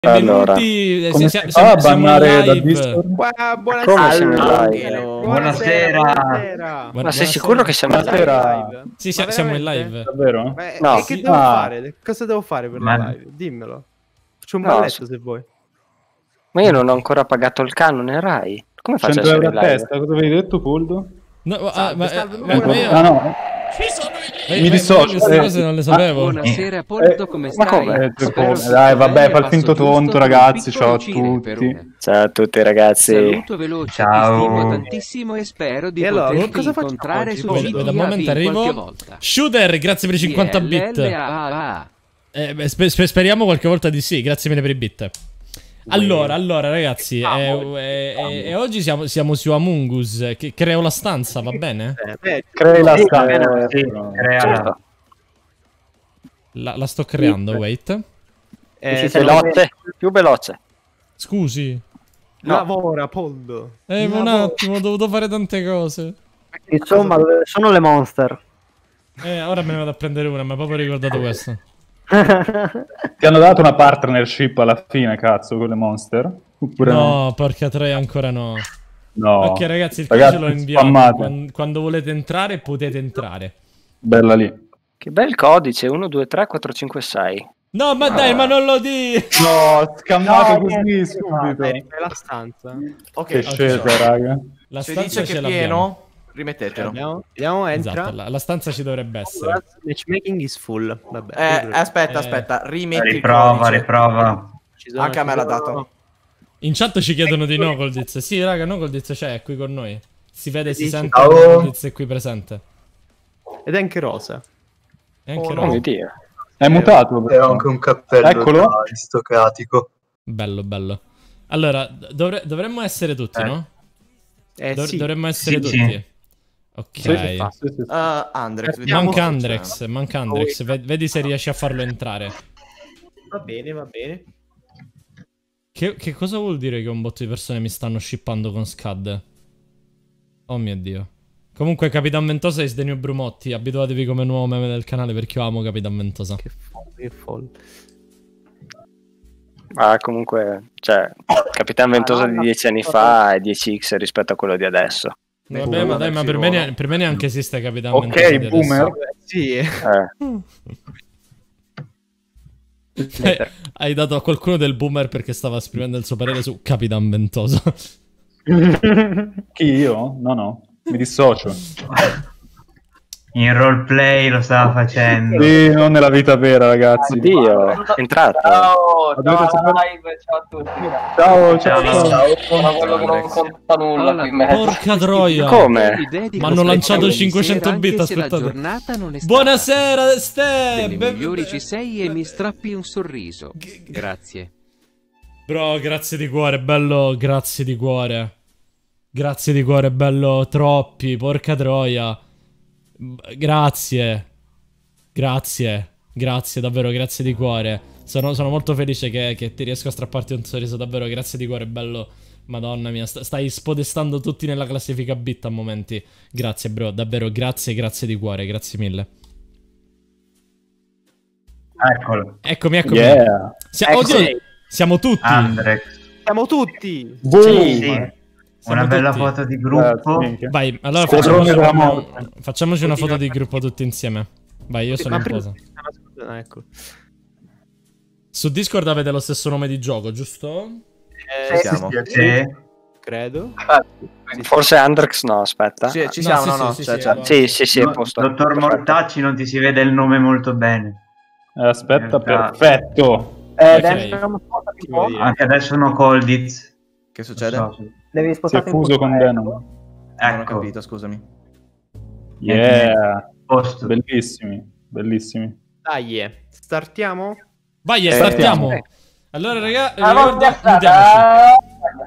Allora, benvenuti. come Siamo si fa a siamo bannare da live. Discord? Come Buonasera. siamo live? Buonasera. Ma sei sicuro che siamo Buonasera. live? Sì, siamo in live. Davvero? No. E che devo Ah. fare? Cosa devo fare per la live? Dimmelo. Faccio un No, balletto se vuoi. Ma io non ho ancora pagato il canone Rai. Come faccio a 100 essere euro a live? testa, cosa avevi detto, Poldo? No, Salve, ma io... Ah no, mi dissocio. Queste cose non le sapevo. Buonasera Poldo, come ma stai? come? Spero tutto Dai, vabbè, bene, fa il passo finto giusto tonto, con un ragazzi, piccolo ciao a cine per tutti. una. Ciao a tutti ragazzi. Saluto veloce, Ciao. ti stimo tantissimo e spero di E allora, poterti cosa facciamo incontrare oggi? su Vedo GTA Vedo un momento, qualche arrivo. volta. Shooter, grazie per i 50 bit. LLAA. Speriamo qualche volta di sì, grazie mille per i bit. Allora ragazzi, e oggi siamo su Among Us. Creo la stanza, va bene? Crei la Sì, stanza. creala. Certo. La sto creando, wait. Veloce, più veloce. Scusi. Lavora, Poldo. Un attimo, ho dovuto fare tante cose. Insomma, dove sono le monster? Ora me ne vado a prendere una, mi ho proprio ricordato questo. Ti hanno dato una partnership alla fine, cazzo, con le monster? Oppure no? No, porca troia, ancora no. No. Ok ragazzi, il codice lo inviamo. spammate. Quando volete entrare potete entrare. Bella lì. Che bel codice, 1, 2, 3, 4, 5, 6. No, ma dai, ma non lo di! No, scammato così subito. È la stanza. Che scelta, raga. La Se stanza dice ce che è l'abbiamo. pieno, rimettetelo. Vediamo, entra. Esatto, la stanza ci dovrebbe essere. Matchmaking is full. Vabbè. Aspetta, rimetti il Riprova, codice. riprova. Anche a me l'ha dato. In chat ci chiedono di no Goldiz. Sì, raga, no Goldiz c'è, è qui con noi. Si vede, si Dici? sente, Ciao. Goldiz è qui presente. Ed è anche rosa. E anche Oh Rosa. mio Dio. È mutato. E ho anche un cappello Eccolo. aristocratico. Bello, bello. Allora, dovremmo essere tutti, no? Sì. Dovremmo essere Sì, tutti. sì. Ok. Sì. Andrex, vediamo Manca cosa Andrex, succede. manca Andrex. Vedi se riesci a farlo entrare. Va bene, va bene. Che cosa vuol dire che un botto di persone mi stanno shippando con Scad? Oh mio Dio. Comunque Capitan Ventosa is the new Brumotti. Abituatevi come nuovo meme del canale perché io amo Capitan Ventosa. Che folle. Ma comunque, cioè, Capitan Ventosa di 10 anni fa è 10x rispetto a quello di adesso. Vabbè, ma dai, ma per me neanche esiste Capitan Ok, Ventosa di boomer. adesso. Sì. Hai dato a qualcuno del boomer perché stava esprimendo il suo parere su Capitan Ventosa. Chi io? No. Mi dissocio. In roleplay lo stava facendo. Sì, non nella vita vera, ragazzi. Oddio, è entrato. Ciao, Dovete sapere- live, ciao a tutti. Ciao. Sono quello che non conta nulla qui in mezzo. Porca troia. Come? Mi hanno lanciato 500 bit, aspettate. Buonasera, Ste. Delle migliori ci sei e mi strappi un sorriso. Grazie. Bro, grazie di cuore, bello, grazie di cuore. Grazie di cuore, bello, troppi, porca troia. Grazie. Grazie, davvero, grazie di cuore. Sono molto felice che ti riesco a strapparti un sorriso, davvero, grazie di cuore, bello. Madonna mia, stai spodestando tutti nella classifica bit a momenti. Grazie, bro, davvero, grazie di cuore, grazie mille. Eccolo. Eccomi. Yeah. Oddio, siamo tutti. Andrex. Siamo tutti. Sì. Siamo Una bella tutti. foto di gruppo. Vai, allora Squadrone della morte. facciamoci una foto di gruppo tutti insieme. Vai, io sono in posa. Ecco. Su Discord avete lo stesso nome di gioco, giusto? Siamo. Sì. Credo. Forse Andrex no, aspetta. Sì, ci No, siamo, sì, c'è. Sì, è posto. Dottor Perfetto. Mortacci non ti si vede il nome molto bene. Aspetta, Esatto. perfetto. Devi spostarti un po'. Anche adesso no Coldiz. Che succede? Non so. Devi Si è spostarti un po'. fuso con Venom. Non ho Ecco. capito, scusami. Yeah. Posto. Bellissimi. Dai, startiamo? Vai, startiamo. sì. Allora, raga, non mi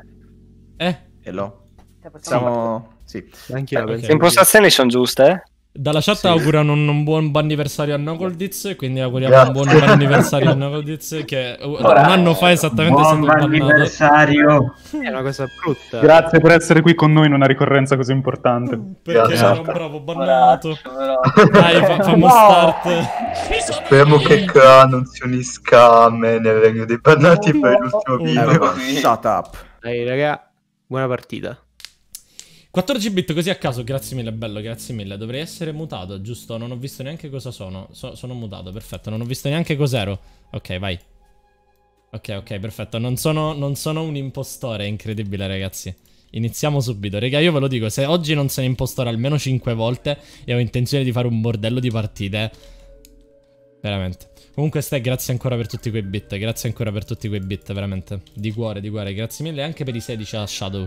Hello. Siamo... Sì. Anche io la ok. penso. Le impostazioni sono giuste? Dalla chat augurano un buon anniversario a Nocoldiz, quindi auguriamo Grazie. un buon anniversario a Nocoldiz, che un anno fa esattamente è stato Buon bannato. anniversario. È una cosa brutta. Grazie per essere qui con noi in una ricorrenza così importante. Perché Esatto. era un bravo bannato. Però- Dai, fammo start. Speriamo che Kra non si unisca a me nel regno dei bannati per l'ultimo video. Vabbè, shut up. Dai, raga, buona partita. 14 bit così a caso, grazie mille, bello, grazie mille. Dovrei essere mutato, giusto? Non ho visto neanche cosa sono. Sono mutato, perfetto. Non ho visto neanche cos'ero. Ok, vai. Ok, perfetto. Non sono un impostore, è incredibile, ragazzi. Iniziamo subito. Raga, io ve lo dico, se oggi non sono impostore almeno 5 volte e ho intenzione di fare un bordello di partite, veramente. Comunque stai, grazie ancora per tutti quei bit. Grazie ancora per tutti quei bit, veramente. Di cuore, grazie mille anche per i 16 a Shadow.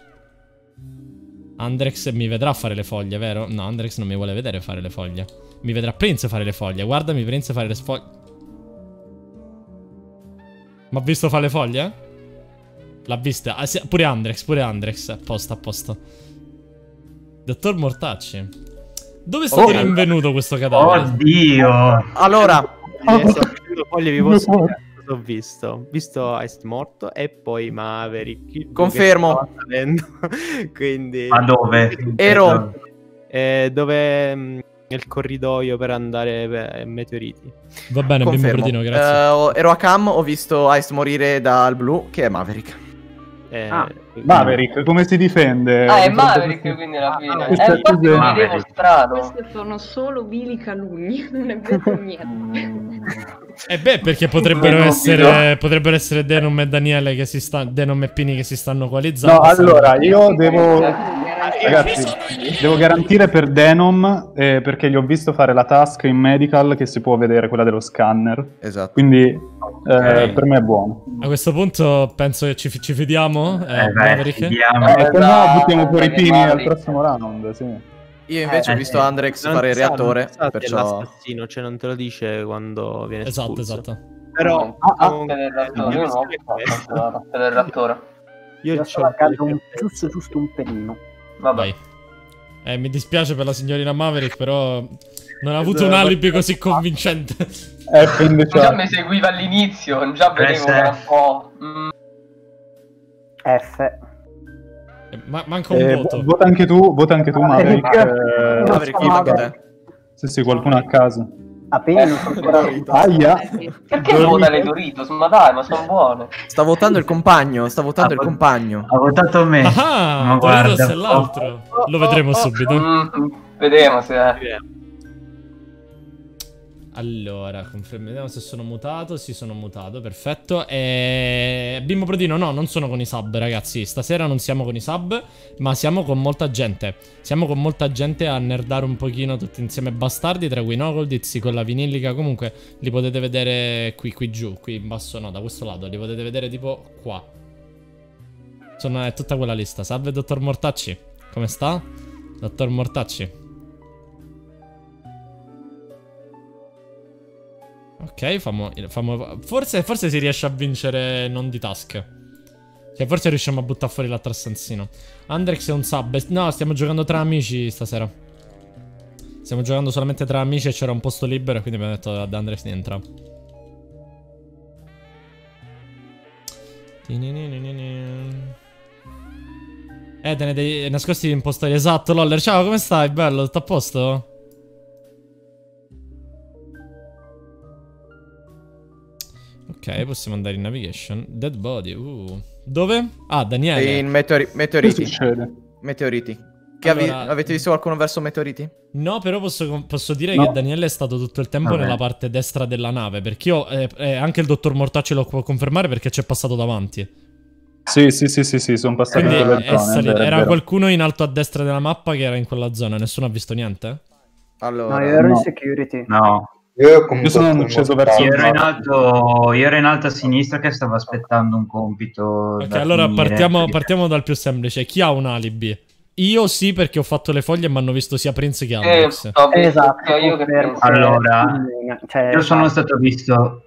Andrex mi vedrà fare le foglie, vero? No, Andrex non mi vuole vedere fare le foglie. Mi vedrà Prince fare le foglie. Guardami Prince fare le foglie. Ma ha visto fare le foglie? L'ha vista. Ah, sì, pure Andrex. A posto. Dottor Mortacci. Dove è stato rinvenuto questo cadavere? Oddio. Allora, Stiamo facendo foglie, vi posso dire cosa ho visto. Ho visto Ice morto e poi Maverick. Confermo. Che stava salendo. Quindi... Ma dove? ero dove nel corridoio per andare ai meteoriti. Va bene, bimbo confermo. Brodino, grazie. Ero a Cam, ho visto Ice morire dal blu, che è Maverick. Maverick, come si difende? Ah, è Maverick quindi alla fine. questo è Infatti lo vedevo Maverick. strano. Queste sono solo vili calunni, non è vero niente. E beh, perché potrebbero essere Denom e Daniele che si stanno. Denom e Pini che si stanno coalizzando. No, allora, io devo... Ragazzi, devo garantire per Denom, perché gli ho visto fare la task in medical che si può vedere, quella dello scanner. Esatto. Quindi per me è buono. A questo punto penso che ci fidiamo. Maverick. Vediamo. Se no buttiamo fuori i Bene, Pini al Maverick. prossimo round, sì. Io invece ho visto Andrex fare il reattore, perciò... l'assassino, cioè non te lo dice quando viene Esatto, espulso. esatto. Però Del reattore, io non ho fatto la parte del reattore. io sto cadendo giusto un pelino. Vabbè. Vai. Mi dispiace per la signorina Maverick, però non ha avuto un alibi così convincente. Quindi Già mi seguiva all'inizio, già vedevo che era un po'... F. Manca un voto. Vota anche tu, Maverick. Maverick, vota anche te. Sì, qualcuno a caso. Appena non so ancora... Aia. Perché vota le Doritos? Ma dai, ma sono buone. Sta votando il compagno, Ha votato me. Ah, Ma Doritos guarda, è l'altro. Lo vedremo subito. Vediamo se è. Allora, confermiamo se sono mutato. Sì, sono mutato, perfetto. Bimbo Brodino, no, non sono con i sub, ragazzi. Stasera non siamo con i sub, ma siamo con molta gente. Siamo con molta gente a nerdare un pochino tutti insieme bastardi, tra cui Nocoldiz con la vinillica. Comunque li potete vedere qui giù, qui in basso, no, da questo lato. Li potete vedere tipo qua. È tutta quella lista. Salve, dottor Mortacci. Come sta? Dottor Mortacci. Ok, forse si riesce a vincere non di task. Cioè, forse riusciamo a buttare fuori l'altro assassino. Andrex è un sub. No, stiamo giocando tra amici stasera. Stiamo giocando solamente tra amici e c'era un posto libero, quindi abbiamo detto ad Andrex di entrare. Te ne dei nascosti impostori. Esatto, Loller. Ciao, come stai? Bello, tutto a posto? Ok, possiamo andare in navigation. Dead body, Dove? Ah, Daniele. In meteoriti. Che succede? Meteoriti. Che Allora- avete visto qualcuno verso meteoriti? No, però posso dire No. che Daniele è stato tutto il tempo Vabbè. nella parte destra della nave. Perché io, anche il dottor Mortacci lo può confermare perché c'è passato davanti. Sì, sono passato Quindi in quelle è zone, salito. è Era vero. qualcuno in alto a destra della mappa che era in quella zona. Nessuno ha visto niente? Allora, No, io ero in no. security. No, Io sono sceso verso io il ero in nord. alto a sinistra che stavo aspettando un compito. Ok, da allora finire. partiamo dal più semplice. Chi ha un alibi? Io sì, perché ho fatto le foglie e mi hanno visto sia Prince che Alex. Ho visto Esatto, sia io che confermo. Prince. Allora, Cioè, io sono stato visto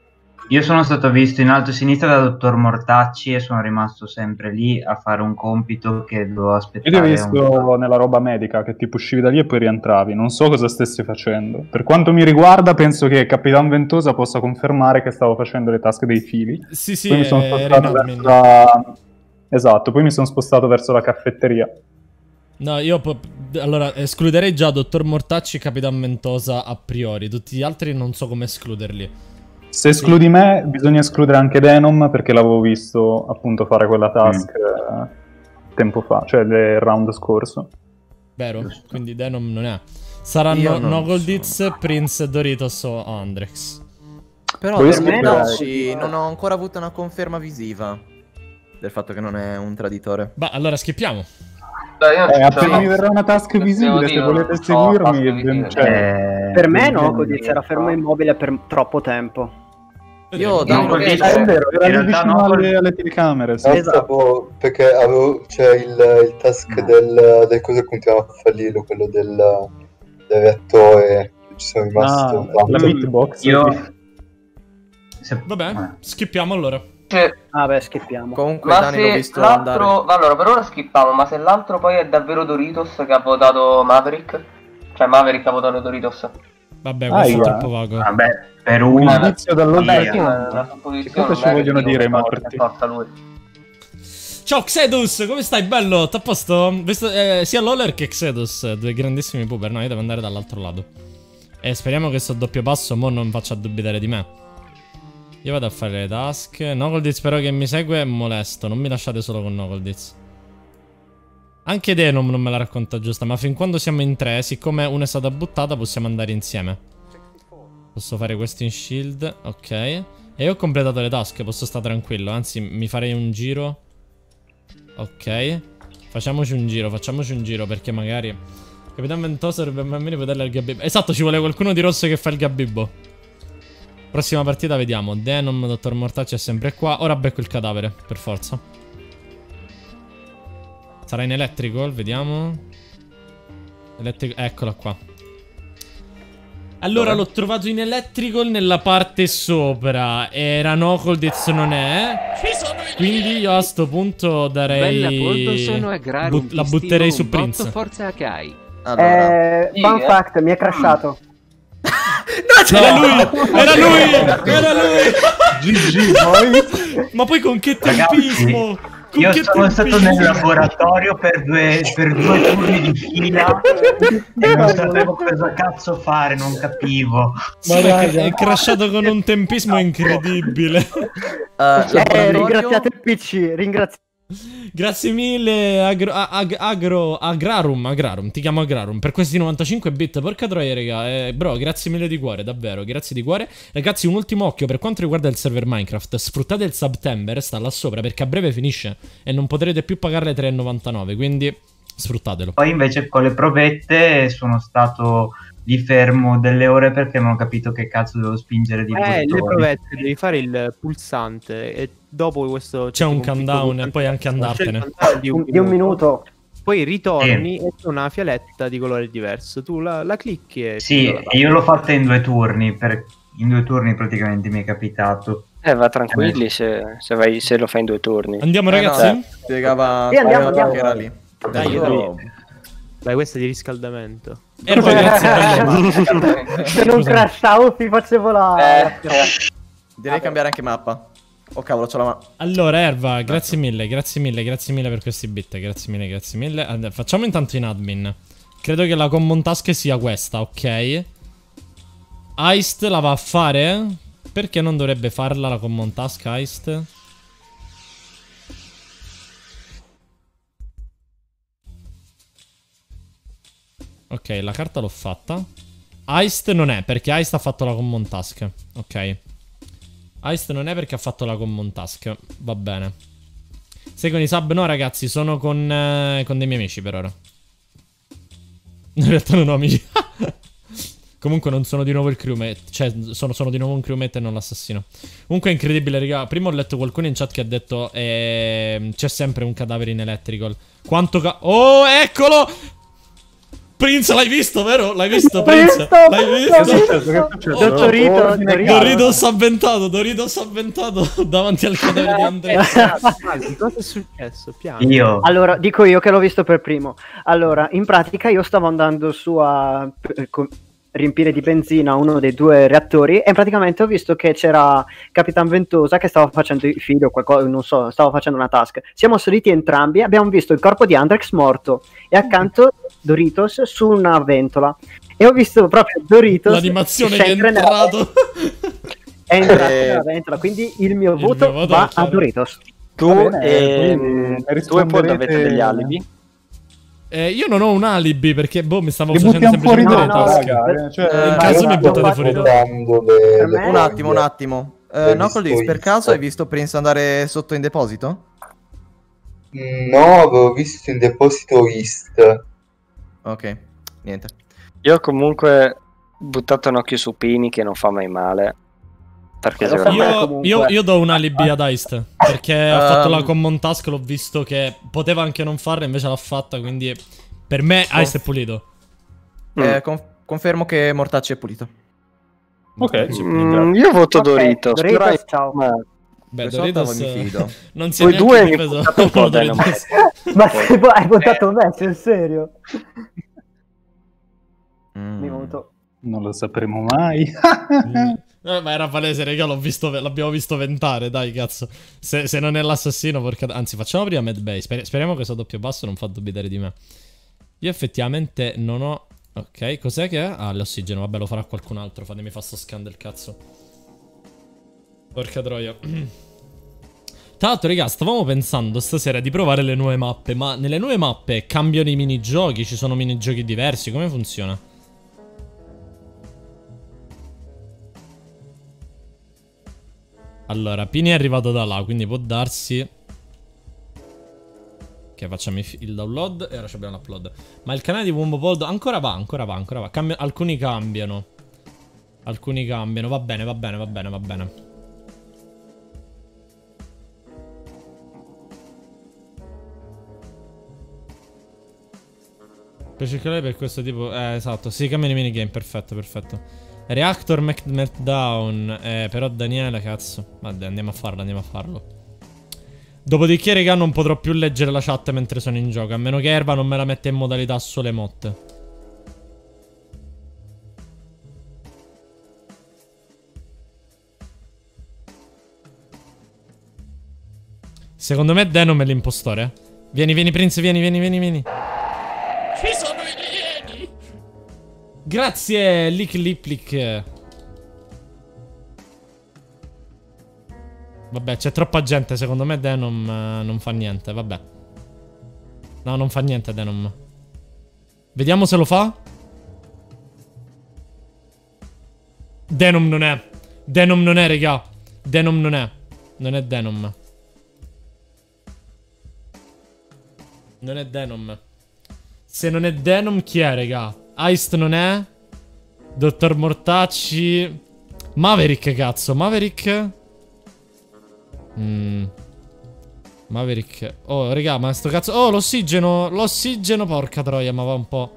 Io sono stato visto in alto a sinistra da dottor Mortacci e sono rimasto sempre lì a fare un compito che dovevo aspettare. Io ti ho visto nella roba medica, che tipo uscivi da lì e poi rientravi. Non so cosa stessi facendo. Per quanto mi riguarda, penso che Capitan Ventosa possa confermare che stavo facendo le task dei fili. Sì, poi mi sono spostato verso la... Esatto, poi mi sono spostato verso la caffetteria. No, io allora escluderei già dottor Mortacci e Capitan Ventosa a priori. Tutti gli altri non so come escluderli. Se escludi me, bisogna escludere anche Denom, perché l'avevo visto appunto fare quella task tempo fa, cioè il round scorso. Vero, quindi Denom non è. Saranno Nogoldiz, Prince, Doritos o Andrex. Però per Mortacci non ho ancora avuto una conferma visiva del fatto che non è un traditore. Beh, allora skippiamo. Appena mi verrà una task visibile, se volete seguirmi, per me Nogoldiz era fermo immobile per troppo tempo. Io è vero, era lì vicino alle telecamere. Sì. Esatto. Perché avevo il task del coso che continuava a fallire, quello del reattore. Ci sono rimasto la beatbox. Vabbè, skippiamo allora. Beh, skippiamo. Comunque Ma Dani l'ho visto andare. Allora, per ora skippiamo, ma se l'altro poi è davvero Doritos che ha votato Maverick, cioè Maverick ha votato Doritos. Vabbè, questo è troppo vago. Vabbè, per un inizio una supposizione. Cosa ci vogliono dire i morti? Ciao Xedus, come stai bello? T'ha posto? Sia Loller che Xedus, due grandissimi puber. No, io devo andare dall'altro lato. E speriamo che sto doppio passo mo non faccia dubitare di me. Io vado a fare le task. Nogoldiz però che mi segue è molesto. Non mi lasciate solo con Nogoldiz. Anche Denom non me la racconta giusta. Ma fin quando siamo in tre, siccome una è stata buttata, possiamo andare insieme. Posso fare questo in shield. Ok. E io ho completato le task, posso stare tranquillo. Anzi, mi farei un giro. Ok. Facciamoci un giro perché magari Capitan Ventosa dovrebbe almeno vederle al gabibbo. Esatto, ci vuole qualcuno di rosso che fa il gabibbo. Prossima partita vediamo. Denom, dottor Mortacci è sempre qua. Ora becco il cadavere, per forza. Sarà in electrical, vediamo. Eccola qua. Allora l'ho trovato in electrical nella parte sopra. Era Nogoldiz non è. Quindi io a sto punto darei la butterei su Prince. Forza Akai. Allora. Fun fact, mi è crashato. Era lui. GG poi. Ma poi con che tempismo? Io sono stato nel laboratorio per due turni di fila e non sapevo cosa cazzo fare, non capivo. È crashato con un tempismo incredibile. Ringraziate il PC, ringraziate. Grazie mille Agrarum, ti chiamo Agrarum per questi 95 bit, porca troia raga, bro, grazie mille di cuore, davvero, grazie di cuore. Ragazzi, un ultimo occhio per quanto riguarda il server Minecraft, sfruttate il September, sta là sopra perché a breve finisce e non potrete più pagarle 3,99, quindi sfruttatelo. Poi invece con le provette sono stato lì fermo delle ore perché non ho capito che cazzo devo spingere di bottoni. Le provette devi fare il pulsante e dopo questo c'è un countdown e poi anche andartene di un minuto. Poi ritorni e c'è una fialetta di colore diverso. Tu la clicchi e... Sì, io l'ho fatta in 2 turni. In 2 turni praticamente mi è capitato. Va tranquilli se lo fai in 2 turni. Andiamo ragazzi? No, spiegava andiamo. che era lì. Dai, questo è di riscaldamento. Erba, grazie. Se non crashavo ti facevo la... Direi di cambiare anche mappa. Oh cavolo, c'ho la mappa. Allora Erva, grazie mille per questi bit. Grazie mille. Facciamo intanto in admin. Credo che la common task sia questa, ok? Heist la va a fare? Perché non dovrebbe farla la common task Heist? Ok, la carta l'ho fatta. Heist non è, perché Heist ha fatto la common task. Ok. Heist non è perché ha fatto la common task. Va bene. Sei con i sub? No ragazzi, sono con dei miei amici per ora. In realtà non ho amici. Comunque non sono di nuovo il crewmate. Cioè, sono di nuovo un crewmate e non l'assassino. Comunque è incredibile, raga. Prima ho letto qualcuno in chat che ha detto c'è sempre un cadavere in electrical. Quanto Oh, eccolo! Prince, l'hai visto, vero? L'hai visto, Prince? L'hai visto? Doritos avventato davanti al cadavere di Andrea. Cosa è successo? Piano. Io. Allora, dico io che l'ho visto per primo. Allora, in pratica io stavo andando su a riempire di benzina uno dei 2 reattori e praticamente ho visto che c'era Capitan Ventosa che stava facendo il figlio o qualcosa, non so, stava facendo una task. Siamo saliti entrambi, abbiamo visto il corpo di Andrex morto e accanto Doritos su una ventola. E ho visto proprio Doritos. L'animazione che è entrato. È entrato nella ventola, quindi il mio voto va a Doritos. Tu e Paul avete degli alibi? Io non ho un alibi perché mi stavo Li facendo buttiamo fuori semplicemente da le tasche. In caso mi buttate fuori da Un attimo. Knuckles, per caso hai visto Prince andare sotto in deposito? No, avevo visto in deposito East. Ok, niente. Io ho comunque buttato un occhio su Pini che non fa mai male. Perché io do un alibi ad Heist perché ha fatto la common task, l'ho visto che poteva anche non farla, invece l'ha fatta, quindi per me Heist è pulito. Confermo che Mortacci è pulito. Ok, io voto Doritos. Doritos, ciao. Beh, Doritos mi fido. non si è neanche due difeso. Ma se hai votato me, sei serio? Mi voto. Non lo sapremo mai. Ma era palese, raga, l'abbiamo visto ventare, dai, cazzo. Se non è l'assassino, porca... Anzi, facciamo prima Mad Bay. Speriamo che sia doppio basso non fa dubitare di me. Io effettivamente non ho... Ok, cos'è che è? Ah, l'ossigeno, vabbè, lo farà qualcun altro. Fatemi fa sto scan del cazzo. Porca troia. Tra l'altro, raga, stavamo pensando stasera di provare le nuove mappe. Ma nelle nuove mappe cambiano i minigiochi? Ci sono minigiochi diversi? Come funziona? Allora, Pini è arrivato da là, quindi può darsi che facciamo il download e ora abbiamo l'upload. Ma il canale di Wombo Poldo ancora va. Alcuni cambiano. Va bene. Per cercare per questo tipo... esatto, sì, cambiano i minigame, perfetto. Reactor Meltdown. Però Daniele, cazzo. Vabbè, andiamo a farlo. Dopodiché, raga, non potrò più leggere la chat mentre sono in gioco. A meno che Erba non me la mette in modalità sole motte. Secondo me Denom è l'impostore. Vieni, Prince, vieni. Ci sono i alieni. Grazie, Lick. Vabbè, c'è troppa gente, secondo me Denom non fa niente, vabbè. No, non fa niente Denom. Vediamo se lo fa. Denom non è, raga. Non è Denom. Non è Denom. Se non è Denom, chi è, raga? Heist non è. Dottor Mortacci. Maverick, cazzo. Maverick. Oh, raga, ma sto cazzo. Oh, l'ossigeno. Porca troia, ma va un po'.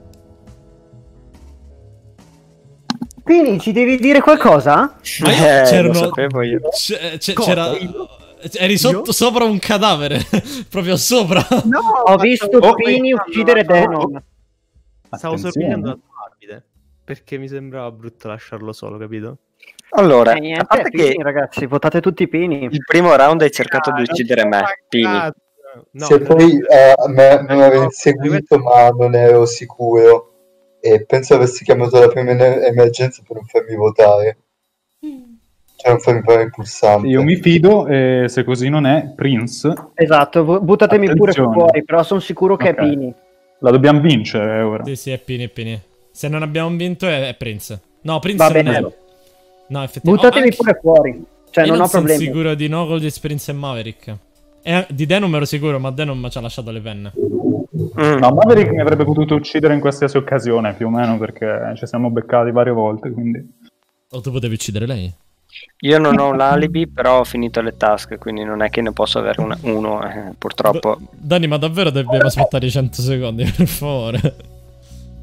Quindi ci devi dire qualcosa? Lo sapevo io. C'era... Eri sopra un cadavere. Proprio sopra. No, ho visto Pini uccidere Denom. Stavo sorridendo da Davide, perché mi sembrava brutto lasciarlo solo, capito? Allora, niente, a parte Pini, che ragazzi, votate tutti Pini. il primo round hai cercato di uccidere me, Pini. No, se poi mi avevo inseguito ma non ero sicuro e penso avessi chiamato la prima emergenza per non farmi votare. Cioè non farmi fare il pulsante. Io mi fido e se così non è Prince. Esatto, buttatemi Attenzione. pure fuori, però sono sicuro che è Pini. La dobbiamo vincere ora. Sì, è Pini. Se non abbiamo vinto è Prince. No, Prince Va non bene. è. No, effettivamente. Buttatemi pure fuori. Cioè, Io non ho sono problemi. sicuro di no, Gold Prince e Maverick. Di Denom ero sicuro, ma Denom ci ha lasciato le penne. No, Maverick mi avrebbe potuto uccidere in qualsiasi occasione, più o meno, perché ci siamo beccati varie volte, quindi... O tu potevi uccidere lei? Io non ho un alibi, però ho finito le task, quindi non è che ne posso avere uno, purtroppo. Dani, ma davvero dobbiamo aspettare i 100 secondi, per favore?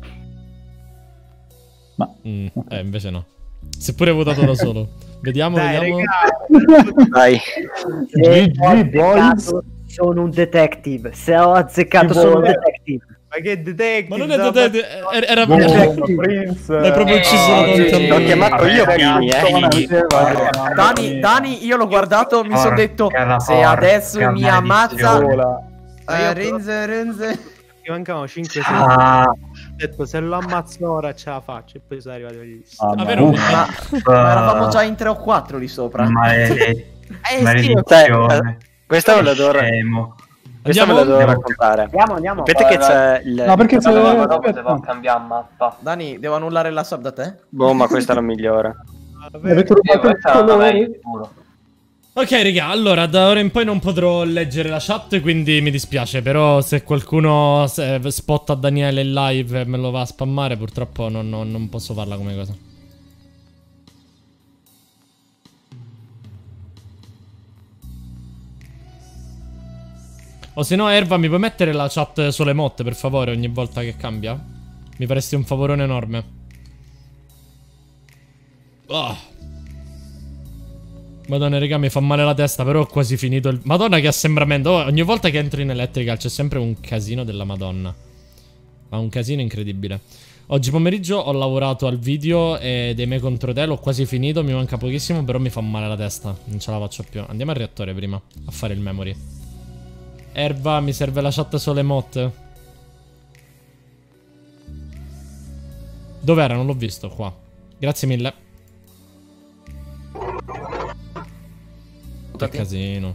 Invece no. Seppure votato da solo. Vediamo, vediamo. Vai. Sono un detective. Se ho azzeccato sono un detective. Ma che detective? Ma non è detective, era Prince. l'hai proprio ucciso. L'ho chiamato io Pini, Dani, io l'ho guardato, mi sono detto se adesso mi ammazza Renze. Mi mancavano 5 secondi. Ho detto se lo ammazzo ora ce la faccio. E poi sono arrivati gli ma eravamo già in 3 o 4 lì sopra. Maledizione. Questa ve la devo raccontare. Andiamo. Aspetta che c'è il... No, perché c'è... Devo cambiare mappa. Dani, devo annullare la sub da te? Boh, ma questa è la migliore. Avete rubato il colore? Ok, raga, allora da ora in poi non potrò leggere la chat, quindi mi dispiace. Però se qualcuno spotta Daniele in live e me lo va a spammare, purtroppo non posso farla come cosa. O se no, Erva, mi puoi mettere la chat sulle motte, per favore, ogni volta che cambia? Mi faresti un favorone enorme. Madonna, raga, mi fa male la testa, però ho quasi finito il... Madonna, che assembramento. Ogni volta che entro in Electrical c'è sempre un casino della Madonna. Ma un casino incredibile. Oggi pomeriggio ho lavorato al video dei me contro te, l'ho quasi finito, mi manca pochissimo, però mi fa male la testa. Non ce la faccio più. Andiamo al reattore prima, a fare il memory. Erva, mi serve la chat sulle motte. Dov'era? Non l'ho visto qua. Grazie mille. Che casino.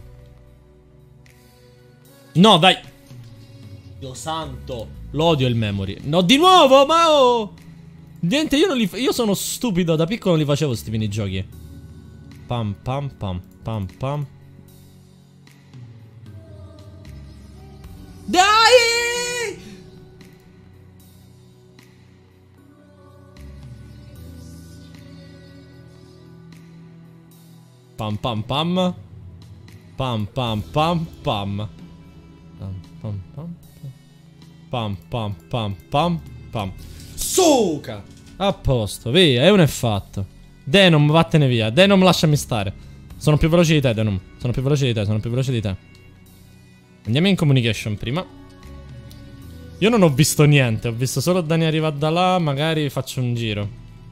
No, dai. Dio santo. L'odio il memory. No, di nuovo, ma oh. Niente, io sono stupido. Da piccolo non li facevo sti minigiochi. Pam pam pam pam pam. Dai! Pam pam pam. Pam pam pam pam. Pam pam pam pam pam pam pam. Suca! A posto, via, e uno è fatto. Denom, vattene via. Denom, lasciami stare. Sono più veloce di te, Denom. Sono più veloce di te. Andiamo in communication prima. Io non ho visto niente, ho visto solo Dani arriva da là, magari faccio un giro.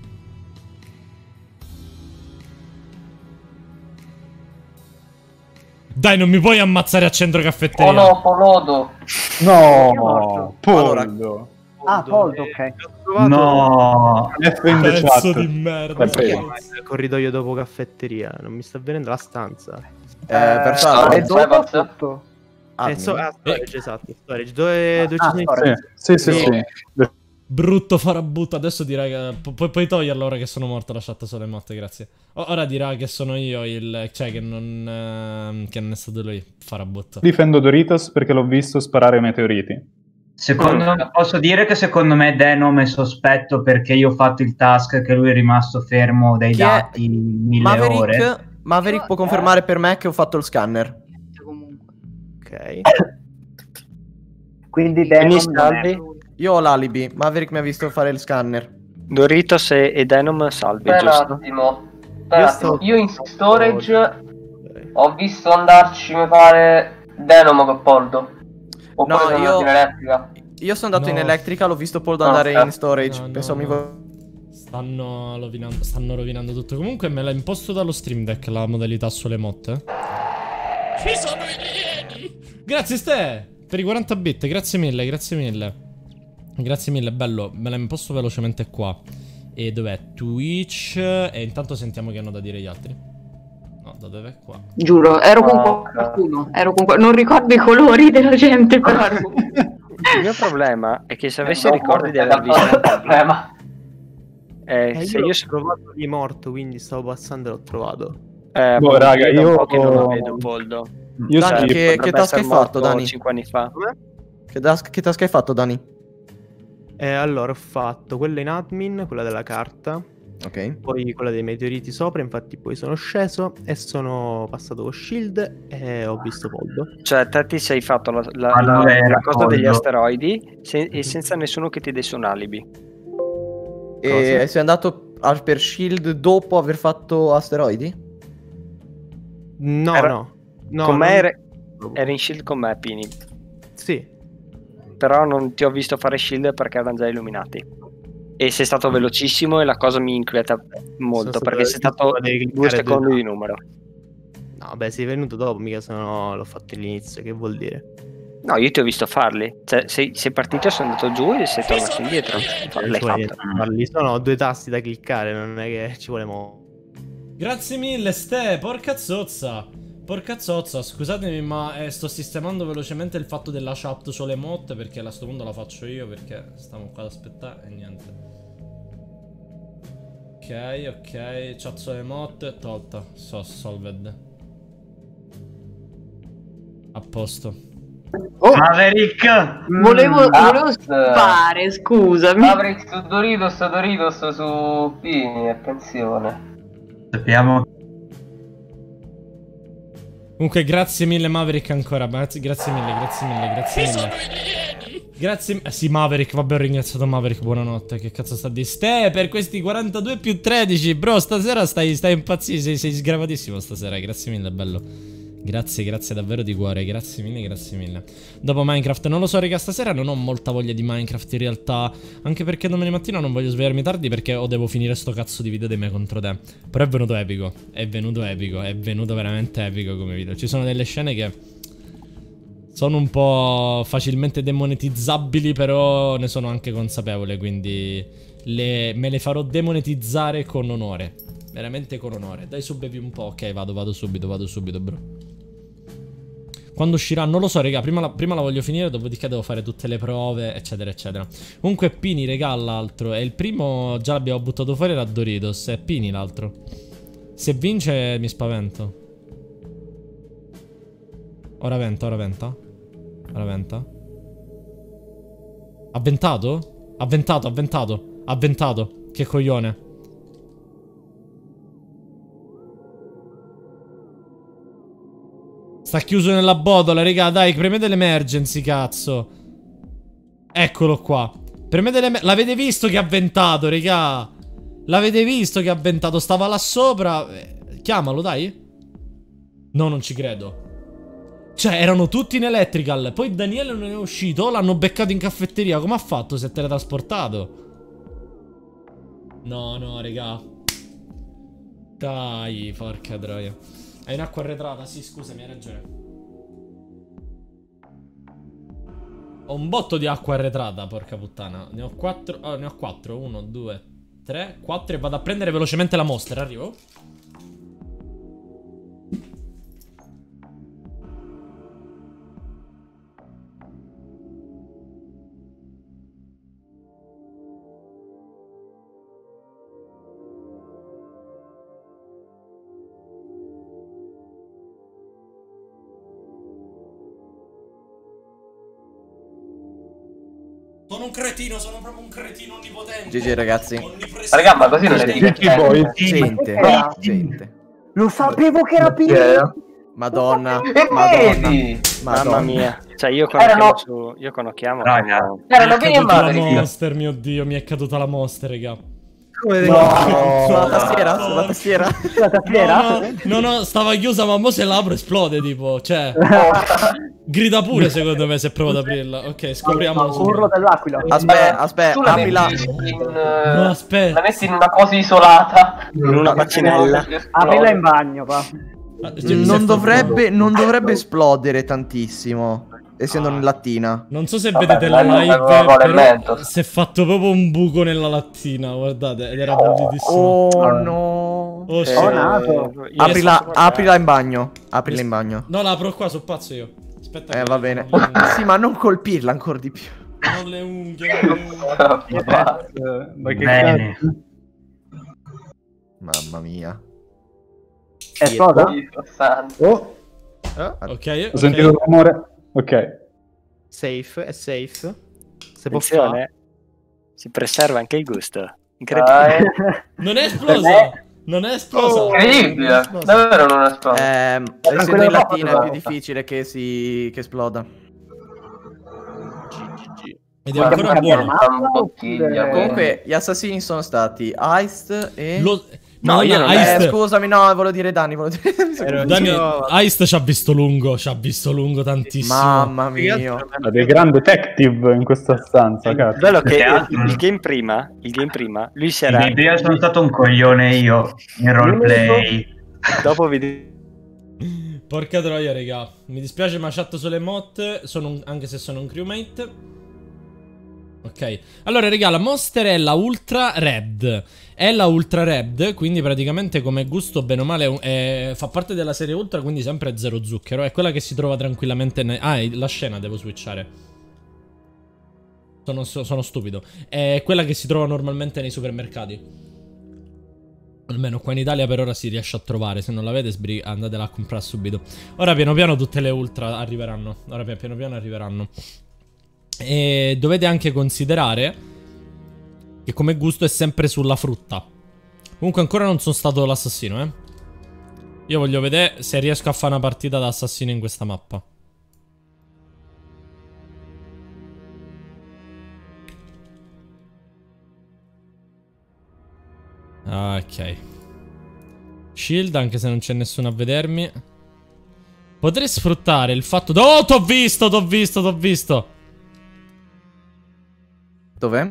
Dai, non mi puoi ammazzare a centro caffetteria. Oh no, Polodo. No, Poldo. Poldo, ok. No, pezzo di merda. Il corridoio dopo caffetteria. Non mi sta venendo la stanza. Per fare tutto. Storage, esatto. Storage. Dove ci sono Sì. Brutto farabutto. Adesso dirà che puoi toglierlo ora che sono morto. La chat sulle motte, grazie. Ora dirà che sono io il... Cioè che non è stato lui. Farabutto. Difendo Doritos perché l'ho visto sparare meteoriti. Posso dire che secondo me Denom è sospetto perché io ho fatto il task che lui è rimasto fermo dai dati 1000 ore. Maverick può confermare per me che ho fatto il scanner. Ok. Quindi Denom io ho l'alibi. Maverick mi ha visto fare il scanner. Doritos e Denom salvi, giusto? Io in storage ho visto andarci, mi pare, Denom con Poldo. No, in elettrica. Io sono andato in elettrica, l'ho visto Poldo andare in storage. Stanno rovinando tutto. Comunque me l'ha imposto dallo Stream Deck la modalità sulle motte. Ci sono i alieni! Grazie Ste per i 40 bit, grazie mille. Grazie mille, bello. Me l'ha imposto velocemente qua. E dov'è? Twitch. E intanto sentiamo che hanno da dire gli altri. No, da dove è qua? Giuro, ero con qualcuno. Non ricordo i colori della gente, però. Il mio problema è che se avessi ricordi di aver visto un problema. Se io ho trovato lì morto, quindi stavo passando e l'ho trovato. Raga, io che non lo vedo, Poldo. Dani, che task hai fatto, Dani? 5 anni fa. Che task hai fatto, Dani? Allora, ho fatto quella in admin, quella della carta. Ok. Poi quella dei meteoriti sopra, infatti poi sono sceso e sono passato con Shield e ho visto Poldo. Cioè, te ti sei fatto la cosa degli asteroidi e senza nessuno che ti desse un alibi. E sei andato per Shield dopo aver fatto asteroidi? No. Con me eri in Shield con me, Pini. Sì. Però non ti ho visto fare Shield perché erano già illuminati. E sei stato velocissimo e la cosa mi inquieta molto perché sei stato 2 secondi di numero. No, beh, sei venuto dopo, mica se no l'ho fatto all'inizio, che vuol dire? No, io ti ho visto farli. Cioè, sei partito, sono andato giù e sei tornato indietro. L'hai fatto. Farli sono 2 tasti da cliccare, non è che ci volevamo. Grazie mille, Ste, porca zozza. Porca zozza, scusatemi, ma sto sistemando velocemente il fatto della chat sulle emote, perché a sto punto la faccio io, perché stiamo qua ad aspettare e niente. Ok, chat sulle emote, tolta, solved. A posto. Maverick! Volevo fare, scusami. Maverick su Doritos su Pini e pensione. Sappiamo. Comunque grazie mille Maverick ancora, grazie mille. Grazie, sì Maverick, vabbè ho ringraziato Maverick, buonanotte, che cazzo sta di Ste per questi 42 più 13, bro stasera stai impazzito, sei sgravatissimo stasera, grazie mille bello. Grazie davvero di cuore, grazie mille. Dopo Minecraft, non lo so raga, stasera non ho molta voglia di Minecraft in realtà. Anche perché domani mattina non voglio svegliarmi tardi perché devo finire sto cazzo di video dei me contro te. Però è venuto epico, è venuto veramente epico come video. Ci sono delle scene che sono un po' facilmente demonetizzabili, però ne sono anche consapevole, quindi me le farò demonetizzare con onore. Veramente con onore. Dai su bevi un po', ok vado subito bro. Quando uscirà? Non lo so, raga. Prima la voglio finire, dopodiché devo fare tutte le prove, eccetera, eccetera. Comunque Pini, raga, l'altro. E il primo già l'abbiamo buttato fuori, era Doritos. È Pini l'altro. Se vince mi spavento. Ora venta. Avventato? Avventato. Che coglione. Sta chiuso nella botola, raga, dai, premete l'emergency, cazzo. Eccolo qua. L'avete visto che ha ventato, raga? L'avete visto che ha ventato? Stava là sopra. Chiamalo, dai. No, non ci credo. Cioè, erano tutti in electrical. Poi Daniele non è uscito. L'hanno beccato in caffetteria. Come ha fatto? Si è teletrasportato. No, raga. Dai, porca troia. Hai un'acqua arretrata? Sì, scusami, hai ragione. Ho un botto di acqua arretrata, porca puttana. Ne ho 4. Oh, ne ho 4. 1, 2, 3, 4. E vado a prendere velocemente la Monster. Arrivo. Sono un cretino, sono proprio un cretino onnipotente. GG ragazzi. Raga, ma così non è divertente. Gente. Lo sapevo che era Pini. Madonna. Mamma mia. Cioè io quando chiamo erano Pini e Maverick. La Monster, mio dio, mi è caduta la Monster, raga. Sulla tastiera? No, stava chiusa, ma mo se l'apro esplode, tipo, cioè. Grida pure, secondo me, se provo ad aprirla. Ok, scopriamolo. Urlo dell'aquila. Aspetta, aprila. No, aspetta. La metti in una cosa isolata. In una bacinella. Aprila in bagno, pa. Non dovrebbe esplodere tantissimo, essendo in lattina. Non so se vedete la live, però si è fatto proprio un buco nella lattina, guardate, ed era bollitissimo. Oh no. Oh, sì. Aprila in bagno. Aprila in bagno. No, la apro qua, sono pazzo io. Aspetta. Va bene. Sì, ma non colpirla ancora di più. Non le unghie. Bene. Mamma mia. È sposa? Oh, ok. ho sentito un rumore. Ok. È safe. Se può fare. Si preserva anche il gusto. Incredibile. Non è esplosa. Non è esplosa. Incredibile. Davvero non è esplosa. Essendo in lattina è più difficile che esploda. Ed è ancora buono. Comunque, gli assassini sono stati Heist e... No, io non scusami, no, volevo dire Dani. Dani, Heist ci ha visto lungo tantissimo. Mamma mia. Dei gran detective in questa stanza, cazzo. Bello che il game prima, lui si era... Io sono stato un coglione io, in roleplay. Dopo vi... Porca troia, raga. Mi dispiace ma chatto sulle emote, anche se sono un crewmate. Ok, allora raga, la Monster è la Ultra Red. È la Ultra Red, quindi praticamente come gusto bene o male fa parte della serie Ultra, quindi sempre zero zucchero. È quella che si trova tranquillamente la scena devo switchare. Sono stupido. È quella che si trova normalmente nei supermercati. Almeno qua in Italia per ora si riesce a trovare. Se non l'avete andatela a comprare subito. Ora piano piano tutte le Ultra arriveranno. E dovete anche considerare che come gusto è sempre sulla frutta. Comunque ancora non sono stato l'assassino, Io voglio vedere se riesco a fare una partita da assassino in questa mappa. Ok. Shield, anche se non c'è nessuno a vedermi. Potrei sfruttare il fatto... Oh, t'ho visto! Dov'è?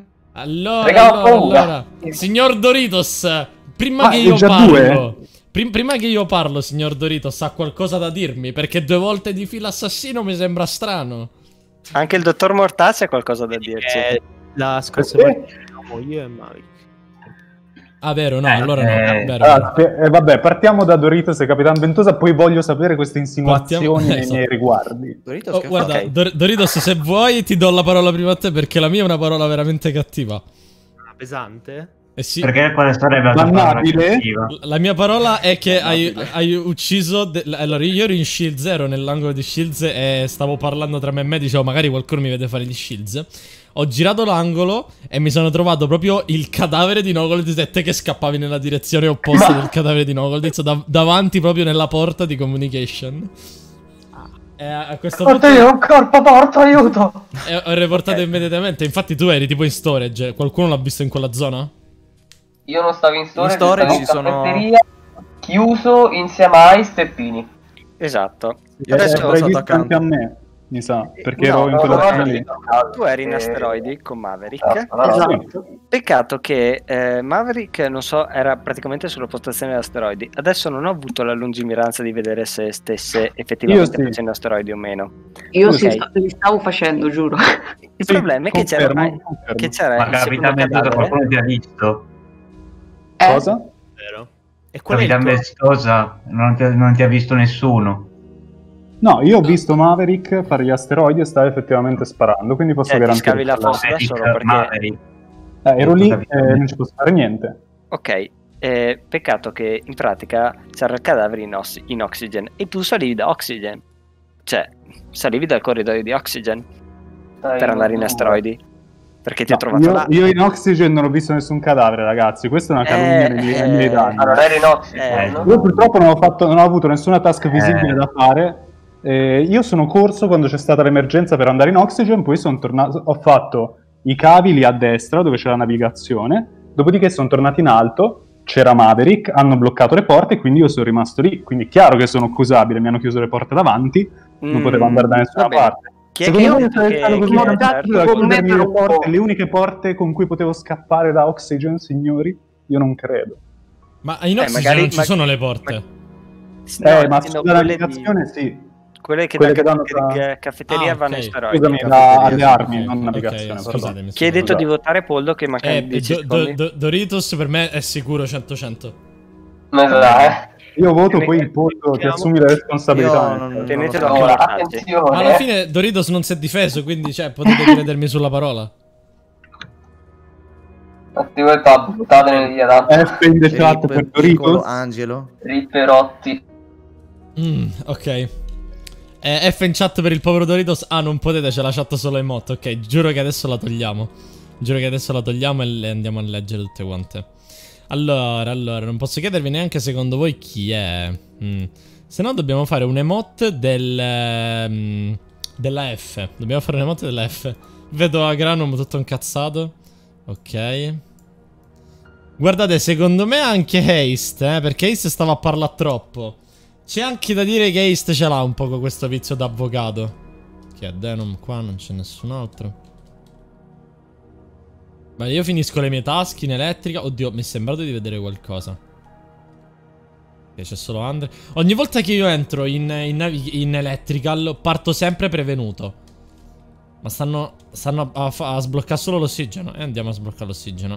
Allora, signor Doritos, prima che io parlo, prima che io parlo, signor Doritos, ha qualcosa da dirmi? Perché 2 volte di fila assassino mi sembra strano. Anche il dottor Mortazzi ha qualcosa da dirci. La scorsa volta io e Mavi. Ah, vero, no, allora no. Vero. Vabbè, partiamo da Doritos e Capitan Ventosa, poi voglio sapere queste insinuazioni nei miei riguardi. Doritos, guarda, Doritos, se vuoi ti do la parola prima a te, perché la mia è una parola veramente cattiva. Pesante? Sì. Perché quale sarebbe la tua parola cattiva? La mia parola è che hai ucciso... Allora, io ero in Shield 0 nell'angolo di Shields e stavo parlando tra me e me, dicevo magari qualcuno mi vede fare di Shields. Ho girato l'angolo e mi sono trovato proprio il cadavere di Nogolditz e te che scappavi nella direzione opposta del cadavere di Nogolditz, davanti proprio nella porta di communication. A questo punto io un corpo morto, aiuto! Ho reportato immediatamente. Infatti tu eri tipo in storage. Qualcuno l'ha visto in quella zona? Io non stavo in storage, stavo in caffetteria, chiuso insieme a Ice e Pini. Esatto. Adesso avrei visto anche a me, mi sa, perché ero in quella zona lì. Tu eri in asteroidi con Maverick. Esatto. Peccato che Maverick, non so, era praticamente sulla postazione dell'asteroidi. Adesso non ho avuto la lungimiranza di vedere se stesse effettivamente facendo asteroidi o meno. Io li stavo facendo, giuro. Il problema è che c'era ma Capitan Ventosa qualcuno ti ha visto? Cosa? Vero. E Capitan Ventosa non ti ha visto nessuno. No, io ho visto Maverick fare gli asteroidi e stava effettivamente sparando, quindi posso garantire. Scavi la fossa solo perché ero lì e non ci posso fare niente. Ok, peccato che in pratica c'era il cadavere in Oxygen e tu salivi da Oxygen. Cioè, salivi dal corridoio di Oxygen per andare in asteroidi. Perché ti ho trovato là. Io in Oxygen non ho visto nessun cadavere, ragazzi. Questa è una calunnia nei miei danni. Ma non eri in Oxygen? Io purtroppo non ho avuto nessuna task visibile da fare. Io sono corso quando c'è stata l'emergenza per andare in Oxygen, poi sono tornato, ho fatto i cavi lì a destra dove c'è la navigazione, dopodiché sono tornato in alto, c'era Maverick, hanno bloccato le porte e quindi io sono rimasto lì. Quindi chiaro che sono accusabile, mi hanno chiuso le porte davanti, non potevo andare da nessuna parte. Secondo me è stato così da chiudermi le porte, le uniche porte con cui potevo scappare da Oxygen, signori? Io non credo. Ma in Oxygen non ci sono le porte. Ma sulla navigazione sì. Quelle che danno da caffetteria vanno in asteroidi. Scusami, alle armi, non navigazione. Scusatemi. Chi hai detto di votare Poldo che mancano 10 secondi? Doritos per me è sicuro 100-100. Io voto, poi il Poldo ti assumi la responsabilità. Tenetelo attenzione. Ma alla fine Doritos non si è difeso, quindi potete credermi sulla parola. Buttatene via tanto. F in the chat per Doritos. Angelo. Ripperotti. Ok. F in chat per il povero Doritos. Ah, non potete, c'è la chat solo emote. Ok, giuro che adesso la togliamo. Giuro che adesso la togliamo e le andiamo a leggere tutte quante. Allora, non posso chiedervi neanche secondo voi chi è. Se no dobbiamo fare un emote della F. Dobbiamo fare un emote della F. Vedo Agranum tutto incazzato. Ok. Guardate, secondo me anche Haste, perché Haste stava a parlare troppo. C'è anche da dire che Haste ce l'ha un po' questo vizio d'avvocato. Che è Denom qua, non c'è nessun altro. Ma io finisco le mie task in elettrica. Oddio, mi è sembrato di vedere qualcosa. Che c'è solo Andre. Ogni volta che io entro in electrical parto sempre prevenuto. Ma stanno a sbloccare solo l'ossigeno. E andiamo a sbloccare l'ossigeno.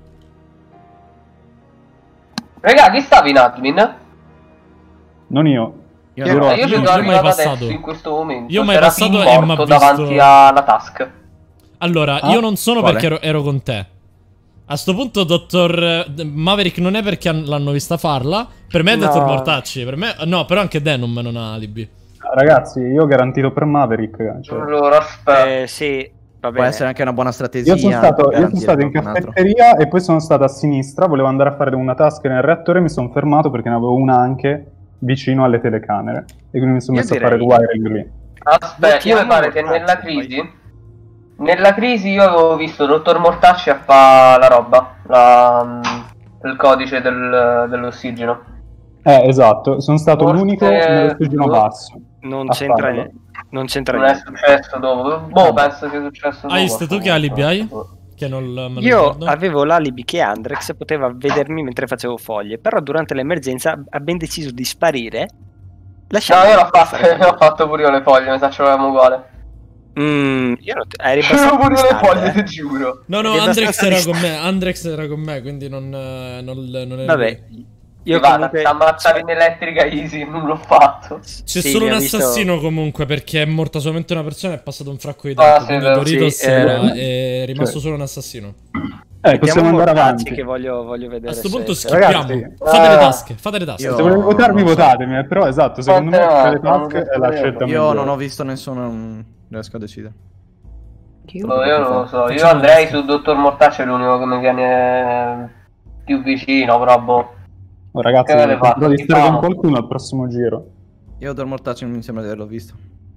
Raga, chi stava in admin? Non io. Io ci sono arrivato adesso in questo momento. Io mai passato e mi ha visto davanti alla task. Allora, io non sono perché ero con te. A sto punto Dottor Maverick non è perché l'hanno vista farla. Per me è Dottor Mortacci. Per me no, però anche Denom non ha alibi. Ragazzi, io ho garantito per Maverick. Cioè. Allora, aspetta. Sì, va bene. Può essere anche una buona strategia. Io sono stato in caffetteria e poi sono stato a sinistra. Volevo andare a fare una task nel reattore. Mi sono fermato perché ne avevo una anche vicino alle telecamere. E quindi mi sono messo a fare il wiring lì. Aspetta, io mi pare che nella crisi io avevo visto Dottor Mortacci a fare la roba, il codice dell'ossigeno. Esatto, sono stato l'unico nell'ossigeno basso. Non c'entra niente. Non c'entra niente. Non è successo dopo. Boh, penso sia successo dopo. Aiste, tu che alibi hai? Che non io avevo l'alibi che Andrex poteva vedermi mentre facevo foglie, però durante l'emergenza ha ben deciso di sparire. No, io l'ho fatto pure io le foglie, mi sa ce l'avevamo uguale. Io non eri pure le foglie, ti giuro. No, Andrex era con me. Andrex era con me, quindi non è. Vabbè. Io comunque ammazzare in elettrica easy, non l'ho fatto. C'è solo un assassino comunque, perché è morta solamente una persona e è passato un fracco di tempo. Quindi Doritos è rimasto solo un assassino. Possiamo andare avanti. Che voglio vedere. A sto punto skippiamo. Fate le task. Se volete votarmi, votatemi. Però esatto, secondo me fare le task è la scelta migliore. Io non ho visto nessuno, non riesco a decidere. Io non lo so. Io andrei su Dottor Mortacci, è l'unico che mi viene più vicino, però boh. Ragazzi, dovrò di stare con qualcuno al prossimo giro. Io Dottor Mortacci non mi sembra di averlo visto.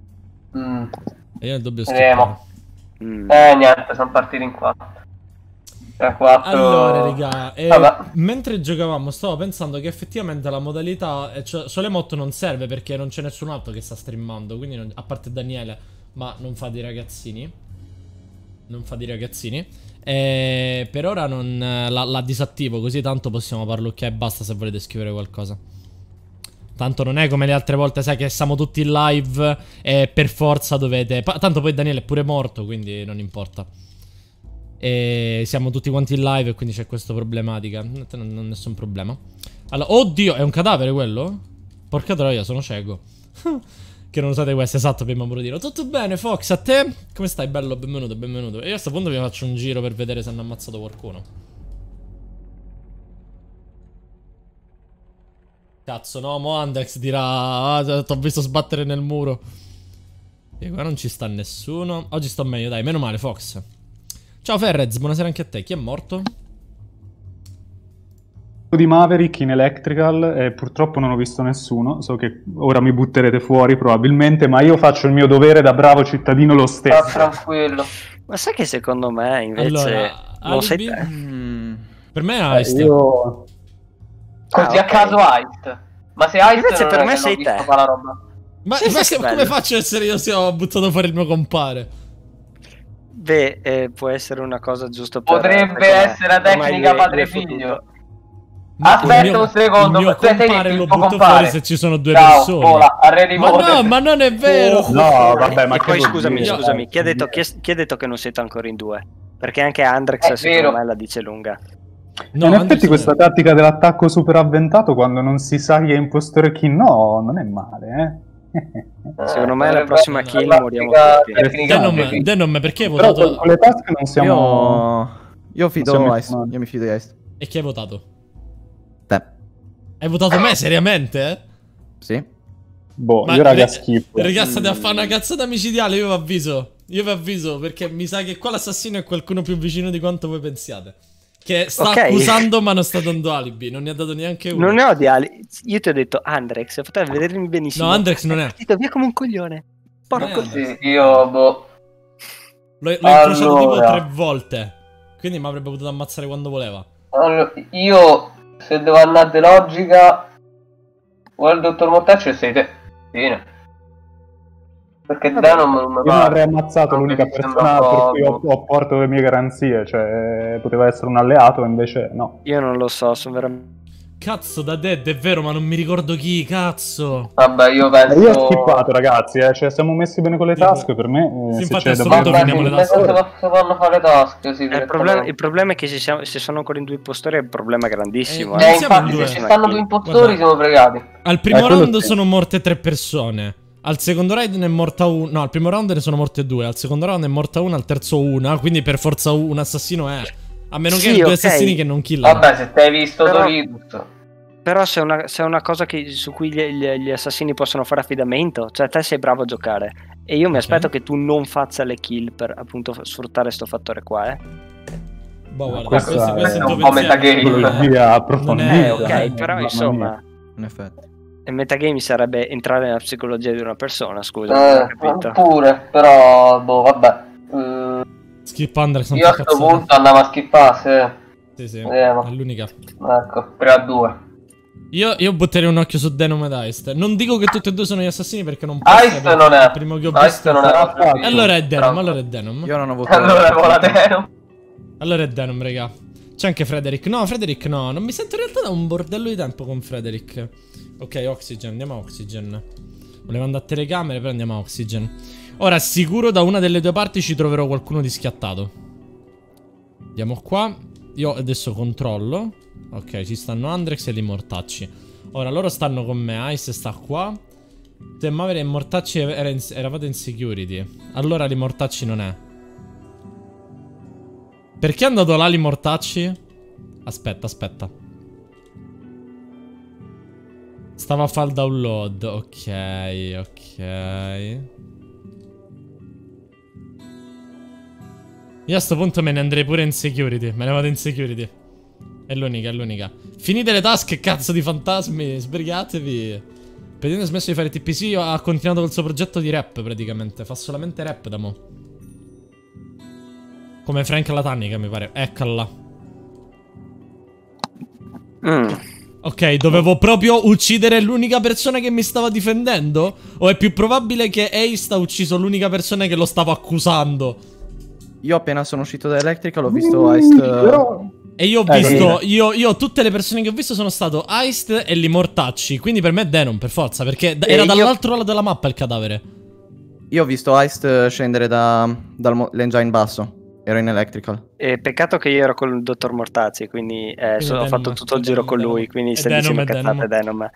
E io il dubbio niente, sono partiti in 4. Allora, raga, mentre giocavamo stavo pensando che effettivamente la modalità Solemot non serve perché non c'è nessun altro che sta streamando, quindi a parte Daniele, ma non fa dei ragazzini. Per ora non la disattivo, così tanto possiamo parlucchiare e basta se volete scrivere qualcosa. Tanto non è come le altre volte, sai che siamo tutti in live e per forza dovete... Tanto poi Daniele è pure morto, quindi non importa. E siamo tutti quanti in live e quindi c'è questa problematica. Non è nessun problema. Allora, oddio, è un cadavere quello? Porca troia, sono cieco. Che non usate questo, esatto, prima Brodino. Tutto bene, Fox, a te? Come stai, bello? Benvenuto. E io a questo punto vi faccio un giro per vedere se hanno ammazzato qualcuno. Cazzo, no, mo Andrex dirà t'ho visto sbattere nel muro. E qua non ci sta nessuno. Oggi sto meglio, dai, meno male, Fox. Ciao Ferrez, buonasera anche a te. Chi è morto? Di Maverick in Electrical e purtroppo non ho visto nessuno. So che ora mi butterete fuori probabilmente, ma io faccio il mio dovere da bravo cittadino lo stesso. Tranquillo. Ma sai che secondo me invece non sei te? Per me è Heist. Così a caso Heist. Ma se Heist invece per me sei te. La roba. Ma come faccio a essere io se ho buttato fuori il mio compare? Beh, può essere una cosa giusta per... Potrebbe essere la tecnica padre figlio. Aspetta un secondo, il mio compare lo butto fuori se ci sono due Ciao, persone. Vola, ma no, ma non è vero. No, vabbè, ma poi scusami, chi ha detto che non siete ancora in due? Perché anche Andrex secondo me la dice lunga. No, in effetti questa tattica dell'attacco super avventato quando non si sa chi è impostore e chi no, non è male, Secondo me la prossima kill moriamo tutti. Denom, perché hai votato? Con le task non siamo... Io fido Ice, io mi fido di Ice. E chi hai votato? Te. Hai votato me, seriamente? Sì. Boh, io raga schifo. Raga, state a fare una cazzata micidiale, io vi avviso, perché mi sa che qua l'assassino è qualcuno più vicino di quanto voi pensiate. Che sta accusando ma non sta dando alibi, non ne ha dato neanche uno. Non ne ho di alibi, io ti ho detto Andrex, potevi vedermi benissimo. No, Andrex non è. È partito via come un coglione. Porco sì, io boh. L'ho incrociato tipo 3 volte. Quindi mi avrebbe potuto ammazzare quando voleva. Allora, io, se devo andare di logica, vuole il dottor Mortacci e sei te. Fine. Perché Denom non mi Io pare. non avrei ammazzato l'unica mi sembra persona un po', per cui ho portato le mie garanzie, cioè poteva essere un alleato, invece no. Io non lo so, sono veramente... Cazzo, da Dead, è vero, ma non mi ricordo chi, cazzo. Vabbè, io penso... Io ho skippato, ragazzi, cioè siamo messi bene con le task, per me Sì, se infatti c'è a sto da punto Vabbè, finiamo le sì, task. se fanno fare le task, sì, il problema è che se sono ancora in 2 impostori è un problema grandissimo. Non siamo infatti, in due. se ci stanno 2 impostori Guarda, siamo fregati. Al primo quello round sì. sono morte 3 persone. Al secondo round ne è morta una. No, al primo round ne sono morte 2. Al secondo round è morta una, al terzo una. Quindi per forza un assassino è. A meno che Sì, 2 ok. assassini che non killano. Vabbè, se t'hai visto Però- Doritus. Però se è una cosa su cui gli assassini possono fare affidamento, cioè te sei bravo a giocare e io mi aspetto che tu non faccia le kill per appunto sfruttare sto fattore qua, Boh, guarda, Questa questo è è il un tuo po' pensiero. metagame. via Non approfondita. è- ok, però mamma insomma, In effetti. il metagame sarebbe entrare nella psicologia di una persona, scusa, non ho capito. Pure, però, boh, vabbè. Skip Andrex, non Io a fa sto cazzate. punto andavo a skippare, Sì, sì, Vediamo. è l'unica. ecco, 3-2. Io butterei un occhio su Denom ed Heist. Non dico che tutti e due sono gli assassini perché non posso. Heist perché non è. Il primo che ho Heist visto. non è. Fatto. Allora è Denom, Bravo. allora è Denom. Io non ho votato. Allora vola Denom. Allora è Denom, raga. C'è anche Frederick. No, Frederick no. Non mi sento in realtà da un bordello di tempo con Frederick. Ok, Oxygen. Andiamo a Oxygen. Volevo andare a telecamere, però andiamo a Oxygen. Ora, sicuro da una delle due parti ci troverò qualcuno di schiattato. Andiamo qua. Io adesso controllo. Ok, ci stanno Andrex e gli mortacci. Ora, loro stanno con me. Ice sta qua. Te Maverick e mortacci eravate in security. Allora li mortacci non è. Perché è andato là li mortacci? Aspetta, aspetta. Stava a fare il download. Ok, ok. Io a sto punto me ne andrei pure in security. Me ne vado in security. È l'unica, è l'unica. Finite le task, cazzo di fantasmi. Sbrigatevi. Pedino ha smesso di fare TPC. Ha continuato col suo progetto di rap praticamente. Fa solamente rap da mo'. Come Frank Latanica mi pare. Eccola. Ok, dovevo proprio uccidere l'unica persona che mi stava difendendo? O è più probabile che Ace ha ucciso l'unica persona che lo stava accusando? Io appena sono uscito da Electrical ho visto Heist. E io ho visto, io tutte le persone che ho visto sono stato Heist e li mortacci. Quindi per me è Denon, per forza, perché era dall'altro lato della mappa il cadavere. Io ho visto Heist scendere dall'engine basso. Ero in Electrical. Peccato che io ero con il dottor Mortazzi, quindi ho Denom, fatto tutto il giro con lui, quindi stai dicendo cazzate Denom.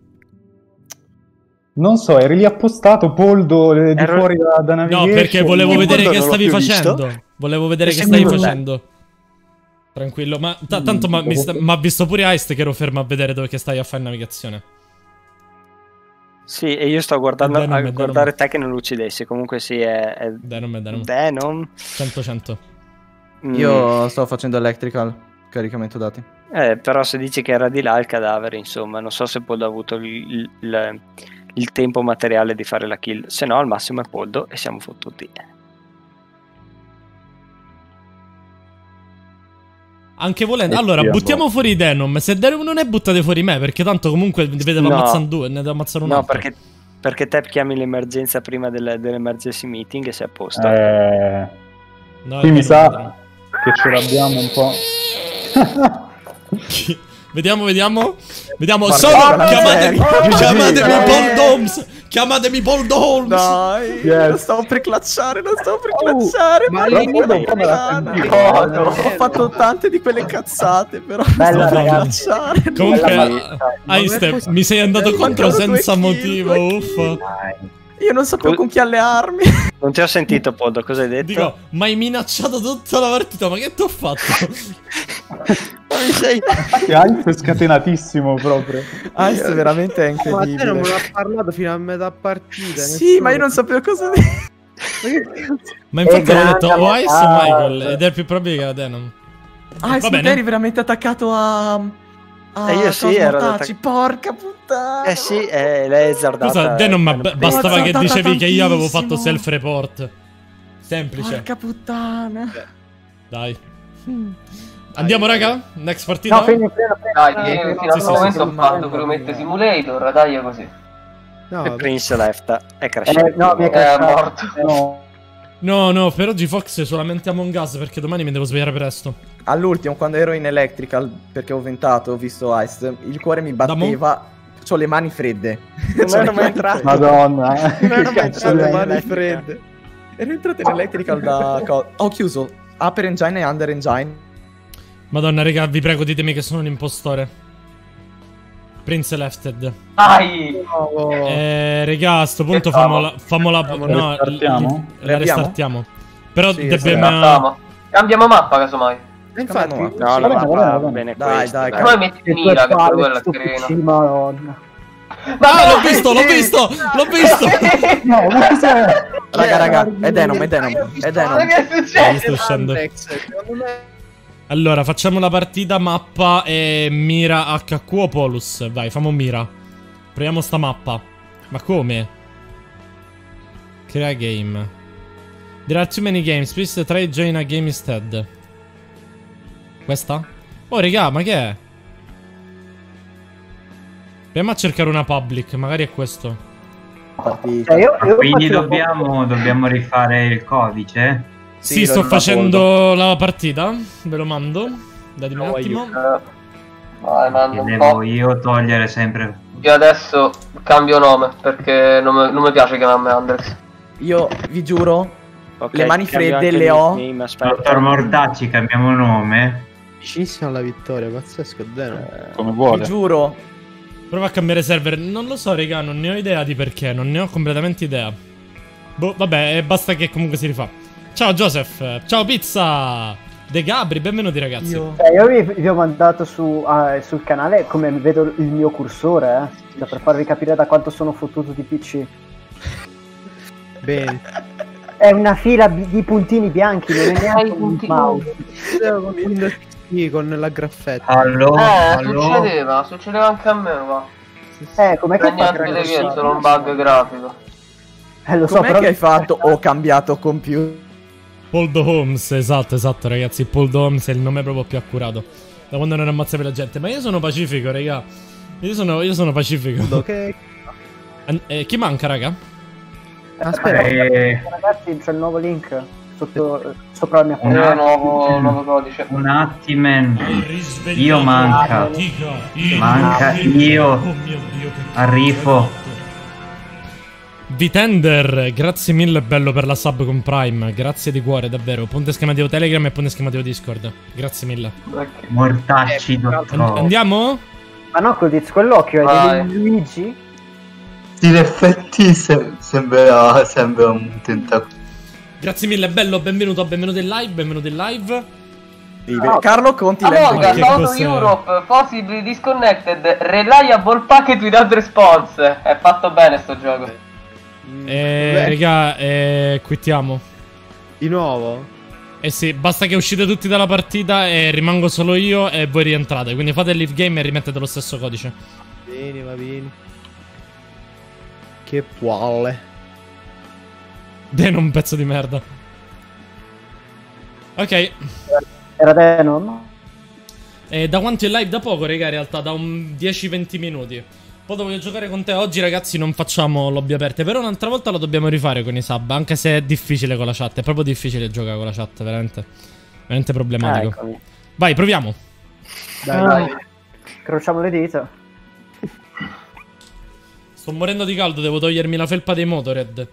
Non so, eri lì appostato, Poldo, di fuori da No, navigation. perché volevo Io vedere Poldo che non l'ho stavi più facendo. visto. Volevo vedere E che stavi seguivo te. facendo. Tranquillo, ma tanto m'ha visto pure Heist che ero fermo a vedere dove che stai a fare navigazione. Sì, e io sto guardando Denom, a Denom. guardare te che non lo uccidessi. Comunque sì, è Denom, Denom. Denom. 100-100. Io stavo facendo Electrical. Caricamento dati. Però se dici che era di là il cadavere, insomma, non so se Poldo ha avuto il tempo materiale di fare la kill. Se no, al massimo è Poldo e siamo fottuti. Anche volendo. Allora, buttiamo fuori Denom. Se Denom non è, buttate fuori me. Perché tanto comunque ne devo No. ammazzare due. Ne devo ammazzare un No, altro. perché te chiami l'emergenza prima dell'emergency meeting e sei a posto. No, Qui è mi Denom, sa Denom. che ce l'abbiamo un po'. Vediamo, vediamo. Vediamo. Guarda, Sono. guarda, Chiamatemi dai. Paul Holmes. Chiamatemi Paul Holmes. Dai, Yes. non stavo per clacciare, non stavo per clacciare. ma però all'inizio quella un po' me la puttana. sentivo. Ho fatto tante di quelle cazzate, però Bella, non stavo per ragazzi. clacciare. Comunque, Heist, mi sei andato contro mancano senza due motivo. kill, Uffa. Io non sapevo con chi allearmi. Non ti ho sentito, Poldo, cosa hai detto? Dico, ma hai minacciato tutta la partita. Ma che ti ho fatto? Hype è scatenatissimo proprio. Heist è veramente è Ma te non incredibile. me ne ha parlato fino a metà partita. Sì, ma io non sapevo cosa dire. Ma infatti È avevo detto grande, o Ice o Michael. Ed è più probabile che era Denom. Ah, Va ma bene. eri veramente attaccato a... Io sì, ero Cosmotacci, porca puttana. sì, lei è azzardata. Scusa, Denom, ma bastava che Azzardata dicevi che io avevo fatto tantissimo. self-report. Semplice. Porca puttana. Dai. Andiamo, raga? Next partita? No, fino Dai, fino a questo momento ho fatto Promette Simulator, dai così. No, E Prince Left è crashato. no, mi è È morto. No, per oggi Fox è solamente Among Us perché domani mi devo svegliare presto. All'ultimo, quando ero in Electrical, perché ho ventato, ho visto Ice, il cuore mi batteva. C'ho le mani fredde. Non ero mai entrato. Madonna. Non ero mai Che entrato, cazzo le mani è? fredde. Ero entrato in Electrical da... Ho chiuso Upper Engine e Under Engine. Madonna, raga, vi prego, ditemi che sono un impostore. Prince Lefted. Dai! Raga, a sto punto fammo la no, restartiamo? la restartiamo. Però Sì, dobbiamo... Cambiamo mappa casomai. Infatti, No, la mappa va bene Dai, questo. dai, Poi metti Mira, che pure quella è carina. Madonna. Ah, l'ho visto! No, ma cos'è? Raga, è Denom. Ma che è Io successo? sto uscendo. secondo me... Allora, facciamo la partita mappa e Mira HQ o Polus. Vai, famo Mira. Proviamo sta mappa. Ma come? Crea game. There are too many games. Please try join a game instead. Questa? Oh, raga, ma che è? Proviamo a cercare una public. Magari è questo. Quindi dobbiamo rifare il codice? Sì, sto facendo la partita. Ve lo mando. Datemi un attimo. Vai, mando un Devo po'. io togliere sempre. Io adesso cambio nome perché non mi piace chiamarmi Andrex. Io vi giuro, Ok, le mani cambio fredde anche le il ho. nickname, aspetta. Dottor Mordacci, cambiamo nome. Vicinissimo alla vittoria, pazzesco, Denom. Come Vi vuole. giuro. Prova a cambiare server. Non lo so, raga, non ne ho idea di perché. Non ne ho completamente idea. Boh, vabbè, basta che comunque si rifà. Ciao Joseph. Ciao Pizza. De Gabri, benvenuti ragazzi. Io vi ho mandato sul canale come vedo il mio cursore, cioè, per farvi capire da quanto sono fottuto di PC. Bene. È una fila di puntini bianchi, non è neanche un mouse. Sì, con la graffetta. Allora, succedeva anche a me qua. Com'è che Niente fate? di che, è solo un bug grafico. Lo so, Com'è però che hai fatto? Ho cambiato computer. Paul Holmes, esatto ragazzi. Paul Holmes è il nome proprio più accurato. Da quando non ammazzavi la gente. Ma io sono pacifico, raga. Io sono pacifico. Ok. Chi manca, raga? aspetta, ragazzi, c'è il nuovo link sopra la mia foto. Nuovo codice. un attimo. Io manca io. Arrivo. Vitender, grazie mille bello per la sub con Prime. Grazie di cuore, davvero. Punto esclamativo Telegram e punto esclamativo Discord. Grazie mille. Mortacci, dottore. Andiamo? Ma no, quell'occhio è di Luigi? Sì, in effetti sembra un tentacolo. Grazie mille, bello, benvenuto in live. Carlo Conti Among Us, Auto Europe, possibly disconnected, reliable packet without response. È fatto bene sto gioco. Raga, quittiamo. Di nuovo? Sì, basta che uscite tutti dalla partita e rimango solo io e voi rientrate. Quindi fate il leave game e rimettete lo stesso codice. Va bene. Che palle. Denon, un pezzo di merda. Ok. Era Denon? Da quanto è live? Da poco, raga, in realtà, da un 10-20 minuti. Poi voglio giocare con te. Oggi, ragazzi, non facciamo lobby aperte. Però un'altra volta lo dobbiamo rifare con i sub. Anche se è difficile con la chat. È proprio difficile giocare con la chat, veramente. Veramente problematico. Eccomi. Vai, proviamo. Dai. Crociamo le dita. Sto morendo di caldo, devo togliermi la felpa dei Motorhead.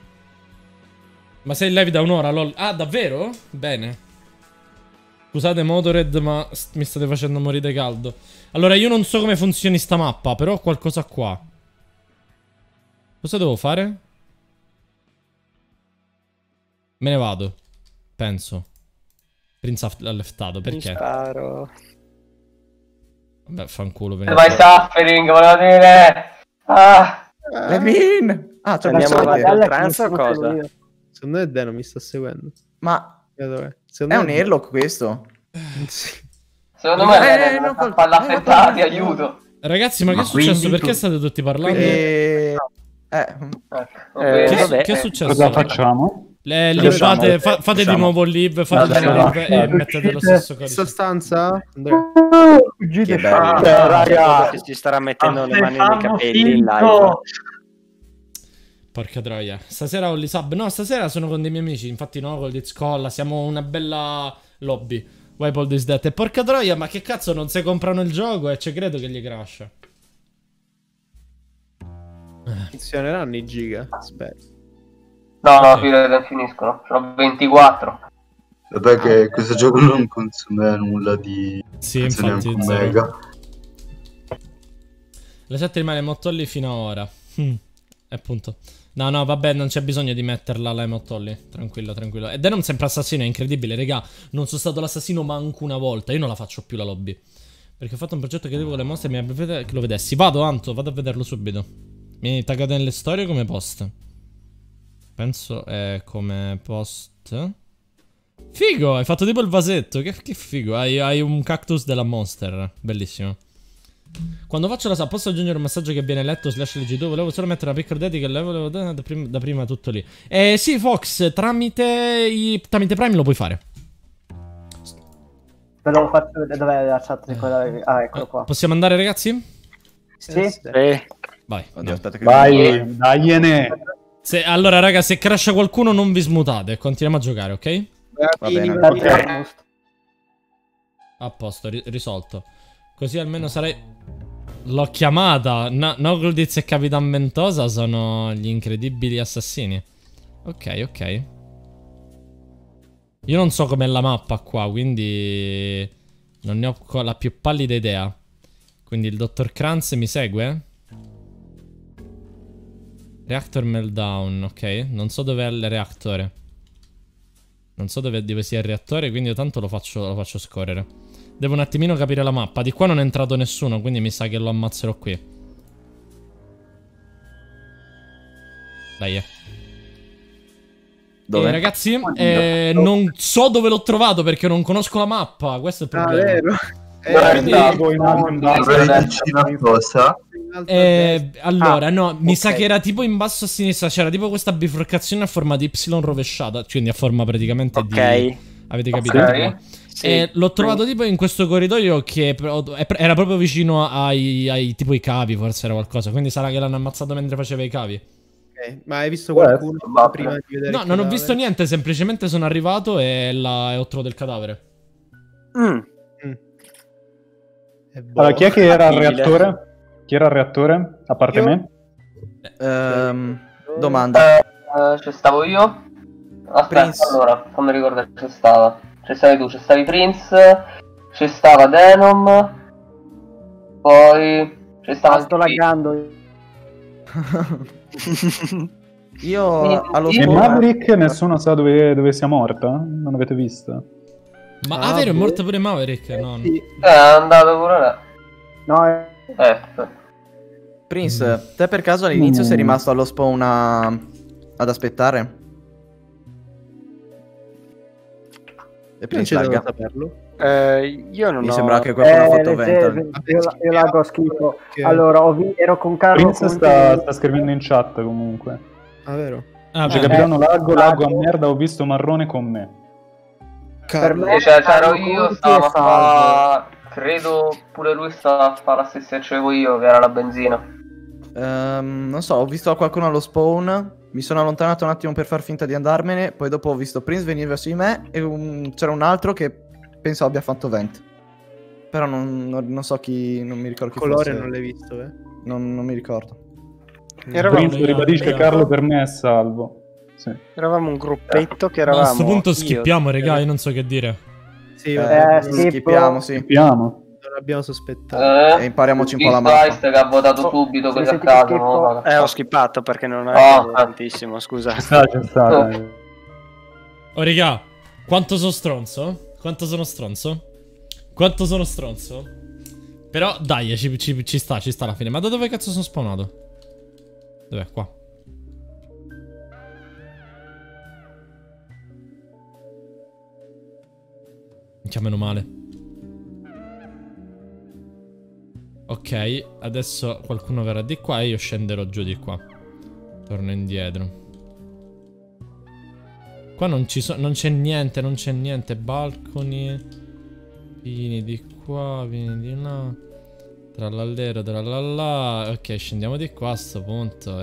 Ma sei in live da un'ora, lol. Ah, davvero? Bene. Scusate Motorhead, ma mi state facendo morire caldo. Allora, io non so come funzioni sta mappa, però ho qualcosa qua. Cosa devo fare? Me ne vado. Penso. Prince ha leftato, perché? Mi sparo. Vabbè, fanculo. Vai suffering, volevo dire. Levin! c'è un trans o cosa? Secondo me Deno mi sta seguendo. Ma è un airlock questo? Sì. Secondo me è una pallafettati, aiuto. Ragazzi, ma che è successo? Perché state tutti parlando? Che è successo? Cosa facciamo? Fate di nuovo live, fate di nuovo live e mettete lo stesso codice. Sostanza? Che raga, che si starà mettendo le mani nei capelli in live. Porca troia. Stasera ho l'Isab. No, stasera sono con dei miei amici. Infatti no, con Dizcolla. Siamo una bella lobby. Wipe all this death. E porca troia, ma che cazzo, non si comprano il gioco e ci credo che gli crasha. Funzioneranno i giga? Aspetta. No, finiscono. Sono 24. Vabbè che questo gioco non consuma nulla di... Sì, infatti, mega. Le 7 rimane Mottolli fino a ora. Appunto. No, vabbè, non c'è bisogno di metterla la Mottolli. Tranquillo, tranquillo. Ed è non sempre assassino, è incredibile, regà. Non sono stato l'assassino manco una volta. Io non la faccio più la lobby. Perché ho fatto un progetto che devo le mostre e mi avrebbe che lo vedessi. Vado, Anto, vado a vederlo subito. Mi taggate nelle storie come post? Penso è come post. Figo, hai fatto tipo il vasetto. Che figo, hai un cactus della Monster. Bellissimo. Quando faccio la posso aggiungere un messaggio che viene letto /LG2. Volevo solo mettere una piccola dedica che volevo da prima tutto lì. Sì, Fox, tramite Prime lo puoi fare. Ve lo faccio vedere dov'è la chat di quella... Ah, eccolo qua. Possiamo andare, ragazzi? Sì. Vai. Oddio, aspetta che... Vai, dagliene. Allora, raga, se crasha qualcuno non vi smutate. Continuiamo a giocare, ok? Va bene. A posto, risolto. Così almeno sarei... L'ho chiamata. Nogglediz e Capitan Ventosa sono gli incredibili assassini. Ok. Io non so com'è la mappa qua, quindi... Non ne ho la più pallida idea. Quindi il dottor Kranz mi segue? Reactor meltdown, ok. Non so dov'è il reattore. Non so dove sia il reattore, quindi io tanto lo faccio scorrere. Devo un attimino capire la mappa. Di qua non è entrato nessuno, quindi mi sa che lo ammazzerò qui. Dai. Dove? Ragazzi, non so dove l'ho trovato perché non conosco la mappa. Questo è il problema. Allora, no, mi sa che era tipo in basso a sinistra. C'era tipo questa bifurcazione a forma di Y rovesciata. Quindi a forma praticamente di... Avete capito? Sì. L'ho trovato tipo in questo corridoio che era proprio vicino ai tipo i cavi, forse era qualcosa. Quindi sarà che l'hanno ammazzato mentre faceva i cavi. Ma hai visto qualcuno prima di vedere? No, non ho visto niente, semplicemente sono arrivato e ho trovato il cadavere. Allora, chi è che era al reattore? Chi era al reattore? A parte me? Domanda. Ci stavo io? Aspetta, Prince. Allora, fammi ricordare che c'è stava. Ci stavi tu, ci stavi Prince, ci stava Denom, poi ci stava... Sto laggando. Io allo E Maverick nessuno sa dove sia morta? Non avete visto? Ma vero, è morto pure Maverick? No. È andato pure là. No, Prince, te per caso all'inizio sei rimasto allo spawn ad aspettare? E Prince devo lagga. saperlo. Io non Mi ho... sembra che qualcuno ha fatto vento. Io laggo schifo. Allora, ero con Carlo. Prince sta scrivendo in chat comunque. Ah, vero? Capitano, laggo a merda, ho visto Marrone con me. Per me c'ero io, stavo a fa... Credo pure lui stava a fare la stessa che c'avevo io, che era la benzina. Non so, ho visto qualcuno allo spawn. Mi sono allontanato un attimo per far finta di andarmene. Poi dopo ho visto Prince venire verso di me. E c'era un altro che penso abbia fatto vent. Però non so chi. Non mi ricordo chi colore fosse. non l'hai visto, Non mi ricordo. Prince ribadisce Carlo per me è salvo. Sì. Eravamo un gruppetto che eravamo... A questo punto schippiamo, raga, io non so che dire. Sì, schippiamo, sì. Schippiamo. Non abbiamo sospettato. E impariamo un po' la mappa. Che ha votato subito così a caso. Ho skippato perché non avevo tantissimo, scusa. C'è stato. Oh, raga, quanto sono stronzo? Quanto sono stronzo? Però dai, ci sta alla fine. Ma da dove cazzo sono spawnato? Dov'è? Qua. Meno male. Ok, adesso qualcuno verrà di qua e io scenderò giù di qua. Torno indietro. Qua non c'è niente, non c'è niente. Balconi. Pini di qua, pini di là. Trallallero, trallallà. Ok, scendiamo di qua a sto punto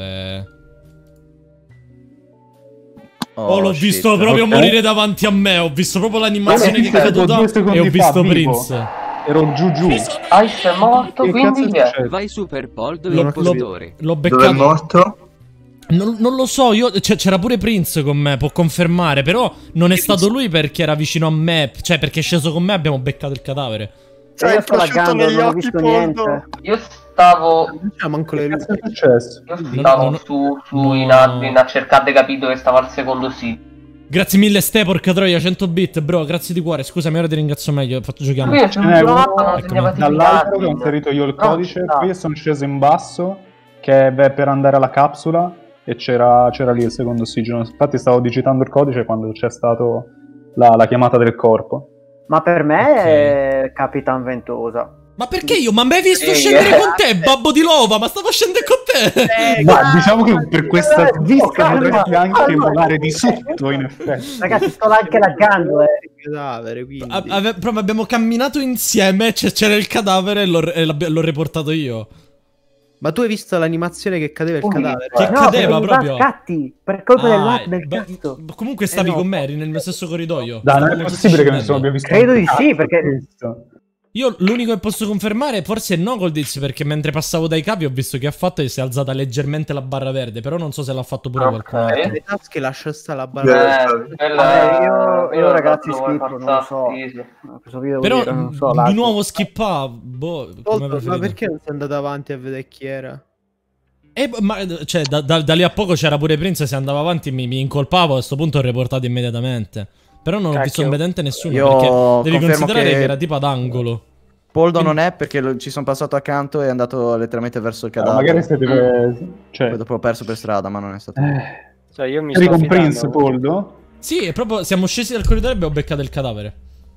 Oh, l'ho visto proprio morire davanti a me. Ho visto proprio l'animazione che è caduta e ho visto Prince. Ero giù. Ice è morto, quindi vai Super Poldo il postore. L'ho beccato. Dove è morto? Non lo so, c'era pure Prince con me, può confermare. Però non è stato lui perché era vicino a me. Cioè, perché è sceso con me e abbiamo beccato il cadavere. Io sto laggando, non ho visto niente. Io stavo manco le luci. Io stavo su in admin a cercare di capire dove stava il secondo sito. Grazie mille Ste, porca troia, 100 bit, bro, grazie di cuore. Scusami, ora ti ringrazio meglio, giochiamo. Io c'ho dall'altro che ho inserito io il codice, qui sono sceso in basso, che è per andare alla capsula, e c'era lì il secondo ossigeno. Infatti stavo digitando il codice quando c'è stato la chiamata del corpo. Ma per me è Capitan Ventosa. Ma perché io? Ma mi hai visto scendere con te, babbo di lova? Ma stavo scendendo con te! Ma diciamo che per questa visca potresti anche volare di sotto, in effetti. Ragazzi, sto anche laggando, cadavere, quindi. Proprio abbiamo camminato insieme, c'era il cadavere e l'ho riportato io. Ma tu hai visto l'animazione che cadeva il cadavere? Che cadeva proprio. Scatti, per colpa del cazzo. Comunque stavi con me, eri nel mio stesso corridoio. Dai, non è possibile che nessuno abbia visto. Credo di sì, perché... Io l'unico che posso confermare forse è Nogolditz, perché mentre passavo dai cavi ho visto che ha fatto e si è alzata leggermente la barra verde, però non so se l'ha fatto pure qualcun altro. Le tasche lascia stare la barra verde. Io ragazzi schippo, non lo so. Però non so, di nuovo skippa, boh, ma perché non sei andato avanti a vedere chi era? Ma cioè da lì a poco c'era pure Prince, se andava avanti mi incolpavo, a questo punto ho riportato immediatamente. Però non ho visto immediatamente nessuno, perché devi considerare che era tipo ad angolo. Poldo non è, perché ci sono passato accanto e è andato letteralmente verso il cadavere. Magari siete... Poi dopo l'ho perso per strada, ma non è stato... Cioè io mi eri sto con fidando. Prince, Poldo? Sì, è proprio siamo scesi dal corridoio e abbiamo beccato il cadavere.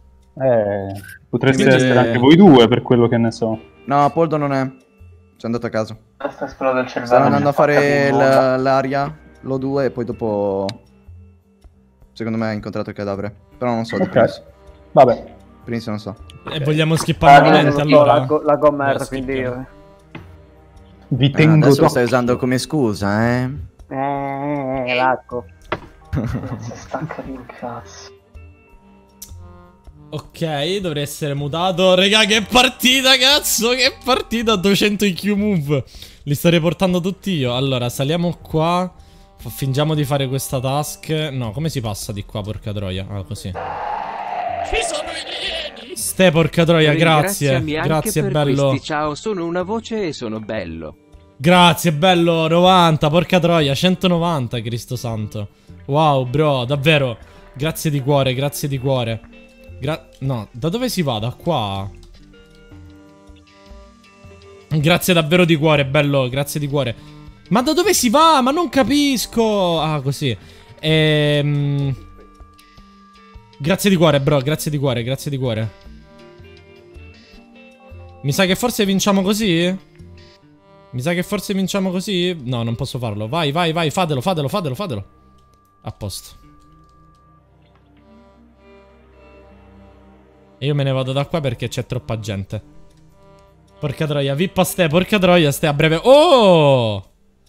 Potreste essere anche voi due, per quello che ne so. No, Poldo non è. C'è andato a caso. Sta esplodendo il cervello. Stanno andando a fare l'aria, l'O2 e poi dopo... Secondo me ha incontrato il cadavere. Però non so di Prince. Vabbè. Prince non so. E vogliamo skippare nuovamente allora? La gommerda, quindi... Vi tengo adesso lo stai usando come scusa, l'acqua. Si stacca di un cazzo. Ok, dovrei essere mutato. Raga, che partita, cazzo! Che partita! 200 IQ move. Li sto riportando tutti io. Allora, saliamo qua. Fingiamo di fare questa task. No, come si passa di qua, porca troia? Ah, così. Ste, porca troia, grazie. Grazie, bello. Questi, ciao, sono una voce e sono bello. Grazie, bello. 90, porca troia. 190, Cristo santo. Wow, bro, davvero. Grazie di cuore, grazie di cuore. No, da dove si va? Da qua? Grazie davvero di cuore, bello, grazie di cuore. Ma da dove si va? Ma non capisco. Ah, così. Grazie di cuore, bro, grazie di cuore, grazie di cuore. Mi sa che forse vinciamo così? Mi sa che forse vinciamo così? No, non posso farlo. Vai, vai, vai, fatelo, fatelo, fatelo, fatelo. A posto. E io me ne vado da qua perché c'è troppa gente. Porca troia, vippa ste, porca troia, ste a breve. Oh!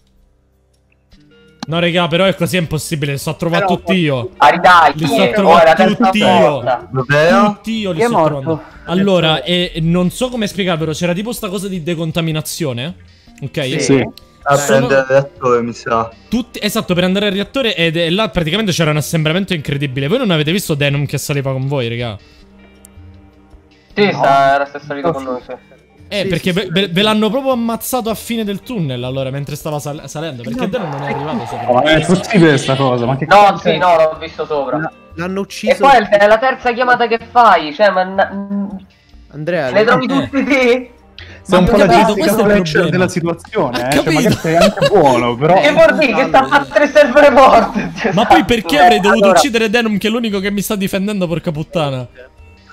No, raga, però è così, è impossibile. Li sto trovando tutti io. Li sto trovando tutti io. Tutti io li sto trovando. Allora, non so come spiegarvelo. C'era tipo sta cosa di decontaminazione. Ok? Sì. A prendere il reattore, mi sa. Esatto, per andare al reattore. E là praticamente c'era un assembramento incredibile. Voi non avete visto Denom che saliva con voi, raga? Sì, era salito con noi, sì. Perché ve l'hanno proprio ammazzato a fine del tunnel, allora, mentre stava salendo. Perché Denom non è arrivato sopra. Ma è possibile sta cosa? Ma che no, sì, no, l'ho visto sopra. L'hanno ucciso. E poi è la terza chiamata che fai. Cioè, ma Andrea, le trovi tutti lì? Sei un po' la Jessica della situazione, cioè, magari sei anche buono, però... Che vuol dire che sta a 3 server morti? Ma poi perché avrei dovuto uccidere Denom, che è l'unico che mi sta difendendo, porca puttana?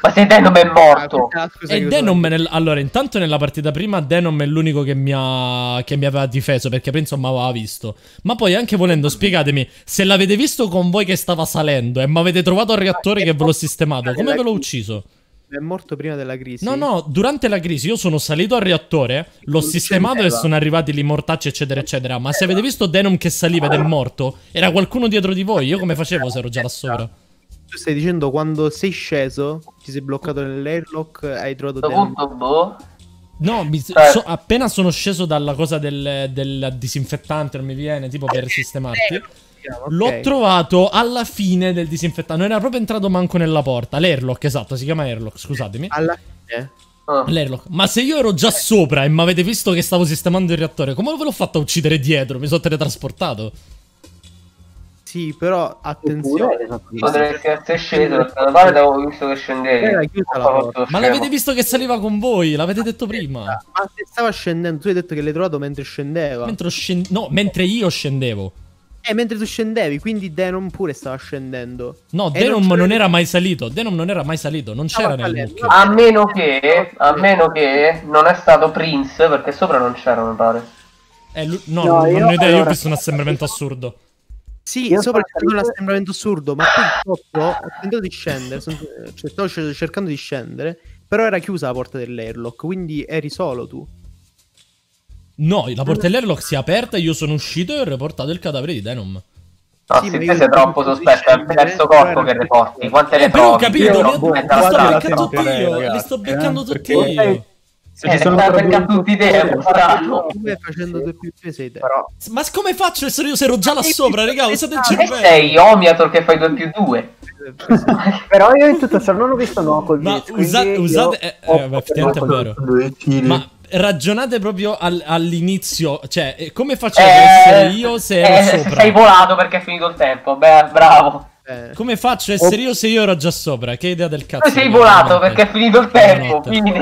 Ma se Denom è morto. E Denom allora, intanto nella partita prima Denom è l'unico che mi aveva difeso, perché penso mi aveva visto. Ma poi anche volendo, spiegatemi, se l'avete visto con voi che stava salendo e mi avete trovato al reattore che ve l'ho sistemato, come ve l'ho ucciso? È morto prima della crisi. No, durante la crisi io sono salito al reattore, l'ho sistemato e sono arrivati lì mortacci eccetera eccetera. Ma se avete visto Denom che saliva ed è morto, era qualcuno dietro di voi? Io come facevo se ero già là sopra? Tu stai dicendo quando sei sceso, ti sei bloccato nell'airlock, hai trovato Denom? No, appena sono sceso dalla cosa del disinfettante, non mi viene, tipo per sistemarti. L'ho trovato alla fine del disinfettante. Non era proprio entrato manco nella porta. L'airlock, esatto, si chiama airlock, scusatemi. Alla fine? L'airlock. Ma se io ero già sopra e mi avete visto che stavo sistemando il reattore, come ve l'ho fatto a uccidere dietro? Mi sono teletrasportato. Sì, però attenzione. Potresti essere sceso, perché da parte avevo visto che scendevi. Ma l'avete visto che saliva con voi? L'avete detto prima. Ma se stava scendendo, tu hai detto che l'hai trovato mentre scendeva. No, mentre io scendevo. Mentre tu scendevi, quindi Denom pure stava scendendo. No, Denom non era mai salito. Denom non era mai salito, non c'era nel mucchio. A meno che non è stato Prince, perché sopra non c'era, mi pare. No, non ho idea, io ho visto un assembramento assurdo. Sì, sopra c'è un assembramento assurdo, ma qui sotto ho tentato di scendere, stavo cercando di scendere, però era chiusa la porta dell'airlock, quindi eri solo tu. No, la porta dell'airlock si è aperta, io sono uscito e ho reportato il cadavere di Denom. No, sì, te sei troppo sospetto, è il terzo corpo che reporti. Quante ne però ho trovi? Li sto beccando tutti io. Se ci sono beccato tutti te, facendo 2 più 3 sei te. Ma come faccio essere io se ero già là sopra, raga? Usate il cervello. Sei Omiator che fai 2 più 2. Però io in tutto ciò non ho visto Knuckle. Ma usate effettivamente è vero. Ma ragionate proprio all'inizio, cioè come faccio ad essere io se ero sopra? Sei volato perché è finito il tempo. Beh, bravo. Come faccio ad essere io se io ero già sopra? Che idea del cazzo. Tu sei volato perché è finito il tempo. Quindi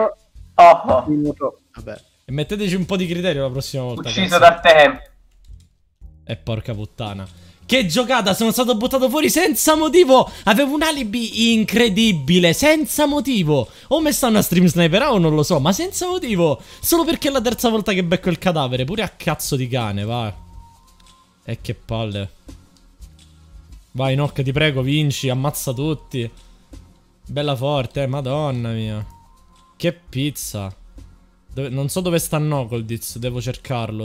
vabbè. E metteteci un po' di criterio la prossima volta. Ucciso da tempo. E porca puttana. Che giocata, sono stato buttato fuori senza motivo. Avevo un alibi incredibile, senza motivo. O me stanno a stream sniper o non lo so, ma senza motivo. Solo perché è la terza volta che becco il cadavere, pure a cazzo di cane, va. E che palle. Vai Nock, ti prego, vinci, ammazza tutti. Bella forte, madonna mia. Che pizza. Non so dove sta Knuckles, devo cercarlo,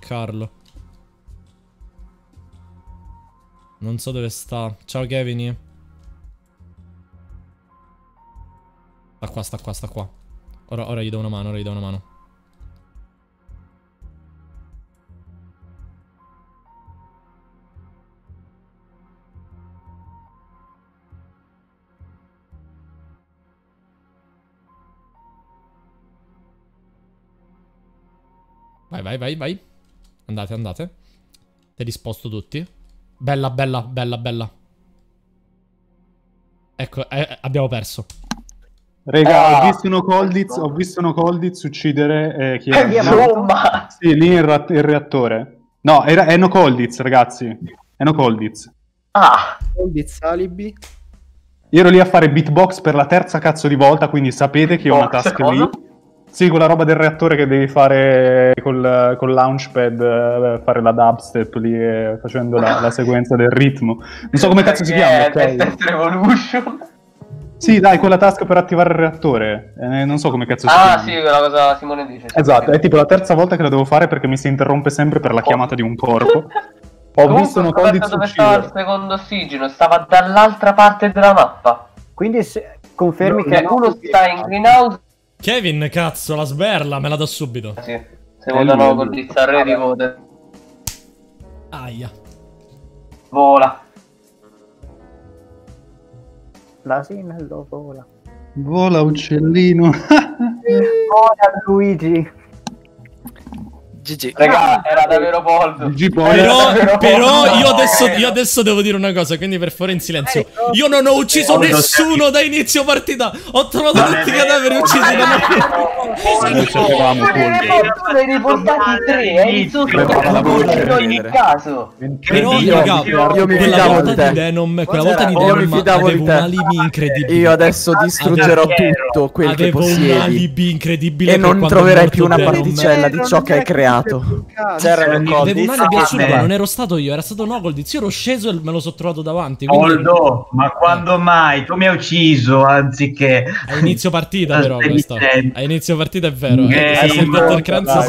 Non so dove sta. Ciao Kevin. Sta qua. Ora gli do una mano, Vai. Andate. Te li sposto tutti. Bella. Ecco, abbiamo perso. Raga, ho visto uno Colditz uccidere chi era? Insomma. Sì, lì il reattore. No, è no Colditz, ragazzi. È no Colditz. Colditz alibi. Io ero lì a fare beatbox per la terza cazzo di volta, quindi sapete che ho una task lì. Sì, quella roba del reattore che devi fare col launchpad, fare la dubstep lì facendo la sequenza del ritmo. Non so come cazzo si chiama. Test Revolution. Sì, dai, quella task per attivare il reattore. Non so come cazzo si chiama. Sì, quella cosa Simone dice. Esatto, è tipo la terza volta che la devo fare perché mi si interrompe sempre per la chiamata di un corpo. Visto uno Colditz dove stava il secondo ossigeno, stava dall'altra parte della mappa. Quindi confermi che uno sta in greenhouse. Kevin, cazzo, la sberla, me la do subito. Sì, se votano con Lizzarre di vote. Aia. Vola. L'asinello vola. Vola uccellino. Vola Luigi. GG. Raga, era davvero Poldo. Però io adesso devo dire una cosa, quindi per favore in silenzio. Io non ho ucciso nessuno da inizio partita. Ho trovato tutti i cadaveri uccisi da Ne hai riportati 3, hai in ogni caso. Però raga, io mi quella fidavo volta di te. di Denom, quella volta di Io mi Denom fidavo di avevo te. un alibi incredibile. Io adesso distruggerò tutto quel che Avevo un possiedi alibi incredibile e per non quando è troverai morto più una Denom. particella di ciò che hai creato. C'erano Avevo un alibi Colditz. assurdo, non ero stato io, era stato Nogolditz. Io ero sceso e me lo sono trovato davanti. Quindi... Poldo, ma quando mai? Tu mi hai ucciso anziché... A inizio partita però questo. A inizio partita è vero. Se sei il no, dottor Kranz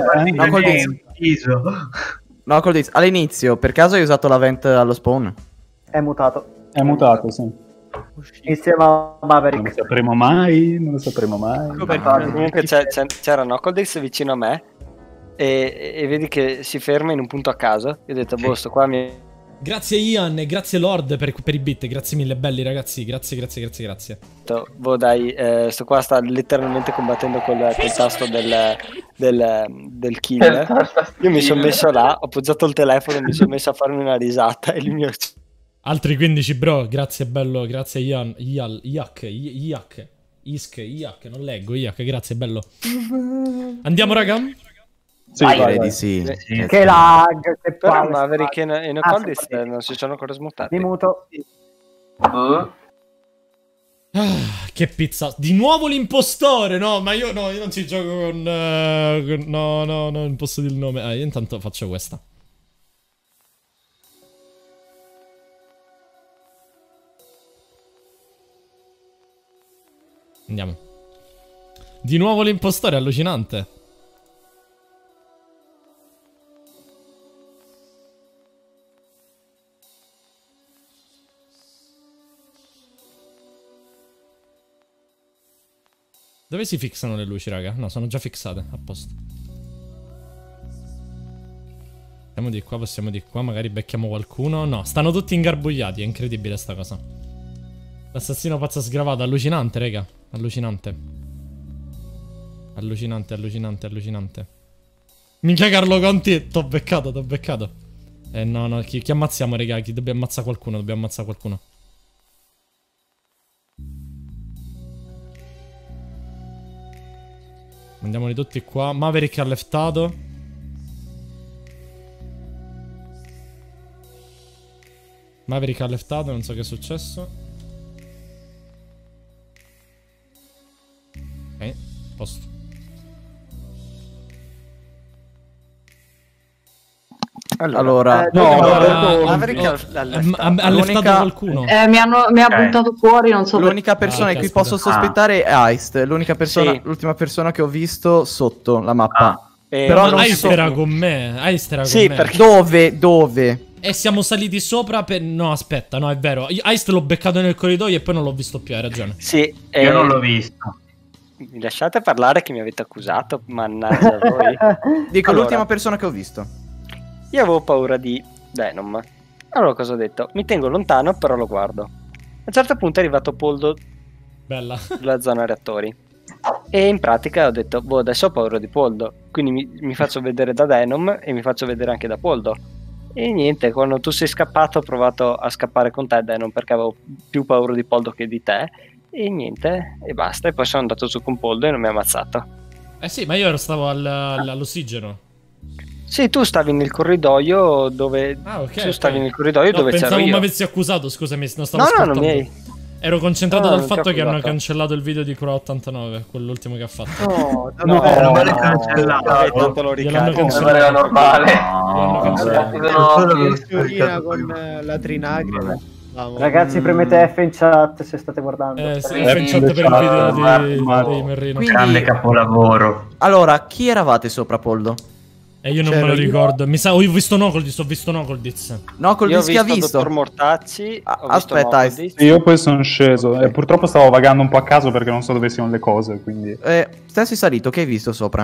No, Colditz, all'inizio per caso hai usato la vent allo spawn? È mutato. È mutato, sì. Insieme a Maverick. Non lo sapremo mai, non lo sapremo mai. Comunque c'era Nocoldix vicino a me e vedi che si ferma in un punto a caso. Io ho detto, boh, sto qua mi... Grazie Ian e grazie Lord per i bit. Grazie mille belli ragazzi. Grazie. Boh dai, sto qua sta letteralmente combattendo col tasto del kill. Io mi sono messo là, ho appoggiato il telefono e mi sono messo a farmi una risata e lui mi ha... Altri 15 bro, grazie bello, grazie Ian, Iak, non leggo, Iak, grazie bello. Andiamo raga? Sì, direi di sì. Che lag, che Però palle. Maverick e Nocolditz non si sono ancora smutati. Mi muto. Che pizza. Di nuovo l'impostore, no, ma io non ci gioco con... no, non posso dire il nome. Io intanto faccio questa. Andiamo. Di nuovo l'impostore, allucinante. Dove si fissano le luci, raga? No, sono già fissate, a posto. Passiamo di qua, magari becchiamo qualcuno. No, stanno tutti ingarbugliati, è incredibile sta cosa. L'assassino pazzo sgravato, allucinante, raga. Allucinante. Minchia Carlo Conti, t'ho beccato. No, chi ammazziamo, raga? Chi dobbiamo ammazzare qualcuno, Mandiamoli tutti qua. Maverick ha leftato. Non so che è successo. Ok, posto. Allora, Maverick ha leftato qualcuno. Mi ha buttato fuori, non so l'unica persona in cui posso sospettare è Heist. L'unica persona, l'ultima persona che ho visto sotto la mappa. Però non Heist era con me. Dove? E siamo saliti sopra per... No, aspetta, no, è vero. Heist l'ho beccato nel corridoio e poi non l'ho visto più, hai ragione. Sì, io non l'ho visto. Mi lasciate parlare che mi avete accusato? Mannaggia voi. Dico l'ultima persona che ho visto. Io avevo paura di Denom. Allora cosa ho detto? Mi tengo lontano, però lo guardo. A un certo punto è arrivato Poldo. Bella. Sulla zona reattori. E in pratica ho detto, boh, adesso ho paura di Poldo. Quindi mi faccio vedere da Denom e mi faccio vedere anche da Poldo. E niente, quando tu sei scappato ho provato a scappare con te, Denom, perché avevo più paura di Poldo che di te. E niente, e basta. E poi sono andato su con Poldo e non mi ha ammazzato. Eh sì, ma io stavo all'ossigeno. Sì, tu stavi nel corridoio dove... Ah, ok. Tu stavi nel corridoio dove c'ero io. Pensavo mi avessi accusato, scusami, non stavo ascoltando. No, non mi hai... Ero concentrato dal fatto che hanno cancellato il video di Cura 89, quell'ultimo che ha fatto. Non l'hanno cancellato. Tanto lo ricarico. Non era normale. Con la trinagrima. Ragazzi, premete F in chat se state guardando. Sì, F in chat per il video di Merrino. Grande capolavoro. Allora, chi eravate sopra, Poldo? E io non me lo ricordo. Mi sa, ho visto Nocolditz. Nocolditz che ha visto? Dottor Mortacci. Aspetta, io poi sono sceso e purtroppo stavo vagando un po' a caso perché non so dove siano le cose, quindi... Stesso salito, che hai visto sopra?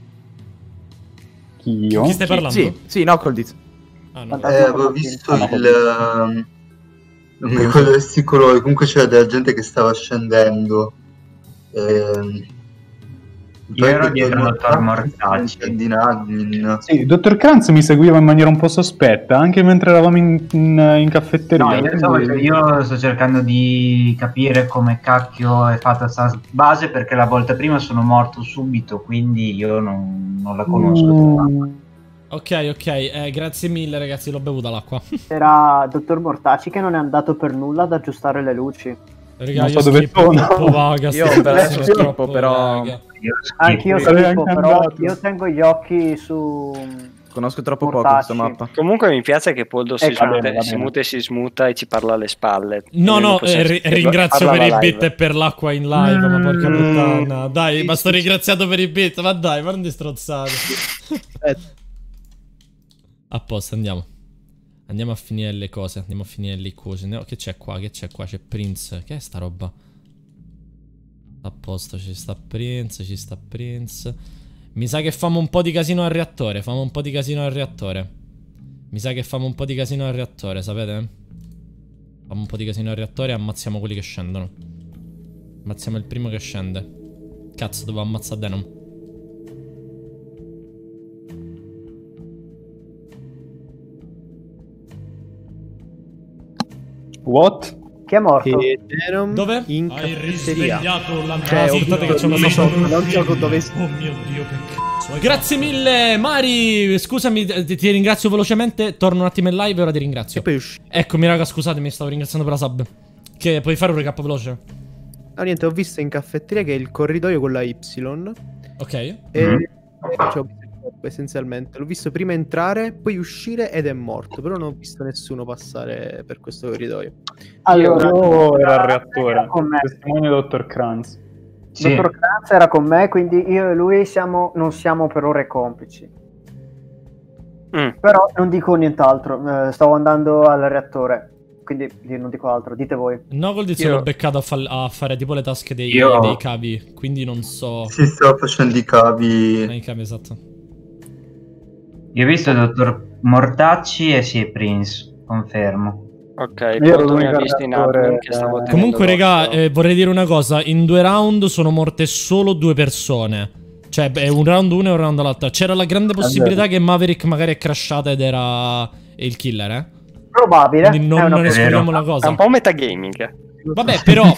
Io? Chi stai parlando? Sì, Nocolditz. Avevo visto non mi ricordo questi colori, comunque c'era della gente che stava scendendo. Io ero dietro al dottor Mortacci. Sì, il dottor Kranz mi seguiva in maniera un po' sospetta, anche mentre eravamo in caffetteria. No, io sto cercando di capire come cacchio è fatta sta base, perché la volta prima sono morto subito, quindi io non la conosco. Ok, grazie mille ragazzi, l'ho bevuta l'acqua. Era dottor Mortacci che non è andato per nulla ad aggiustare le luci. Raga, io schippo troppo vaga. Io per adesso schippo, però... Anch'io schippo, però io tengo gli occhi su... Conosco troppo Mortacci. poco questa mappa. Comunque mi piace che Poldo si va bene. muta e si smuta e ci parla alle spalle. No, ringrazio Parla per i live. bit e per l'acqua in live, ma porca puttana. Dai, ma sto ringraziato per i bit, ma dai, ma non di strozzate. A posto, andiamo. Andiamo a finire le cose, andiamo a finire le cose. Che c'è qua? C'è Prince. Che è sta roba? A posto, ci sta Prince. Mi sa che famo un po' di casino al reattore. Mi sa che famo un po' di casino al reattore, sapete? Famo un po' di casino al reattore e ammazziamo quelli che scendono. Ammazziamo il primo che scende. Cazzo, devo ammazzare Denom. What? Chi è morto? Dove? In Hai caffetteria. risvegliato la Aspettate che c'è una non gioco dove... Oh mio Dio, che cazzo. Grazie mille, Mari. Scusami, ti ringrazio velocemente. Torno un attimo in live e ora ti ringrazio. Eccomi, raga, scusatemi, stavo ringraziando per la sub. Che puoi fare un recap veloce? No, niente, ho visto in caffetteria che è il corridoio con la Y. Ok. E cioè, essenzialmente l'ho visto prima entrare, poi uscire ed è morto. Però non ho visto nessuno passare per questo corridoio. Allora, Io ero al reattore. con me. Testimone dottor Kranz. Il dottor Kranz era con me, quindi io e lui non siamo per ore complici. Però non dico nient'altro. Stavo andando al reattore, quindi io non dico altro. Dite voi. No, col dizio l'ho beccato a fare tipo le tasche dei cavi. Quindi non so. Si stava facendo i cavi. I cavi, esatto. Io ho visto il dottor Mortacci e sì, Prince, confermo. Ok, Poldo mi ha visto in admin che stavo tenendo Comunque, raga, d'occhio. vorrei dire una cosa. In 2 round sono morte solo 2 persone. Cioè, è un round uno e un round l'altro. C'era la grande possibilità che Maverick magari è crashata ed era il killer, eh? Probabile. Quindi non escludiamo la cosa. È un po' metagaming. Vabbè, però...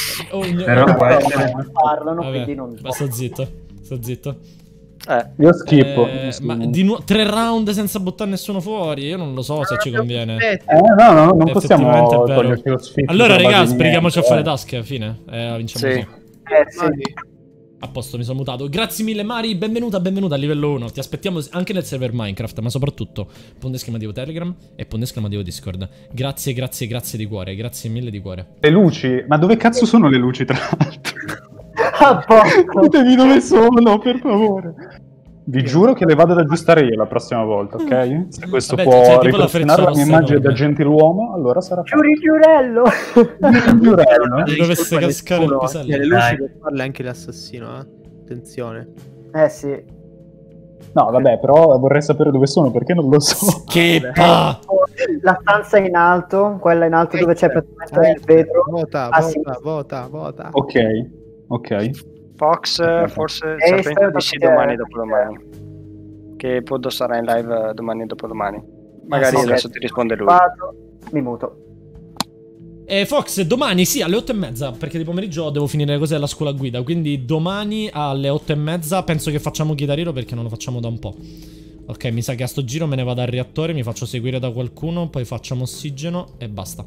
parlano, Vabbè, quindi non... sto zitto. Io schippo. Ma di 3 round senza buttare nessuno fuori, io non lo so se ci conviene. No, non possiamo Effettivamente è vero. toglierci lo sfitto. Allora, per raga, base di sbrighiamoci a niente, fare task, fine. Vinciamo Sì. così. A posto, mi sono mutato. Grazie mille, Mari. Benvenuta a livello 1. Ti aspettiamo anche nel server Minecraft, ma soprattutto punto esclamativo Telegram e punto esclamativo Discord. Grazie di cuore. Grazie mille di cuore. Le luci? Ma dove cazzo sono le luci, tra l'altro? A posto. Ditemi dove sono, per favore. Vi giuro che le vado ad aggiustare io la prossima volta, ok? Se questo Vabbè, può cioè, tipo la ripristrinare la mia freccia immagine rossa da gentiluomo, allora sarà fatto. Giurello. Giurello. Dovesse cascare il pisello. Le luci per farle anche l'assassino, Attenzione. Sì. No, vabbè, però vorrei sapere dove sono, perché non lo so. Schippa! La stanza in alto, quella in alto dove c'è praticamente il vetro. Vota. Ok. Fox, forse sapessi domani dopodomani. Che Poldo sarà in live domani e dopodomani. Magari sì, adesso ti risponde lui. Mi muto. Fox, domani sì, alle 8:30, perché di pomeriggio devo finire le cose della scuola guida. Quindi domani alle 8:30 penso che facciamo Chitariro, perché non lo facciamo da un po'. Ok, mi sa che a sto giro me ne vado al reattore, mi faccio seguire da qualcuno, poi facciamo ossigeno e basta.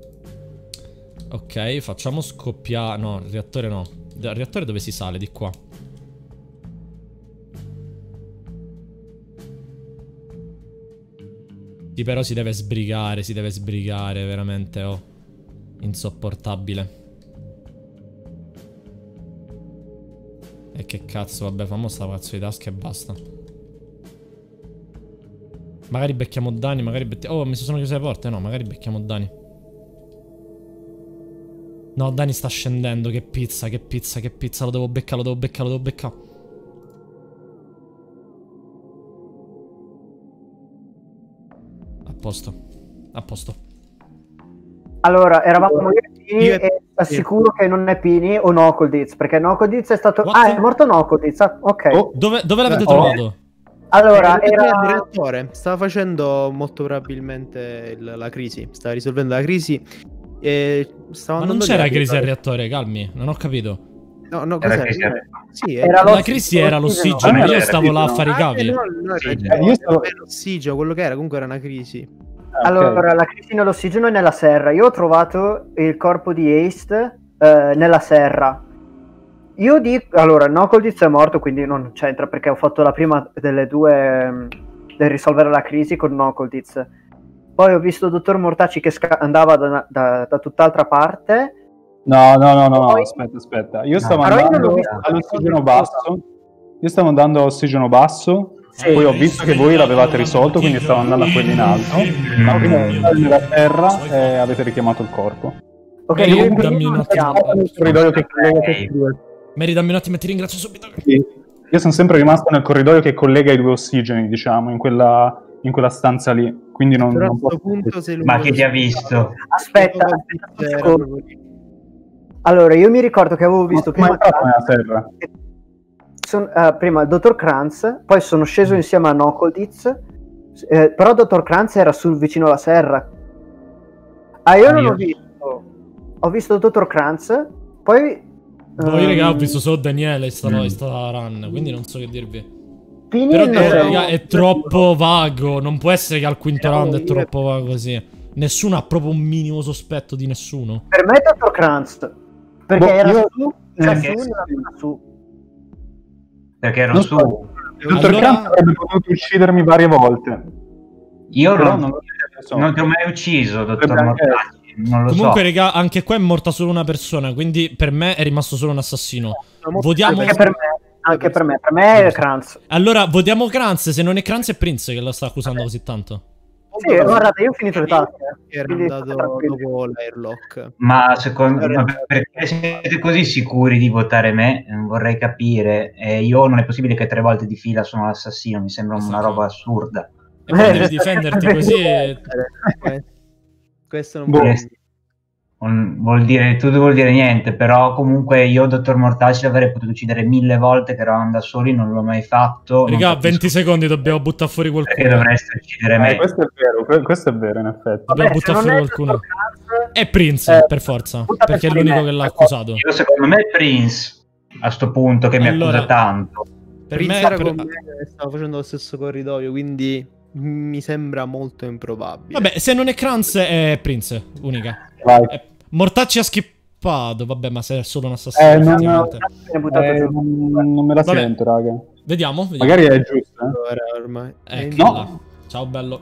Ok, facciamo scoppiare... No, il reattore no. Il reattore dove si sale? Di qua. Sì, però si deve sbrigare, veramente, oh. Insopportabile. E che cazzo, vabbè, fammo sta cazzo di tasca e basta. Magari becchiamo Dani, oh, mi sono chiuse le porte, no, magari becchiamo Dani. No, Dani sta scendendo, che pizza, lo devo beccare. A posto. Allora, eravamo io e sicuro che non è Pini o Nokoditz, perché Nokoditz è stato... What? Ah, è morto Nokoditz, ok. Dove l'avete trovato? Allora, era era... il reattore, stava facendo molto probabilmente la crisi, stava risolvendo la crisi e stava Ma non andando c'era via, crisi al reattore, calmi, non ho capito. No, no, Era cos'era? crisi al Sì, Era La crisi era l'ossigeno, io stavo là a fare i cavi. no, io stavo- l'ossigeno, quello che era, comunque era una crisi. Allora, la crisi nell'ossigeno è nella serra. Io ho trovato il corpo di Ace nella serra. Io dico... Allora, Nokoditz è morto, quindi non c'entra, perché ho fatto la prima delle due del risolvere la crisi con Nokoditz. Poi ho visto il dottor Mortacci che andava da tutt'altra parte. No, Poi- aspetta. Io stavo Però io non andando l'ho visto. all'ossigeno basso. Io stavo andando a ossigeno basso. Sì. Poi ho visto che voi l'avevate risolto, quindi stavo andando a quello in alto. Ma quindi nella terra e avete richiamato il corpo. Ok, Io io dammi un attimo. Nel corridoio che collega questi due. Mary, dammi un attimo e ti ringrazio subito. Sì. Io sono sempre rimasto nel corridoio che collega i due ossigeni, diciamo, in quella stanza lì. Quindi non, Però a non questo posso... punto se lui Ma chi ti ha visto? Aspetta, un secondo. Allora, io mi ricordo che avevo visto Come è prima, entrato nella terra? prima il dottor Kranz, poi sono sceso insieme a Nokoditz, però il dottor Kranz era sul vicino alla serra. Io non Io. ho visto. Ho visto il dottor Kranz, poi... Poi, raga, ho visto solo Daniele e sta run, quindi non so che dirvi. Pini Però, non c'era. raga, è troppo vago. Non può essere che al quinto round è troppo vago così. Nessuno ha proprio un minimo sospetto di nessuno. Per me è il dottor Kranz, perché Boh, era io- su, perché- nella zona su. Perché ero Non su. so. Il dottor Allora- Kranz avrebbe potuto uccidermi varie volte. Io Però non, non so. non ti ho mai ucciso, dottor Potrebbe anche Mortacci. Non lo Comunque, so. raga, anche qua è morta solo una persona. Quindi per me è rimasto solo un assassino. Votiamo. Anche per me è Kranz. Allora, votiamo Kranz. Se non è Kranz, è Prince che lo sta accusando così tanto. Sì, guardate, io ho finito le tasse. Era quindi andato state tranquilli. dopo l'airlock. Ma secondo me perché siete così sicuri di votare me? Vorrei capire. Io non è possibile che 3 volte di fila sono l'assassino, mi sembra una roba assurda. E poi devi difenderti così. Questo non Boh. Vuol dire niente, però comunque io, dottor Mortacci, l'avrei potuto uccidere 1000 volte che eravamo da soli, non l'ho mai fatto. non Raga, capisco 20 secondi dobbiamo buttare fuori perché qualcuno. dovreste uccidere me. Questo è vero, in effetti. Dobbiamo Vabbè, se buttare non fuori è il qualcuno. dottor Kranz, È Prince, per forza. butta per Perché è fuori l'unico me. che l'ha accusato. Io secondo me è Prince a sto punto che mi Allora, accusa tanto. Per Prince me, era per- con me e stava facendo lo stesso corridoio, quindi mi sembra molto improbabile. Vabbè, se non è Kranz è Prince, unica. Vai. Mortacci ha skippato, vabbè, ma se è solo un assassino, effettivamente. Non me la Vabbè. sento, raga. Vediamo. Magari è giusto, Allora, ormai. Eccola. Ciao, bello.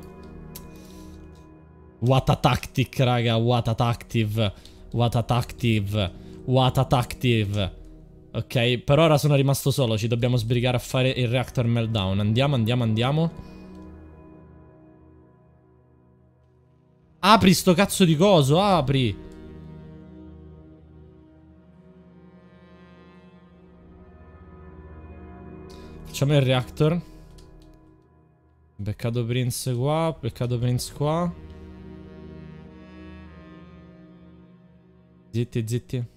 What a tactic, raga. What a tactive. What a tactive. What a tactive. Ok, per ora sono rimasto solo. Ci dobbiamo sbrigare a fare il reactor meltdown. Andiamo. Apri sto cazzo di coso, apri. Facciamo il reactor. Peccato Prince qua, peccato Prince qua. Zitti.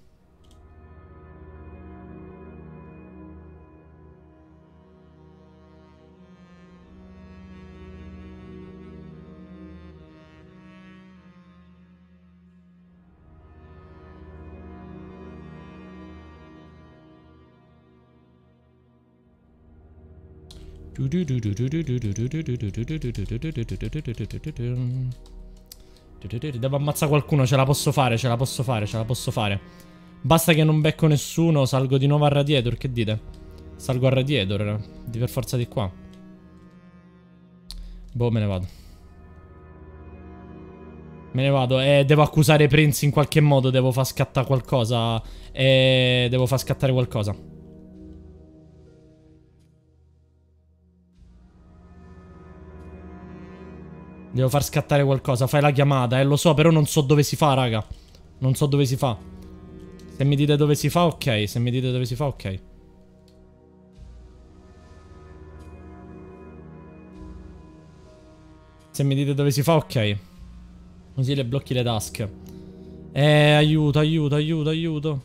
Devo ammazzare qualcuno, ce la posso fare. Basta che non becco nessuno, salgo di nuovo a Radiator, che dite? Salgo a Radiator, per forza di qua. Boh, me ne vado e devo accusare Prince in qualche modo, devo far scattare qualcosa. Devo far scattare qualcosa. Devo far scattare qualcosa, fai la chiamata, lo so, però non so dove si fa, raga. Non so dove si fa. Se mi dite dove si fa, ok. Se mi dite dove si fa, ok. Se mi dite dove si fa, ok. Così le blocchi le task. Aiuto, aiuto, aiuto, aiuto.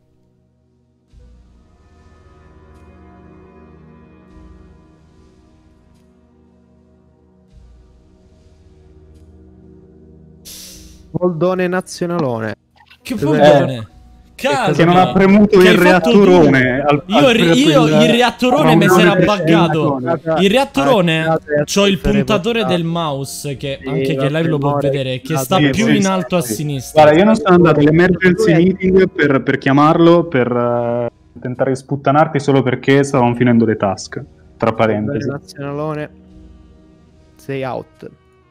Voldone nazionalone. Che voldone? Che non ha premuto il reattorone. Io il reattorone mi si era buggato. Il reattorone c'ho il puntatore del mouse che anche che live lo può vedere, che sta più in alto a sinistra. Guarda, io non sono andato all'emergency meeting per chiamarlo, per tentare di sputtanarti solo perché stavamo finendo le task. Tra parentesi. Nazionalone. Sei out.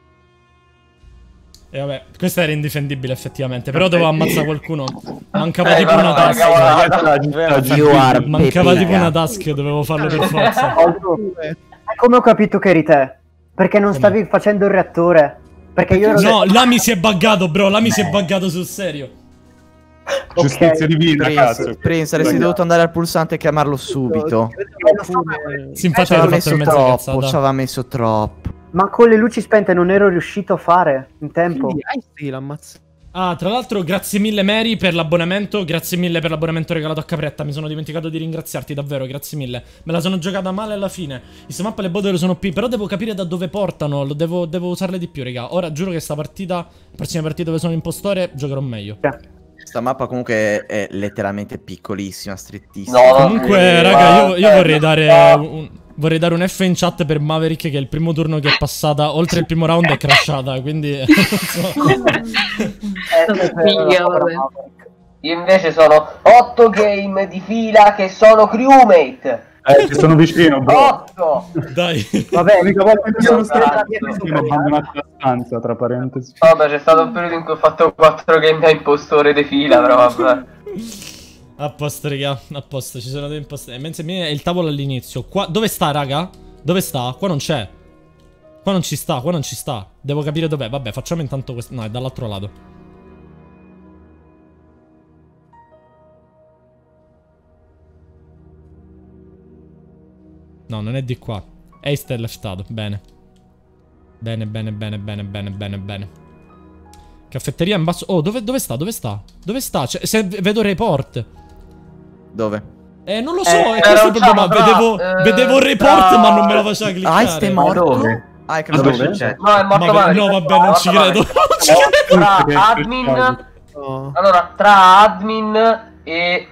E vabbè, questo era indifendibile effettivamente, però dovevo ammazzare qualcuno. Mancava tipo una task. Mancava tipo una task, dovevo farlo per forza. Come ho capito che eri te? Perché non stavi facendo il reattore? Perché io ero... No, là mi si è buggato, bro, là mi si è buggato sul serio. Giustizia divina, cazzo. Prince, saresti dovuto andare al pulsante e chiamarlo subito. Sì, infatti ci aveva avevo fatto messo mezza troppo, cazzata. ci aveva messo troppo. Ma con le luci spente non ero riuscito a fare in tempo. Ah, tra l'altro grazie mille Mary per l'abbonamento, grazie mille per l'abbonamento regalato a Capretta, mi sono dimenticato di ringraziarti davvero, grazie mille. Me la sono giocata male alla fine. Il mappa e le bottle sono P, però devo capire da dove portano, devo usarle di più, raga. Ora giuro che sta partita, la prossima partita dove sono impostore, giocherò meglio. Questa mappa comunque è letteralmente piccolissima, strettissima. No, Comunque, raga, io vorrei dare un F in chat per Maverick, che è il primo turno che è passata, oltre il primo round è crashata, quindi Io invece sono 8 game di fila che sono crewmate. Ci sono vicino, bro. 8. Dai. Vabbè, l'unica volta che sono stato mi ho abbandonato la stanza, tra parentesi. Vabbè, c'è stato un periodo in cui ho fatto 4 game da impostore di fila, però vabbè. A posto, raga, a posto, ci sono dei impostori. Mentre è il tavolo all'inizio. Qua, dove sta, raga? Dove sta? Qua non c'è. Qua non ci sta, qua non ci sta. Devo capire dov'è. Vabbè, facciamo intanto questo. No, è dall'altro lato. No, non è di qua. Ace è leftato, bene. Bene, bene, bene, bene, bene, bene, bene. Caffetteria in basso. Oh, dove sta? Dove sta? Dove sta? Cioè, se vedo report. Dove? Non lo so, è questo il problema. Vedevo il report, ma non me lo faceva cliccare. Ice è morto? Dove? Che cosa No, è morto male. No, vabbè, non ci credo. Tra admin... Allora, tra admin e...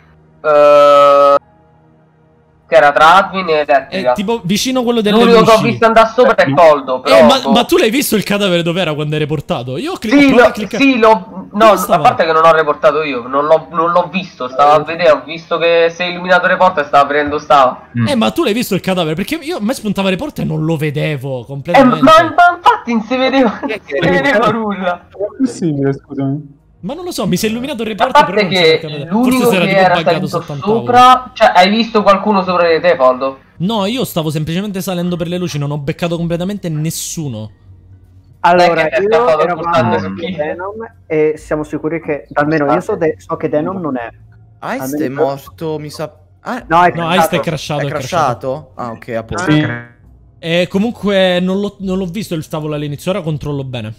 che era tra admin e elettrica. Tipo vicino quello delle L'unico luci. che ho visto andare sopra è Coldo. Però ma tu l'hai visto il cadavere dov'era quando hai reportato? Io ho sì, cliccato. no, a parte che non ho reportato io, non l'ho visto, stavo a vedere, ho visto che si è illuminato il report e stava vedendo stava. Ma tu l'hai visto il cadavere? Perché io a me spuntava il report e non lo vedevo completamente. Ma infatti non si vedeva nulla. È possibile, scusami. Ma non lo so, mi si è illuminato il report, A parte però non che l'unico forse che tipo era buggato salito soltanto sopra, cioè hai visto qualcuno sopra di te, Poldo? No, io stavo semplicemente salendo per le luci, non ho beccato completamente nessuno. Allora, io eravamo con Denom e siamo sicuri che, almeno io so che Denom non è. Ice è morto, mi sa... No, Ice è crashato. È crashato? Ah, ok, a posto. Sì. E comunque non l'ho visto il tavolo all'inizio, ora controllo bene.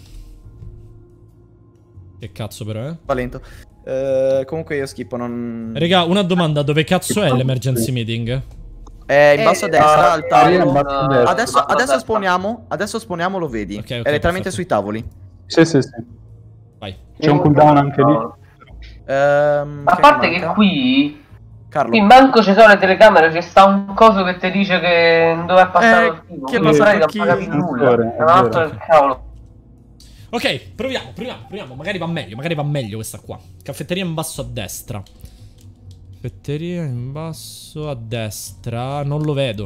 Che cazzo però, Va lento. Comunque io schippo, non... Raga, una domanda, dove cazzo è l'emergency meeting? In basso a destra, al tavolo. in basso a destra. Adesso spawniamo, lo vedi. Ok, è letteralmente perfetto. sui tavoli. Sì, sì, sì. Vai. C'è un cooldown anche lì. A parte che qui Carlo. manco ci sono le telecamere, c'è sta un coso che ti dice che dove è passato il tipo. che Quindi passa non chi- puoi capire nulla. È È un altro vero. del cavolo. Ok, proviamo. Magari va meglio questa qua. Caffetteria in basso a destra. Caffetteria in basso a destra. Non lo vedo.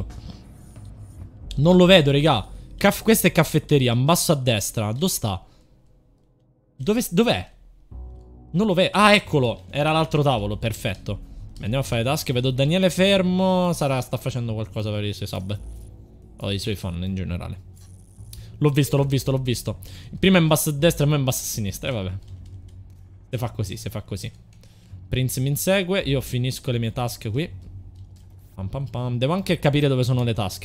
Raga. Questa è caffetteria in basso a destra. Dove sta? Dov'è? Non lo vedo. Ah, eccolo. Era l'altro tavolo. Perfetto. Andiamo a fare le tasche. Vedo Daniele fermo. Sta facendo qualcosa per i suoi sub. O i suoi fan in generale. L'ho visto. Il primo è in basso a destra e poi in basso a sinistra. E vabbè. Se fa così. Prince mi insegue. Io finisco le mie task qui. Pam pam pam. Devo anche capire dove sono le task,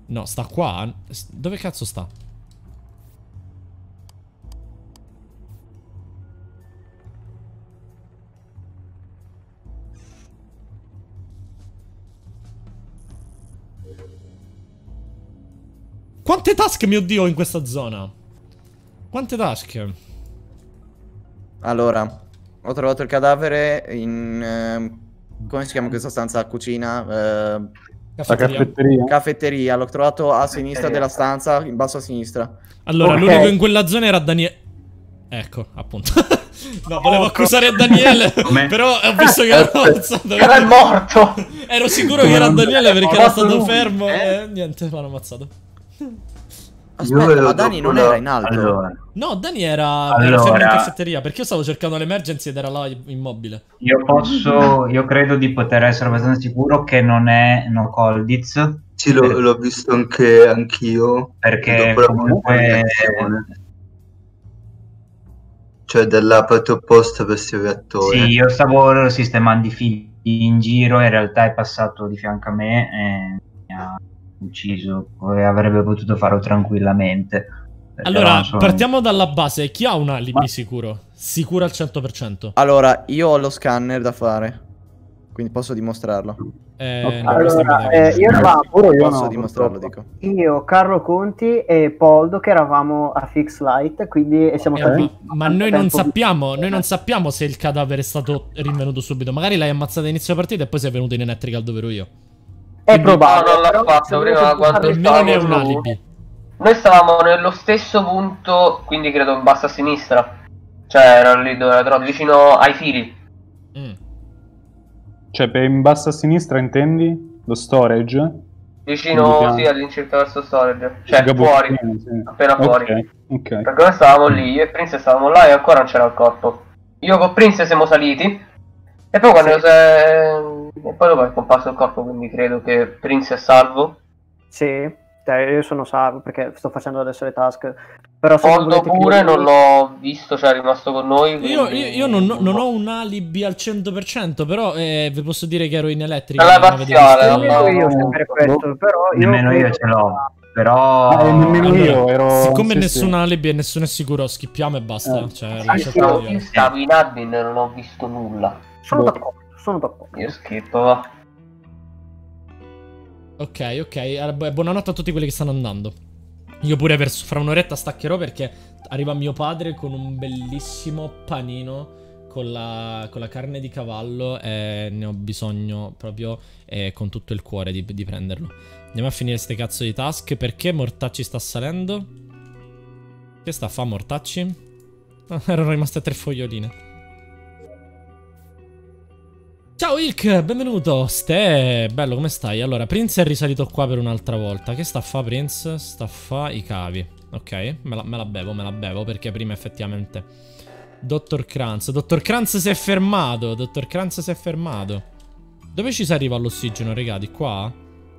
No, sta qua. Dove cazzo sta? Quante task, mio Dio, in questa zona? Quante task? Allora, ho trovato il cadavere in... come si chiama questa stanza? Cucina? Caffetteria. Caffetteria. L'ho trovato a sinistra della stanza, in basso a sinistra. Allora, l'unico in quella zona era Daniele. Ecco, appunto. No, volevo accusare Daniele, però ho visto che era ammazzato. Era morto. Ero sicuro che era Daniele perché era stato fermo e niente, l'hanno ammazzato. Aspetta, ma Dani non era in alto. Allora, No, Dani era fermo in caffetteria perché io stavo cercando l'emergency ed era là immobile. io credo di poter essere abbastanza sicuro che non è No Coldiz. Sì, l'ho visto anch'io. Perché dopo la comunque... comunicazione. Cioè dalla parte opposta verso il reattore. Sì, io stavo sistemando i fili in giro, in realtà è passato di fianco a me e mi ha ucciso, poi avrebbe potuto farlo tranquillamente. Allora, partiamo dalla base. Chi ha un alibi sicuro? Sicuro al 100%. Allora, io ho lo scanner da fare, quindi posso dimostrarlo. Allora, io posso dimostrarlo, dico. Io, Carlo Conti e Poldo che eravamo a Fix Light, quindi siamo stati... Ma noi non sappiamo se il cadavere è stato rinvenuto subito. Magari l'hai ammazzato all'inizio partita e poi sei venuto in electrical dove ero io. È probabile. No, non l'ho fatto prima quando non è un alibi. Noi stavamo nello stesso punto, quindi credo in basso a sinistra. Cioè, ero lì dove ero vicino ai fili. Cioè, per in basso a sinistra intendi? Lo storage? Vicino, sì, all'incirca verso storage. Cioè, fuori. Sì. Appena fuori. Ok. Perché noi stavamo lì, io e Prince stavamo là e ancora non c'era il corpo. Io con Prince siamo saliti. E poi quando e poi dopo è comparso il corpo, quindi credo che Prince è salvo. Sì, io sono salvo perché sto facendo adesso le task. Però se Poldo pure non l'ho visto, cioè è rimasto con noi. Io non ho un alibi al 100%, però vi posso dire che ero in elettrica. È la parziale, io sempre questo, però nemmeno io ce l'ho. Però nemmeno io ero... Siccome nessuno ha alibi e nessuno è sicuro, schippiamo e basta. Cioè, io stavo in admin e non ho visto nulla. Sono d'accordo. Io schippo, va. Ok, buonanotte a tutti quelli che stanno andando. Io pure fra un'oretta staccherò perché arriva mio padre con un bellissimo panino con la carne di cavallo e ne ho bisogno proprio con tutto il cuore di prenderlo. Andiamo a finire ste cazzo di task. Perché Mortacci sta salendo? Che sta a fa Mortacci? Erano rimaste 3 foglioline. Ciao Ilk, benvenuto. Bello, come stai? Allora, Prince è risalito qua per un'altra volta. Che sta a fa Prince? Sta a fa i cavi. Ok, me la bevo perché prima effettivamente... Dottor Kranz si è fermato. Dove ci si arriva all'ossigeno, raga? Di qua?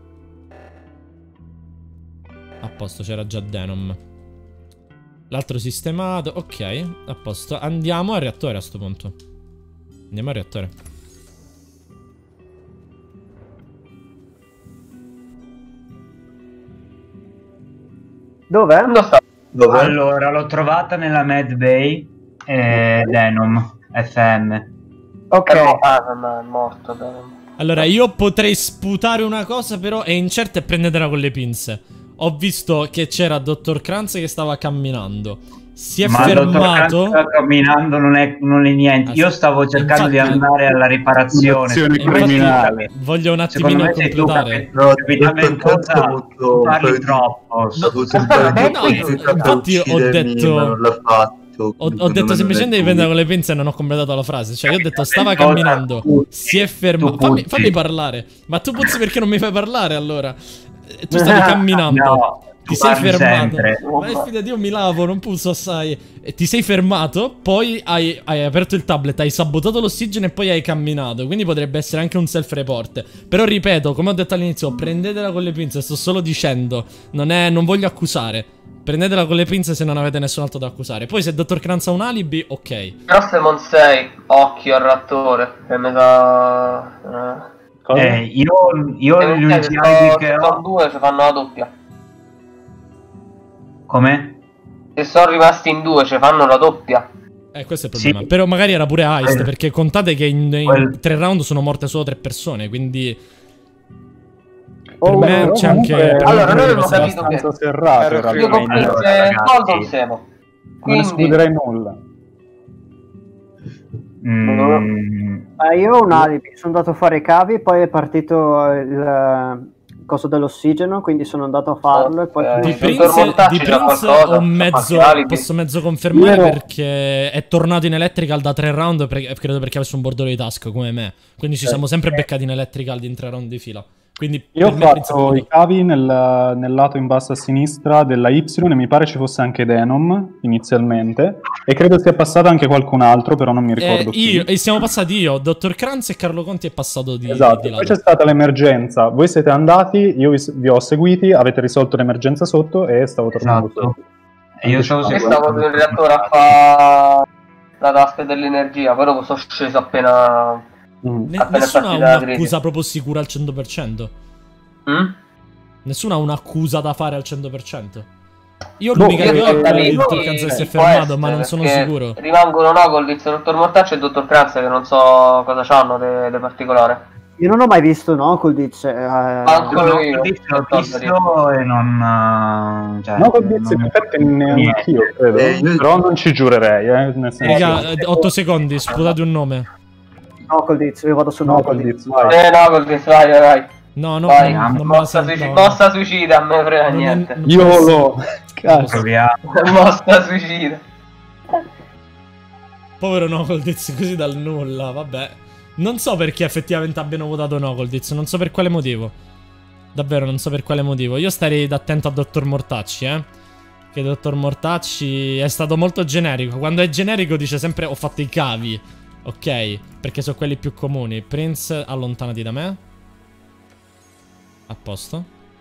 A posto, c'era già Denom. L'altro sistemato. Ok, a posto. Andiamo al reattore a sto punto. Andiamo al reattore. Dov'è? Dov'è? Allora, l'ho trovata nella Med Bay Denom FM. Ok. È morto Denom. Allora, io potrei sputare una cosa, però è incerta e prendetela con le pinze. Ho visto che c'era Dottor Kranz che stava camminando. Si è fermato. Stava camminando, non è niente. Io stavo cercando di andare alla riparazione. Criminale. Voglio un attimino completare. Parli troppo. Infatti ho detto... Ho detto semplicemente di prendere con le pinze e non ho completato la frase. Cioè, io ho detto stava camminando, si è fermato. Fammi parlare. Ma tu puzzi perché non mi fai parlare allora? Tu stavi camminando. No, ti sei fermato. Ma fidati, io mi lavo, non puzzo assai. E ti sei fermato, poi hai aperto il tablet, hai sabotato l'ossigeno e poi hai camminato. Quindi potrebbe essere anche un self-report. Però ripeto, come ho detto all'inizio, prendetela con le pinze, sto solo dicendo. Non voglio accusare. Prendetela con le pinze se non avete nessun altro da accusare. Poi se il Dottor Kranz ha un alibi, ok. Però se non sei, occhio al reattore. Che mi sa... Io gli unici che sono ho... due, ci fanno la doppia. Come? Se sono rimasti in due, ci fanno la doppia. Questo è il problema. Però magari era pure Heist, perché contate che in 3 round sono morte solo 3 persone, quindi... Per me c'è anche... Allora, noi abbiamo capito che... serrato, io con Prince non siamo. Non escluderei nulla. Io ho un alibi, sono andato a fare i cavi, poi è partito il coso dell'ossigeno, quindi sono andato a farlo e poi... Di Prince posso mezzo confermare perché è tornato in Electrical da 3 round, credo perché avesse un bordolo di task come me, quindi ci siamo sempre beccati in Electrical in 3 round di fila. Quindi io ho fatto i cavi nel lato in basso a sinistra della Y e mi pare ci fosse anche Denom inizialmente e credo sia passato anche qualcun altro, però non mi ricordo chi. E siamo passati io, Dottor Kranz e Carlo Conti è passato di esatto, poi c'è stata l'emergenza, voi siete andati, io vi ho seguiti, avete risolto l'emergenza sotto e stavo tornando sotto. E io stavo nel reattore a fare la task dell'energia, poi dopo sono sceso appena Nessuno ha un'accusa proprio sicura al 100%. Nessuno ha un'accusa da fare al 100%. Io l'unica che ho è quella di Dottor Kranz che si è fermato, ma non sono sicuro. Rimangono Nogolditz, Dottor Mortacci e Dottor Kranz che non so cosa c'hanno di particolare. Io non ho mai visto Nogolditz. Ancora io l'ho visto e non... Nogolditz in effetti neanche io credo, però non ci giurerei. Nel senso... Raga, 8 secondi, sputate un nome. Nogolditz, io vado su Nogolditz. Nogolditz, vai. No, vai. Non me la Mossa suicida, a me frega niente. Io lo... Cazzo. Mossa suicida. Povero Nogolditz, così dal nulla, vabbè. Non so perché effettivamente abbiano votato Nogolditz, non so per quale motivo. Davvero, non so per quale motivo. Io starei attento a Dottor Mortacci, Che Dottor Mortacci è stato molto generico. Quando è generico dice sempre ho fatto i cavi. Ok, perché sono quelli più comuni. Prince, allontanati da me. A posto.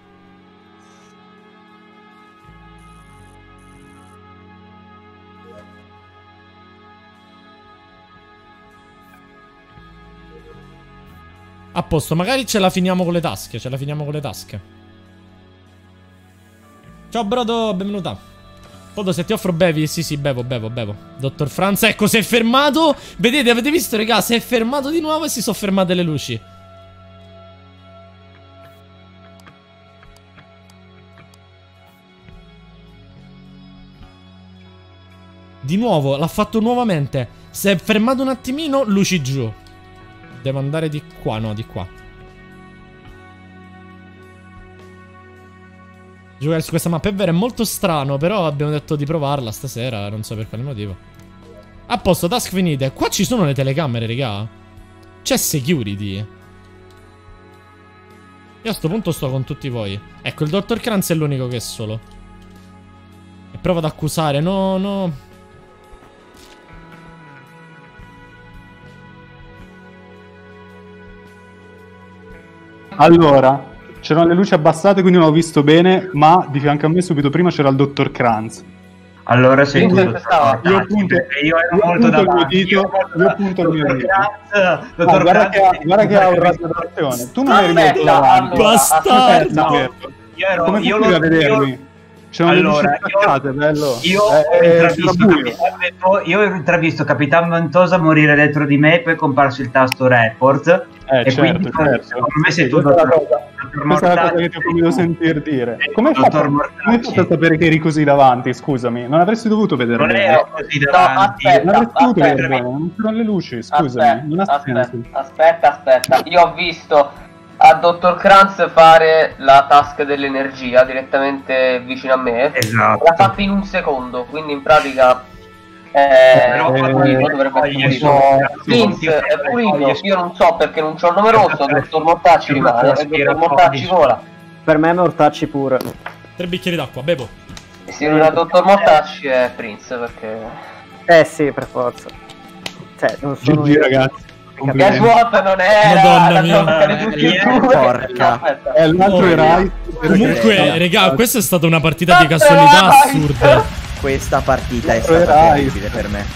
A posto, magari ce la finiamo con le tasche. Ciao Brodo, benvenuta. Podo, se ti offro bevi? Sì, bevo. Dottor Franz, ecco, si è fermato. Vedete, avete visto, raga? Si è fermato di nuovo e si sono fermate le luci. Di nuovo, l'ha fatto nuovamente. Si è fermato un attimino, luci giù. Devo andare di qua, no, di qua. Giocare su questa mappa è vero, è molto strano, però abbiamo detto di provarla stasera, non so per quale motivo. A posto, task finite. Qua ci sono le telecamere, raga. C'è security. Io a sto punto sto con tutti voi. Ecco, il Dottor Kranz è l'unico che è solo. E provo ad accusare, no. Allora, c'erano le luci abbassate, quindi non ho visto bene, ma di fianco a me subito prima c'era il Dottor Kranz. Allora sei tu. Io ero molto davanti. Io punto il mio dito. Guarda che ha un raggio d'azione. Tu non eri molto davanti. Bastardo! Come facevi a vedermi? C'erano le luci attaccate, bello. Io ho intravisto Capitan Ventosa morire dentro di me e poi è comparso il tasto report. E quindi secondo me sei tu, questa è la cosa che ti ho voluto sentir dire. Come hai fatto a sapere che eri così davanti? Scusami, non avresti dovuto vedere bene. Non ero così davanti. Non avresti dovuto vedere bene, non c'erano le luci, scusami. Non ha senso. Aspetta. Io ho visto a Dottor Kranz fare la task dell'energia direttamente vicino a me. Esatto. L'ha fatta in un secondo, quindi in pratica dovrebbe essere Vince è pulito. Io non so perché non c'ho il nome rosso. Dottor Mortacci rimane e Dottor Mortacci vola. Per me è Mortacci pure. 3 bicchieri d'acqua, bevo. E se non è Dottor Mortacci è Prince, perché sì, per forza. Cioè, non sono GG, ragazzi. Guess what? Non era Madonna mia. Porca. L'altro era. Comunque, raga, questa è stata una partita di casualità assurda. Questa partita è stata terribile per me.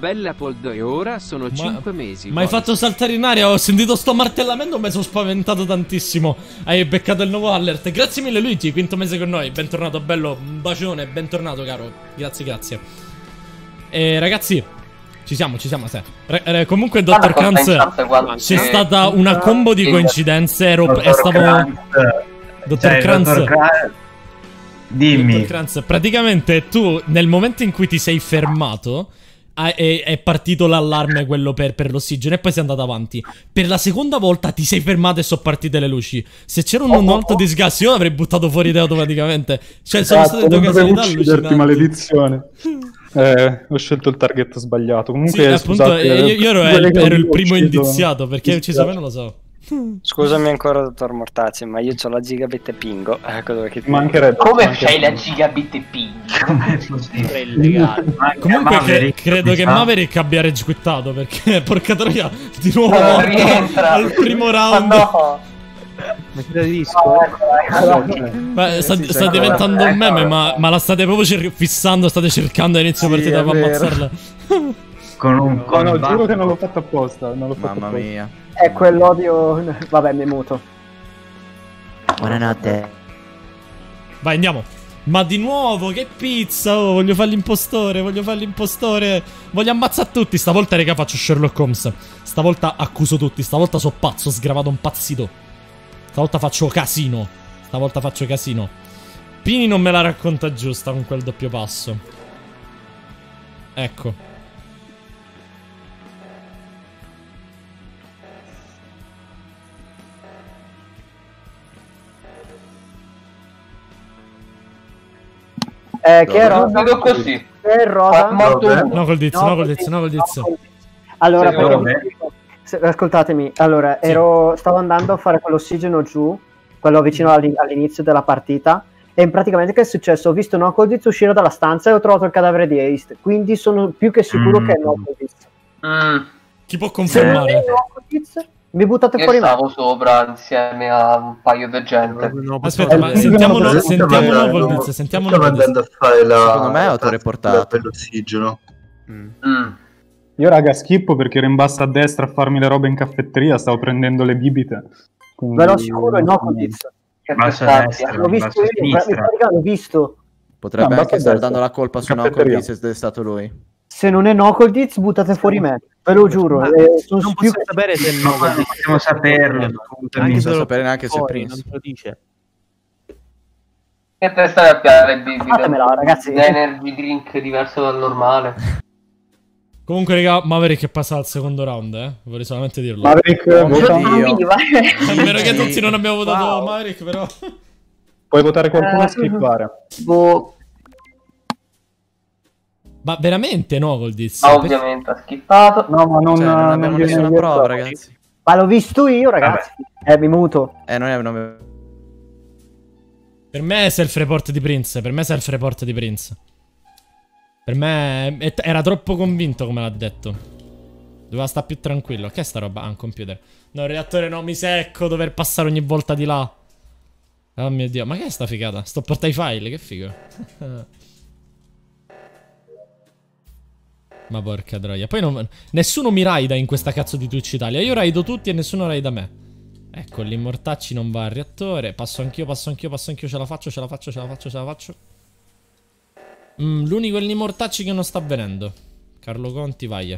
bella Poldo e ora sono 5 mesi. Ma hai fatto saltare in aria, ho sentito sto martellamento, mi sono spaventato tantissimo. Hai beccato il nuovo alert. Grazie mille Luigi, quinto mese con noi. Bentornato bello, un bacione, bentornato caro. Grazie. Ragazzi, ci siamo, comunque Dottor Kranz, c'è stata una combo di coincidenze. Dottor Kranz, dimmi. Dottor Kranz, praticamente tu nel momento in cui ti sei fermato è partito l'allarme, quello per l'ossigeno, e poi sei andato avanti. Per la seconda volta ti sei fermato e sono partite le luci. Se c'era un alto disgas io avrei buttato fuori te automaticamente. Cioè sono state due casualità allucinanti. Maledizione. Ho scelto il target sbagliato. Comunque, sì, appunto, scusate, io ero il primo indiziato, perché ucciso me non lo so. Scusami ancora, dottor Mortacci, ma io ho la gigabit e pingo. Come c'hai la gigabit e pingo? È illegale. Comunque credo che Maverick abbia regiquittato, perché porca troia, di nuovo al primo round. Ma che disco? Sta diventando un meme, ma la state proprio fissando, state cercando all'inizio partita per ammazzarla. No, giuro che non l'ho fatto apposta. Mamma mia. È quell'odio. Vabbè, mi muto. Buonanotte. Vai, andiamo. Ma di nuovo, che pizza! Oh, voglio fare l'impostore. Voglio ammazzare tutti. Stavolta, raga, faccio Sherlock Holmes. Stavolta accuso tutti. Stavolta so pazzo, sgravato un pazzito. Stavolta faccio casino. Pini non me la racconta giusta con quel doppio passo. Ecco. Che è rosa? Così. Che è rosa? No, col dizio. Allora, ascoltatemi. Allora, stavo andando a fare quell'ossigeno giù, quello vicino all'inizio della partita. E praticamente che è successo? Ho visto Knuckles uscire dalla stanza e ho trovato il cadavere di Ace. Quindi sono più che sicuro che è Knuckles. Chi può confermare? Mi buttate Io fuori me. stavo sopra insieme a un paio di gente. Aspetta, ma sentiamolo col dizio. Stavo andando a fare Secondo me è autoreportato per l'ossigeno. Io raga schippo perché ero in basso a destra a farmi le robe in caffetteria. Stavo prendendo le bibite. Ve lo assicuro è Knuckles. L'ho visto io, l'ho visto. Potrebbe anche stare dando la colpa su Knuckles se è stato lui. Se non è Knuckles, buttate fuori me. Ve lo giuro. Non posso sapere se è Knuckles. Non possiamo saperlo. Non so sapere neanche se è Prince. Non te lo dice. Che te stai a piare bibite? Fatemela, ragazzi. Energy drink diverso dal normale. Comunque, raga, Maverick è passato al secondo round, vorrei solamente dirlo. Maverick, Io. A meno che tutti non abbiamo votato Maverick, però. Puoi votare qualcuno a skippare. Ma veramente no, col dizio? Ovviamente ha skippato. No, ma non abbiamo nessuna prova, ragazzi. Ma l'ho visto io, ragazzi. Mi muto. Non è una... Per me è self-report di Prince. Per me era troppo convinto, come l'ha detto. Doveva stare più tranquillo. Che è sta roba? Ah, un computer. No, il reattore no, mi secco. Dover passare ogni volta di là. Oh mio Dio, ma che è sta figata? Sto porta i file, che figo. Ma porca troia. Poi nessuno mi raida in questa cazzo di Twitch Italia. Io raido tutti e nessuno raida me. Ecco, l'immortacci non va al reattore. Passo anch'io. Ce la faccio. L'unico è l'immortacci che non sta avvenendo. Carlo Conti, vai.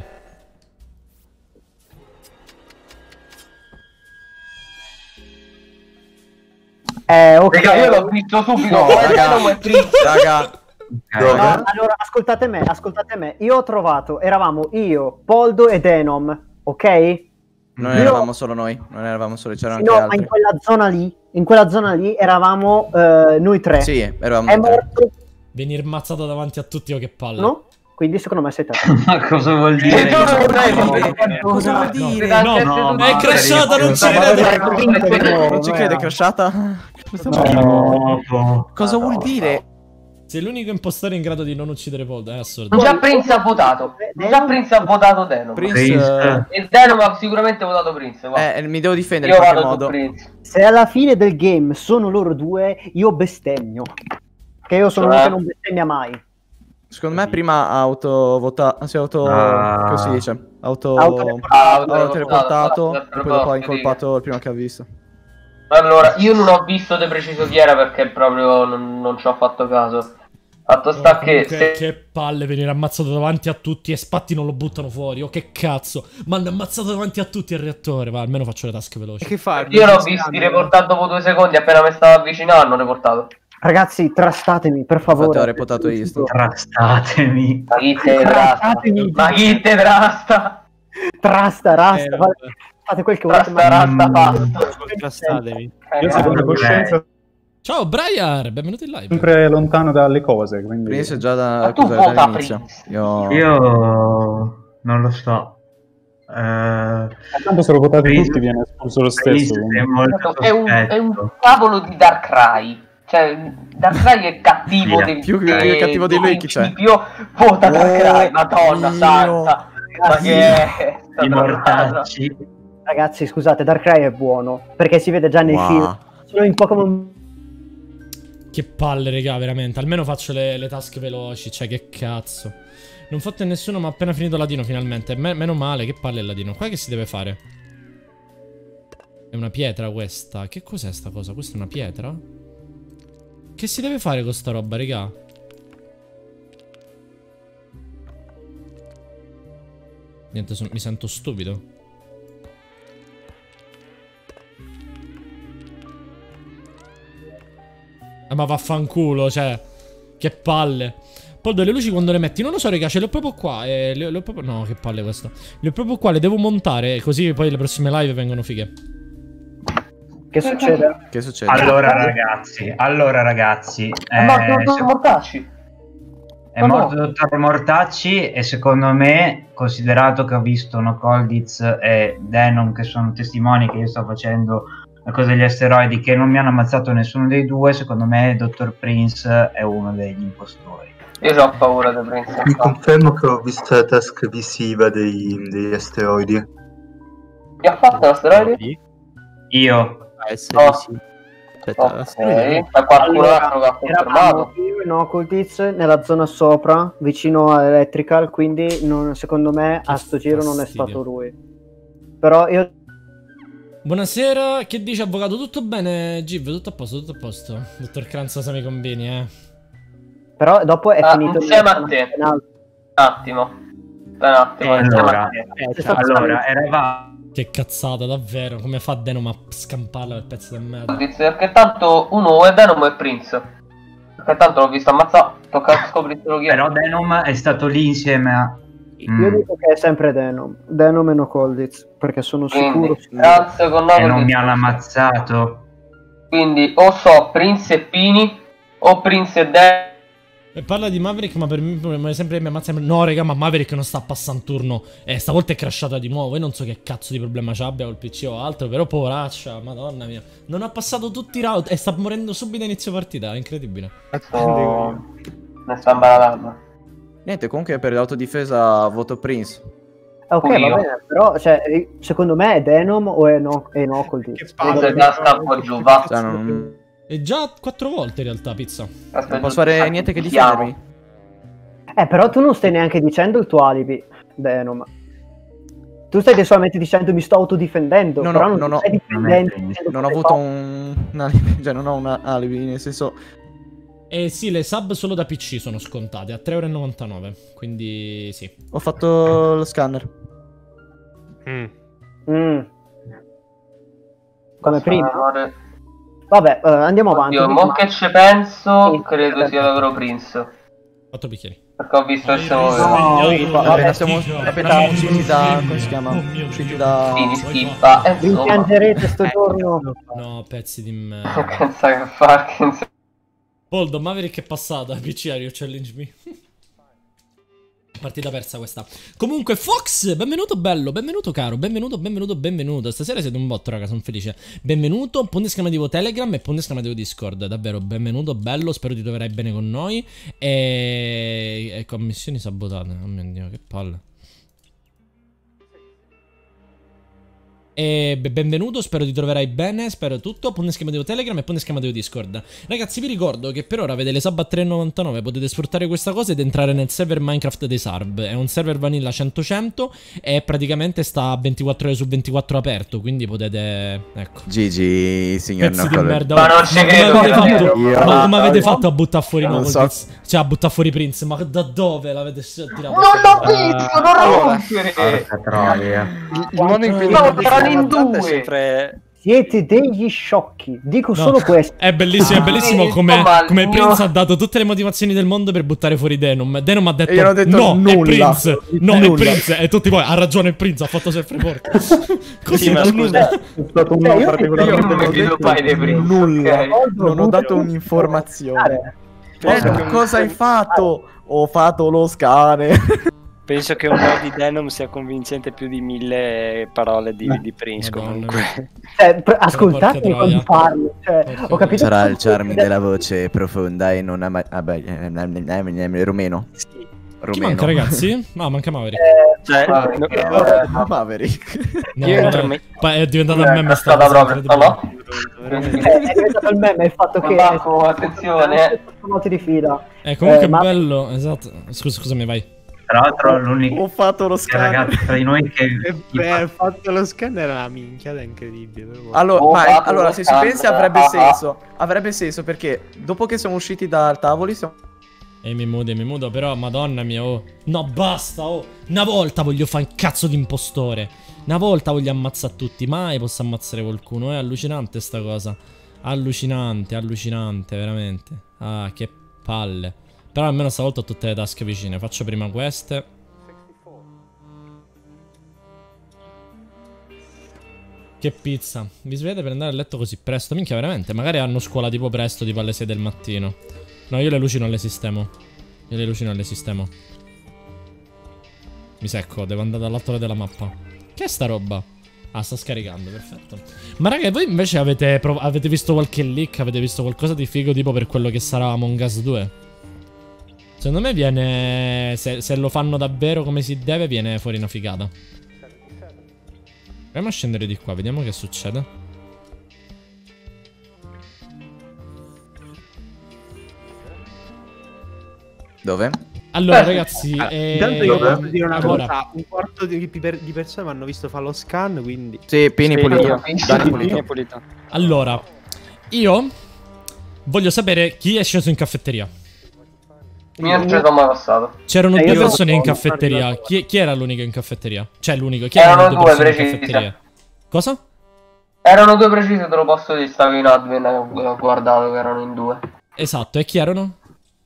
Ok. Raga, io l'ho visto subito. No, raga. No, allora, ascoltate me. Io ho trovato, eravamo io, Poldo e Denom, ok? Non eravamo solo noi, c'erano anche altri. Ma in quella zona lì eravamo noi tre. Sì, eravamo È morto. Venir mazzato davanti a tutti, oh che palle. No? Quindi secondo me sei te. Ma cosa vuol dire? Cosa vuol dire? No, è crashata, non ci crede. Non ci crede, è crashata? Cosa vuol dire? Sei l'unico impostore in grado di non uccidere Poldo, è assurdo. Già Prince ha votato. Denom. E Denom ha sicuramente votato Prince. Mi devo difendere in qualche modo. Se alla fine del game sono loro due, io bestemmio. Che io sono uno che non bestemmia mai. Secondo me prima ha autovota... Si auto... Come si dice? Teleportato e poi dopo ha incolpato il primo che ha visto. Allora, io non ho visto di preciso chi era perché proprio non ci ho fatto caso. Fatto sta che... Che palle venire ammazzato davanti a tutti e Spatti non lo buttano fuori. Oh, che cazzo. Ma hanno ammazzato davanti a tutti il reattore. Va, almeno faccio le tasche veloci. E che fa? Io l'ho visto reportato dopo 2 secondi, appena mi stavo avvicinando, hanno reportato. Ragazzi, trastatemi, per favore. Infatti ho reportato io. Trastatemi. Ma chi te trasta? Ma chi te trasta? Trasta, rasta, fate quel che volete. Rasta, basta. Trastatemi. Io secondo coscienza Ciao Briar, benvenuto in live. sempre lontano dalle cose, quindi... Prince è già da tu vota dall'inizio. Io non lo so. Tanto se lo votate tutti viene espulso lo stesso. È un cavolo di Darkrai. Cioè, Darkrai è cattivo più cattivo di lui chi c'è? Vota Darkrai, madonna santa. Ma che è? I mortacci. Ragazzi, scusate, Darkrai è buono, perché si vede già nei film. Solo in Pokémon... Che palle, raga, veramente. Almeno faccio le tasche veloci, cioè, che cazzo. Non fotte nessuno, ma ho appena finito Ladino, finalmente. Meno male, che palle il Ladino. Qua che si deve fare? È una pietra questa. Che cos'è sta cosa? Questa è una pietra? Che si deve fare con sta roba, raga? Niente, mi sento stupido. Ma vaffanculo, cioè. Che palle. Poldo, le luci quando le metti? Non lo so, raga, ce le ho proprio qua. Le ho proprio... No, che palle questo. Le ho proprio qua, le devo montare. Così poi le prossime live vengono fighe. Che succede? Che succede? Allora ragazzi. È morto il dottor Mortacci. È morto il dottore Mortacci e secondo me, considerato che ho visto Nocoldiz e Denon che sono testimoni che io sto facendo la cosa degli asteroidi, che non mi hanno ammazzato nessuno dei due, secondo me il dottor Prince è uno degli impostori. Io ho paura di Prince. Vi confermo che ho visto la task visiva degli asteroidi. Chi ha fatto l'asteroidi? Io. Ok, ma qualcun altro che ha confermato? Io e Nocultiz nella zona sopra, vicino all'Electrical, quindi secondo me a sto giro non è stato lui. Però io... Buonasera, che dice avvocato? Tutto bene, Giv? Tutto a posto, tutto a posto. Dottor Kranz, se mi convieni, Però dopo è finito... Insieme a te. Un attimo. Allora, eravamo... Che cazzata, davvero. Come fa Denom a scamparla per pezzo di merda? Perché tanto uno è Denom e Prince. Perché tanto l'ho visto ammazzare. Tocca scoprire chi è. Però Denom è stato lì insieme a... Io dico che è sempre Denom e Nocoldiz, perché sono sicuro. E non mi hanno ammazzato. Quindi o so Prince e Pini o Prince e Denom. E parla di Maverick, ma per me sempre mi ammazza. No, raga, ma Maverick non sta passando turno. Stavolta è crashata di nuovo. Io non so che cazzo di problema c'abbia col PC o altro. Però poveraccia, madonna mia. Non ha passato tutti i round e sta morendo subito a inizio partita. È incredibile. Ne sta imbaratando. Niente, comunque per l'autodifesa voto Prince. Ok, va bene, però cioè, secondo me è Denom o è Nocoldiz. Che spazio da sta un po' giù, va. E già 4 volte in realtà, pizza. Non posso fare niente che difendermi. Però tu non stai neanche dicendo il tuo alibi, Denom. Tu stai solamente dicendo mi sto autodifendendo. Non ho avuto un alibi, cioè non ho un alibi, nel senso... Sì, le sub solo da PC sono scontate a 3,99 €. Quindi sì. Ho fatto lo scanner. Come prima. Vabbè, andiamo avanti. Io mo che ci penso, credo sia davvero Prince. 8 bicchieri. Perché ho visto il show. Appena siamo usciti da... come si chiama? Usciti da... schiffa. Vi piangerete sto giorno. No, pezzi di merda. Che sai che fare? Poldo, Maverick è passata. PC, are you challenge me? Partita persa questa. Comunque, Fox, benvenuto bello, benvenuto caro, benvenuto. Stasera siete un botto, raga, sono felice. Benvenuto, ponte esclamativo Telegram e ponte esclamativo Discord. Davvero, benvenuto, bello, spero ti troverai bene con noi. E commissioni sabotate, oh mio Dio, che palle. E benvenuto, spero ti troverai bene, spero tutto. Pone schema di Telegram e pone schema di Discord. Ragazzi, vi ricordo che per ora avete le sub a 3,99. Potete sfruttare questa cosa ed entrare nel server Minecraft dei Sarb. È un server vanilla 100-100 e praticamente sta 24 ore su 24 aperto. Quindi potete... ecco. GG, signor Pezzi di Nocol. merda. Ma non ci credo. Ma come avete fatto a buttare fuori non Nocol? so. Cioè a buttare fuori Prince? Ma da dove l'avete tirato? Non l'ho visto, non rompere. Porca troia. Il modo in cui No, erano in due. Siete degli sciocchi, dico solo questo. È bellissimo come Maligno. Prince ha dato tutte le motivazioni del mondo per buttare fuori Denom. Denom ha detto, io non ho detto no, nulla. è Prince. No, Nulla. è Prince. E tutti poi, ha ragione il Prince, ha fatto sempre forte. Così, Sì, ma scusa, È stato uno io particolarmente non mi fido mai dei Prince, nulla. ok? Non ho dato un'informazione. Cosa hai fatto? Ho fatto lo scane. penso che un po' di Denom sia convincente più di 1000 parole di Prince Madonna comunque. Ascoltatemi Porca quando troia. parlo. Cioè, ho capito. Sarà il charme della voce profonda e non ama... Vabbè, rumeno. Sì. Chi manca, ragazzi? No, manca Maverick. Cioè, Maverick. No, io no, entro me- è diventato il meme Stata sta cosa, proprio, no? È diventato il meme il fatto che Marco, attenzione. noti di fila. comunque è ma- bello, esatto. Scusami, vai. Tra l'altro l'unico Ho fatto lo scane. ragazzi tra di noi che Beh, fatto lo scanner era una minchia, è incredibile. però. Allora, se ci pensi avrebbe senso perché dopo che siamo usciti dal tavoli siamo... E mi mudo, però, madonna mia, oh. No, basta, oh. Una volta voglio fare il cazzo di impostore. Una volta voglio ammazzare tutti. Mai posso ammazzare qualcuno. È allucinante sta cosa. Allucinante, veramente. Ah, che palle. Però almeno stavolta ho tutte le tasche vicine. Faccio prima queste. Che pizza. Vi svegliate per andare a letto così presto? Minchia, veramente. Magari hanno scuola tipo presto, tipo alle 6 del mattino. No, io le luci non le sistemo. Mi secco, devo andare dall'altro lato della mappa. Che è sta roba? Ah, sta scaricando, perfetto. Ma raga, voi invece avete visto qualche leak? Avete visto qualcosa di figo tipo per quello che sarà Among Us 2? Secondo me viene... Se lo fanno davvero come si deve, viene fuori una figata. Proviamo a scendere di qua, vediamo che succede. Dove? Allora, ragazzi, Intanto io posso dire una allora, cosa: un quarto di persone mi hanno visto fare lo scan, quindi. Sì, Pini pulito. Dani Pini pulito. pulito. allora, io voglio sapere chi è sceso in caffetteria. Io non ci sono mai passato. C'erano io due sono- persone in sono caffetteria. arrivato. Chi era l'unico in caffetteria? Cioè, l'unico. Chi erano Erano le due due persone in precise. caffetteria? Cosa? Erano due precise, te lo posso dire, stavo in admin e ho guardato che erano in due. Esatto, e chi erano?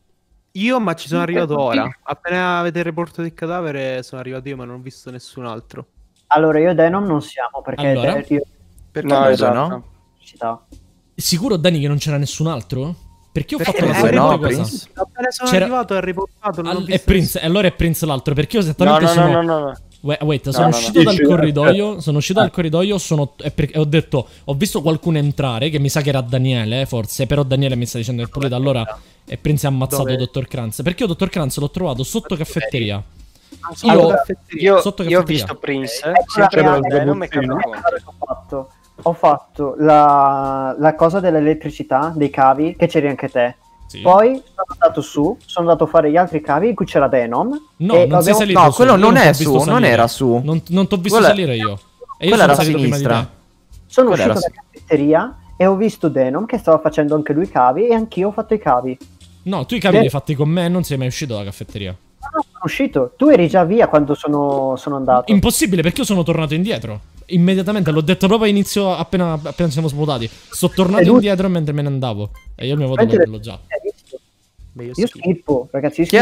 Io, ma ci sono arrivato ora. Appena avete il report del cadavere, sono arrivato io, ma non ho visto nessun altro. Allora, io e Denom non siamo perché Allora? io Perché No, due, esatto. no? città. Sicuro, Dani, che non c'era nessun altro? Perché ho fatto la Prince, seguente no, cosa. Prince. Appena sono C'era- arrivato e riportato, non ho È visto Prince, e allora è Prince l'altro. Perché io No, esattamente no, sono... no. Wait, sono no, uscito no. dal Dici, corridoio. Sono uscito dal corridoio. E ho detto, ho visto qualcuno entrare. Che mi sa che era Daniele, forse. Però Daniele mi sta dicendo che è pulito. Allora, e Prince ha ammazzato Dove? Dottor Kranz. Perché io Dottor Kranz l'ho trovato sotto caffetteria. Allora, io Sotto ho caffetteria. visto Prince, Ecco sempre la con Denom e sgabuzzino. Carlo Conti. Ho fatto la cosa dell'elettricità, dei cavi, che c'eri anche te. Sì. Poi sono andato su, sono andato a fare gli altri cavi in cui c'era Denom. No, e non sei abbiamo- salito No, su. quello Io non t'ho è visto su, non salire. era su. Non t'ho visto Quella- salire io. E io quella sono era a salito prima di sinistra. te. Sono Quella uscito era dalla caffetteria e ho visto Denom che stava facendo anche lui i cavi e anch'io ho fatto i cavi. No, tu i cavi li hai fatti con me e non sei mai uscito dalla caffetteria. No, sono uscito. Tu eri già via quando sono andato. Impossibile, perché io sono tornato indietro. Immediatamente, l'ho detto proprio a inizio, appena siamo sputati. Sono tornato E lui- indietro mentre me ne andavo. E io il mio voto l'ho già. Beh, Io schifo, ragazzi. Chi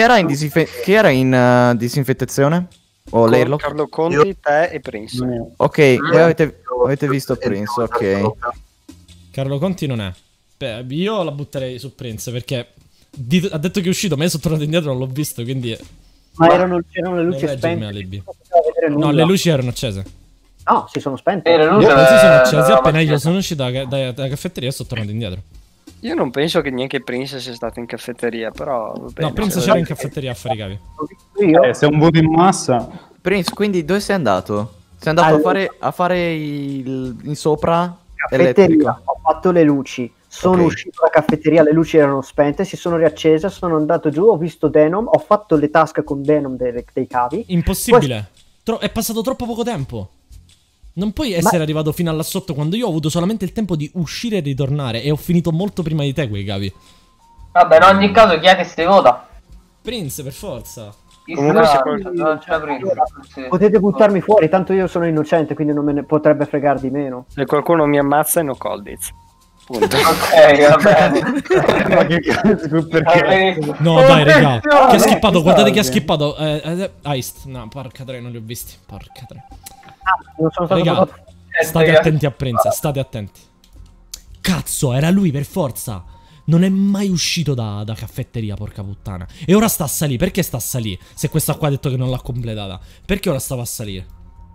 era in disinfettazione? O l'Airlock? Carlo Conti, te e Prince. Ok, voi avete visto Prince, ok. Carlo Conti non è. Beh, io la butterei su Prince perché ha detto che è uscito, ma io sono tornato indietro, non l'ho visto, quindi... Ma erano le luci Non regge il spente. mio alibi. Non si poteva vedere No, nulla. le luci erano accese. No, si sono spente. E le luci Le luci sono accese della appena io mattina. sono uscito dalla caffetteria e sono tornato indietro. Io non penso che neanche Prince sia stato in caffetteria, però va bene. No, Prince se- c'era in caffetteria a fare i cavi. Io Se è un voto in massa, Prince, quindi dove sei andato? Sei andato a fare in sopra Caffetteria, elettrica. ho fatto le luci. Sono Ok. uscito dalla caffetteria, le luci erano spente, si sono riaccese, sono andato giù, ho visto Denom, ho fatto le task con Denom dei cavi. Impossibile. È passato troppo poco tempo. Non puoi essere arrivato fino là sotto quando io ho avuto solamente il tempo di uscire e ritornare e ho finito molto prima di te quei cavi. Vabbè, in ogni caso chi è che si vota? Prince, per forza. Comunque se Non c'è Prince. Sì. Potete buttarmi fuori, tanto io sono innocente, quindi non me ne potrebbe fregar di meno. Se qualcuno mi ammazza è no colditz. Punto. Ok, va bene. Ma che cazzo, perché? No, dai, raga. Chi ha skippato? Guardate chi ha skippato. Heist. No, porca tre, non li ho visti. Porca tre. Non sono stato Raga, votato. state attenti a Prince, state attenti. Cazzo, era lui per forza. Non è mai uscito da caffetteria, porca puttana. E ora sta a salire. Perché sta a salire? Se questa qua ha detto che non l'ha completata. Perché ora stava a salire?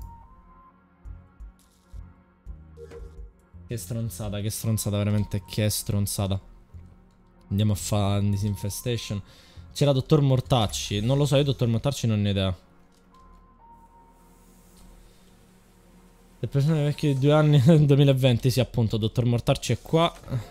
Che stronzata, veramente. Che stronzata. Andiamo a fare disinfestation. C'era Dottor Mortacci. Non lo so, io Dottor Mortacci non ne ho idea. Le persone vecchie di 2 anni nel 2020, sì, appunto, Dottor Mortacci è qua.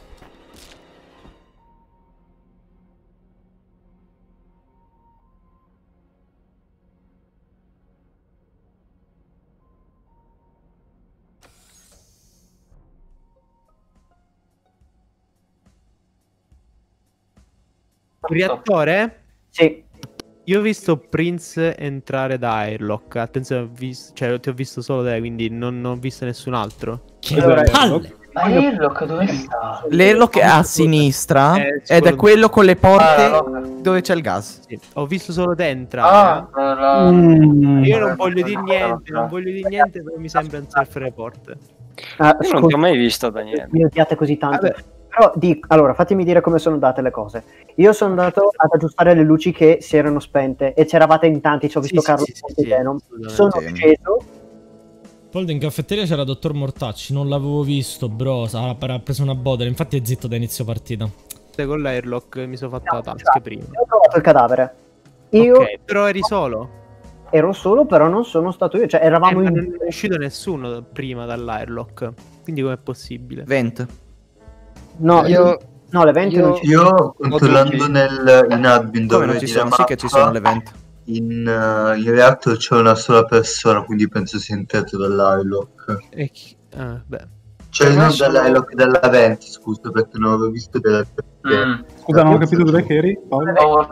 Reattore? Sì. Io ho visto Prince entrare da Airlock. Attenzione, ti ho visto solo te, quindi non ho visto nessun altro. Che palle! Ma Airlock dove sta? L'airlock è a sinistra ed è secondo- quello con le porte Ah, dove c'è il gas. Sì, ho visto solo te entrare. Io non voglio dire niente, però mi sembra un self-report. Io non ti ho mai visto da niente. Mi odiate così tanto. Però allora, fatemi dire come sono andate le cose. Io sono andato ad aggiustare le luci che si erano spente e c'eravate in tanti, ci ho visto Carlo e Denom. Sono sceso. Poldo in caffetteria c'era Dottor Mortacci, non l'avevo visto, bro. Ha preso una bodega, infatti è zitto da inizio partita. Con l'Airlock mi sono fatto la task prima. Io ho trovato il cadavere. Io Ok, però eri solo. ero solo, però non sono stato io. Cioè, eravamo Ma in. non è uscito nessuno prima dall'Airlock. Quindi com'è possibile? Vent. No, no, l'evento non ci Io controllando in admin Come dove non ci sono? Sì che ci sono le vent. in reactor c'è una sola persona, quindi penso sia entrato dall'Ilock. Beh. Cioè non dall'Ilock, dalla vent, scusa, perché non avevo visto della Scusa, non ho capito dove che eri, Paolo?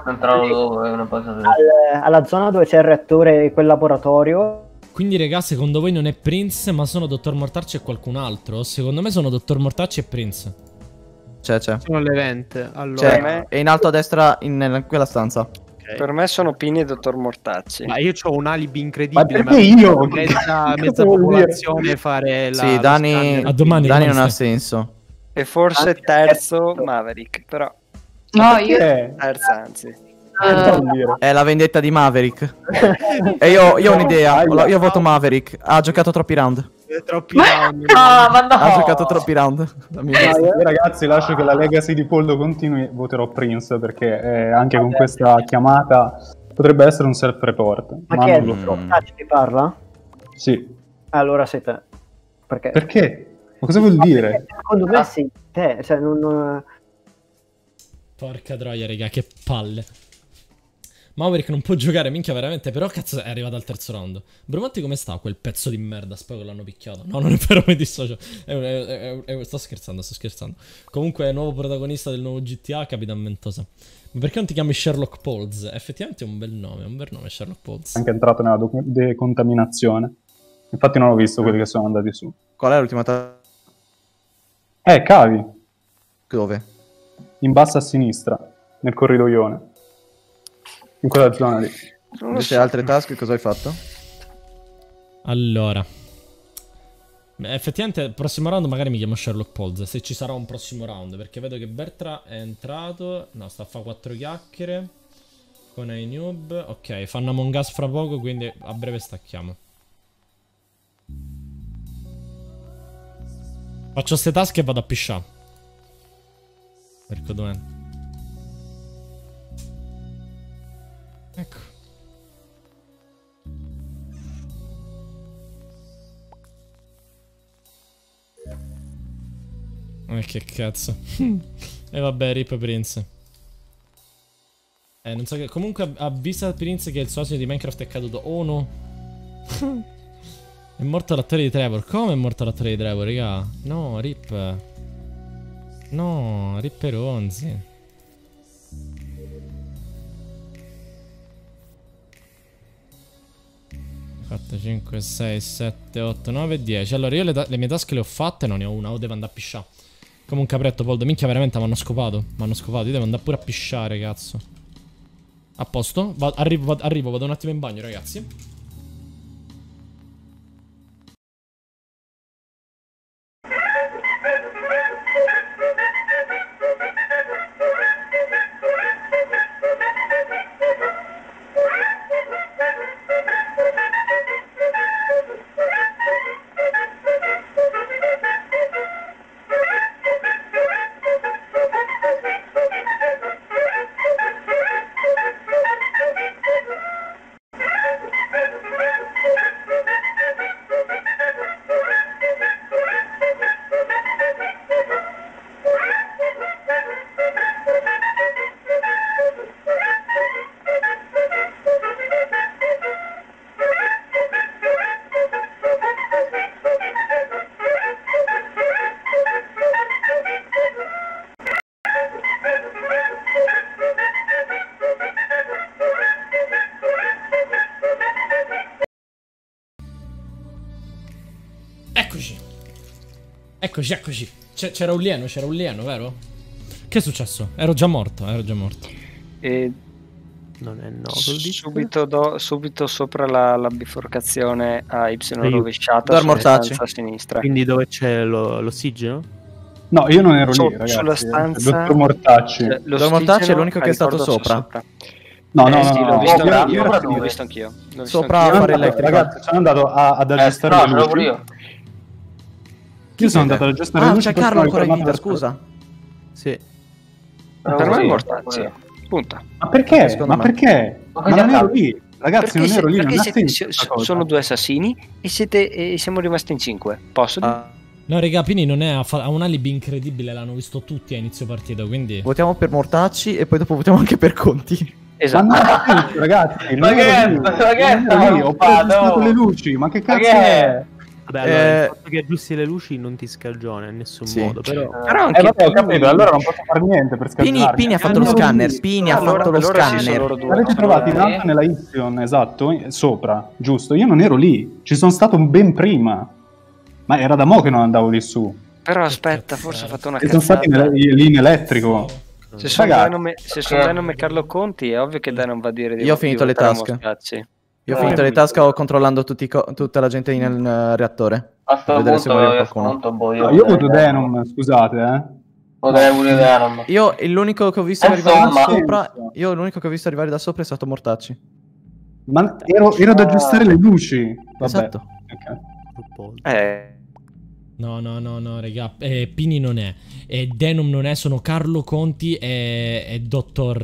alla zona dove c'è il reattore e quel laboratorio. Quindi, raga, secondo voi non è Prince, ma sono Dottor Mortacci e qualcun altro? Secondo me sono Dottor Mortacci e Prince. C'è. Sono le vent. Allora. C'è. È in alto a destra in quella stanza. Per me sono Pini e Dottor Mortacci. Ma io ho un alibi incredibile. Ma perché io? Mezza popolazione fare la. Sì, Dani, A domani, Dani domani non ha stai. senso. E forse terzo Maverick, però. No, io. Terza, anzi. È la vendetta di Maverick. E io ho un'idea. Io voto Maverick. Ha giocato troppi round. Troppi round. Ma no! Ha giocato troppi round. Io, ragazzi, lascio che la legacy di Poldo continui, voterò Prince perché anche con questa chiamata potrebbe essere un self-report. Ma chi è non il lo so. Mortacci che parla? Sì. Allora sei te. Perché? Perché? Ma cosa vuol dire? Secondo me sei te. Cioè, non. Porca troia, raga, che palle. Maverick non può giocare, minchia, veramente. Però, cazzo, è arrivato al terzo round. Bromonti come sta quel pezzo di merda? Spero che l'hanno picchiato. No, non è vero, mi dissocio. Sto scherzando. Comunque, nuovo protagonista del nuovo GTA, Capitan Ventosa. Ma perché non ti chiami Sherlock Pauls? Effettivamente è un bel nome, Sherlock Pauls. È anche entrato nella decontaminazione. Infatti non ho visto quelli che sono andati su. Qual è l'ultima Cavi. Dove? In basso a sinistra, nel corridoione. In quella zona lì. Invece altre task cosa hai fatto? Allora, effettivamente il prossimo round magari mi chiamo Sherlock Pauls, se ci sarà un prossimo round, perché vedo che Bertra è entrato. No, sta a fare 4 chiacchiere con i noob. Ok, fanno Among Us fra poco, quindi a breve stacchiamo. Faccio ste task e vado a pisciare. Perché dov'è? Ecco. Che cazzo. E vabbè, rip Prince. Non so che... Comunque avvisa Prince che il suo asino di Minecraft è caduto. Oh no. È morto l'attore di Trevor. Come è morto l'attore di Trevor, raga? No, rip. No, rip Ronzi. 4, 5, 6, 7, 8, 9, 10. Allora io le mie tasche le ho fatte. No, ne ho una, o devo andare a pisciare. Come un capretto, Poldo. Minchia, veramente mi hanno scopato. Mi hanno scopato, io devo andare pure a pisciare, cazzo. A posto? Arrivo, vado un attimo in bagno, ragazzi. Eccoci. C'era un lieno, vero? Che è successo? Ero già morto. E non è subito sopra la biforcazione a Y rovesciata sulla sinistra. Quindi dove c'è l'ossigeno? No, io non ero lì, ragazzi. Sulla stanza. Dottor Mortacci. Dottor Mortacci è l'unico che è stato sopra. No, l'ho visto anch'io. Sopra a fare l'elettrico. Ragazzi, sono andato ad aggiustare le luci. Io sono andato ad aggiustare le luci. C'è Carlo ancora in vita, scusa. Sì. Per me è Mortacci. Punta. Ma perché? Ma non ero lì. Ragazzi, non ero lì. Perché sono due assassini e siamo rimasti in 5. Posso dire? No, raga, Pini non è ha un alibi incredibile, l'hanno visto tutti a inizio partita, quindi... Votiamo per Mortacci e poi dopo votiamo anche per Conti. Esatto. Ma ragazzi, ma che è? Ho preso le luci, ma che cazzo è? Vabbè, allora, il fatto che aggiusti le luci non ti scagiona in nessun modo, però anche vabbè, ho capito, allora non posso fare niente per scagionare. Pini ha fatto lo scanner, Pini ha fatto lo scanner. L'avete trovato in alto nella Ision, esatto, sopra, giusto? Io non ero lì, ci sono stato ben prima. Ma era da mo' che non andavo lì su. Però aspetta, forse ho fatto una cazzata. Sono stati lì in elettrico. Se sono Denom e Carlo Conti, è ovvio che Denom va a dire di Io ho finito le task. Io ho finito le task, ho controllando tutta la gente nel reattore. A sto punto io voto Denom, scusate, Io l'unico che ho visto arrivare da sopra. Io l'unico che ho visto arrivare da sopra è stato Mortacci. Ma ero ad aggiustare le luci. Vabbè. Esatto. No, raga. Pini non è. Denom non è. Sono Carlo Conti e Dottor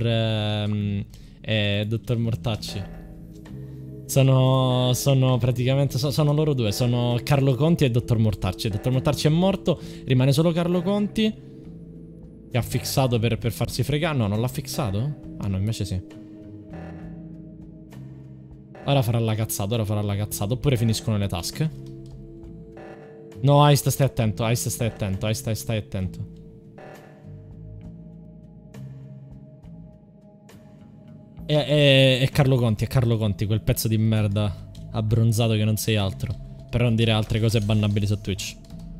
Mortacci. Sono praticamente. Sono loro due. Sono Carlo Conti e Dottor Mortacci. Dottor Mortacci è morto. Rimane solo Carlo Conti. Che ha fissato per farsi fregare. No, non l'ha fissato? Ah, no, invece sì. Ora farà la cazzata. Oppure finiscono le task. No, Ice, stai attento. Stai attento. È Carlo Conti, quel pezzo di merda abbronzato che non sei altro. Per non dire altre cose bannabili su Twitch.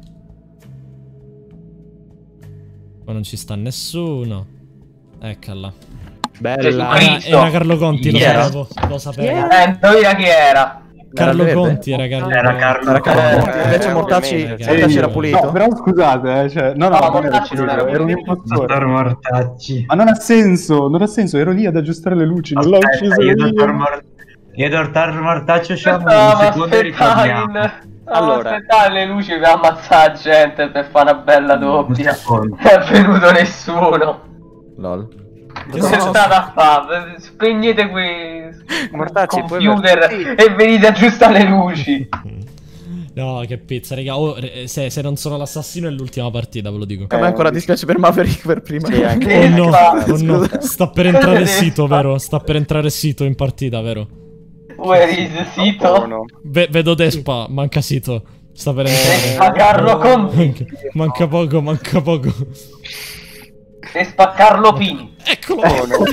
Qua non ci sta nessuno. Eccola. Bella. Era Carlo Conti, lo sapevo. Indovina chi era? Carlo Conti era Carlo Conti. Invece Mortacci era pulito. No, però scusate, cioè, no, era un impostore. Ma non ha senso, ero lì ad aggiustare le luci, non l'ho ucciso io. Io Dottor Mortacci usciamo un secondo e ritorniamo. Allora, aspettare le luci per ammazzare gente per fare una bella doppia. Non è venuto nessuno. Lol. Che sei stato a fare? Spegnete qui Mortacci, computer e venite a aggiustare le luci. No, che pizza, raga. Oh, se non sono l'assassino è l'ultima partita, ve lo dico. A me ancora dispiace per Maverick per prima. Sì, anche Oh no, oh no. Sta per entrare Sito, vero? Sta per entrare Sito in partita, vero? Where is Sito? No. Vedo Despa, manca Sito. Sta per entrare. Spaccarlo Conti. Manca poco, manca poco. E spaccarlo Pini. Eccolo!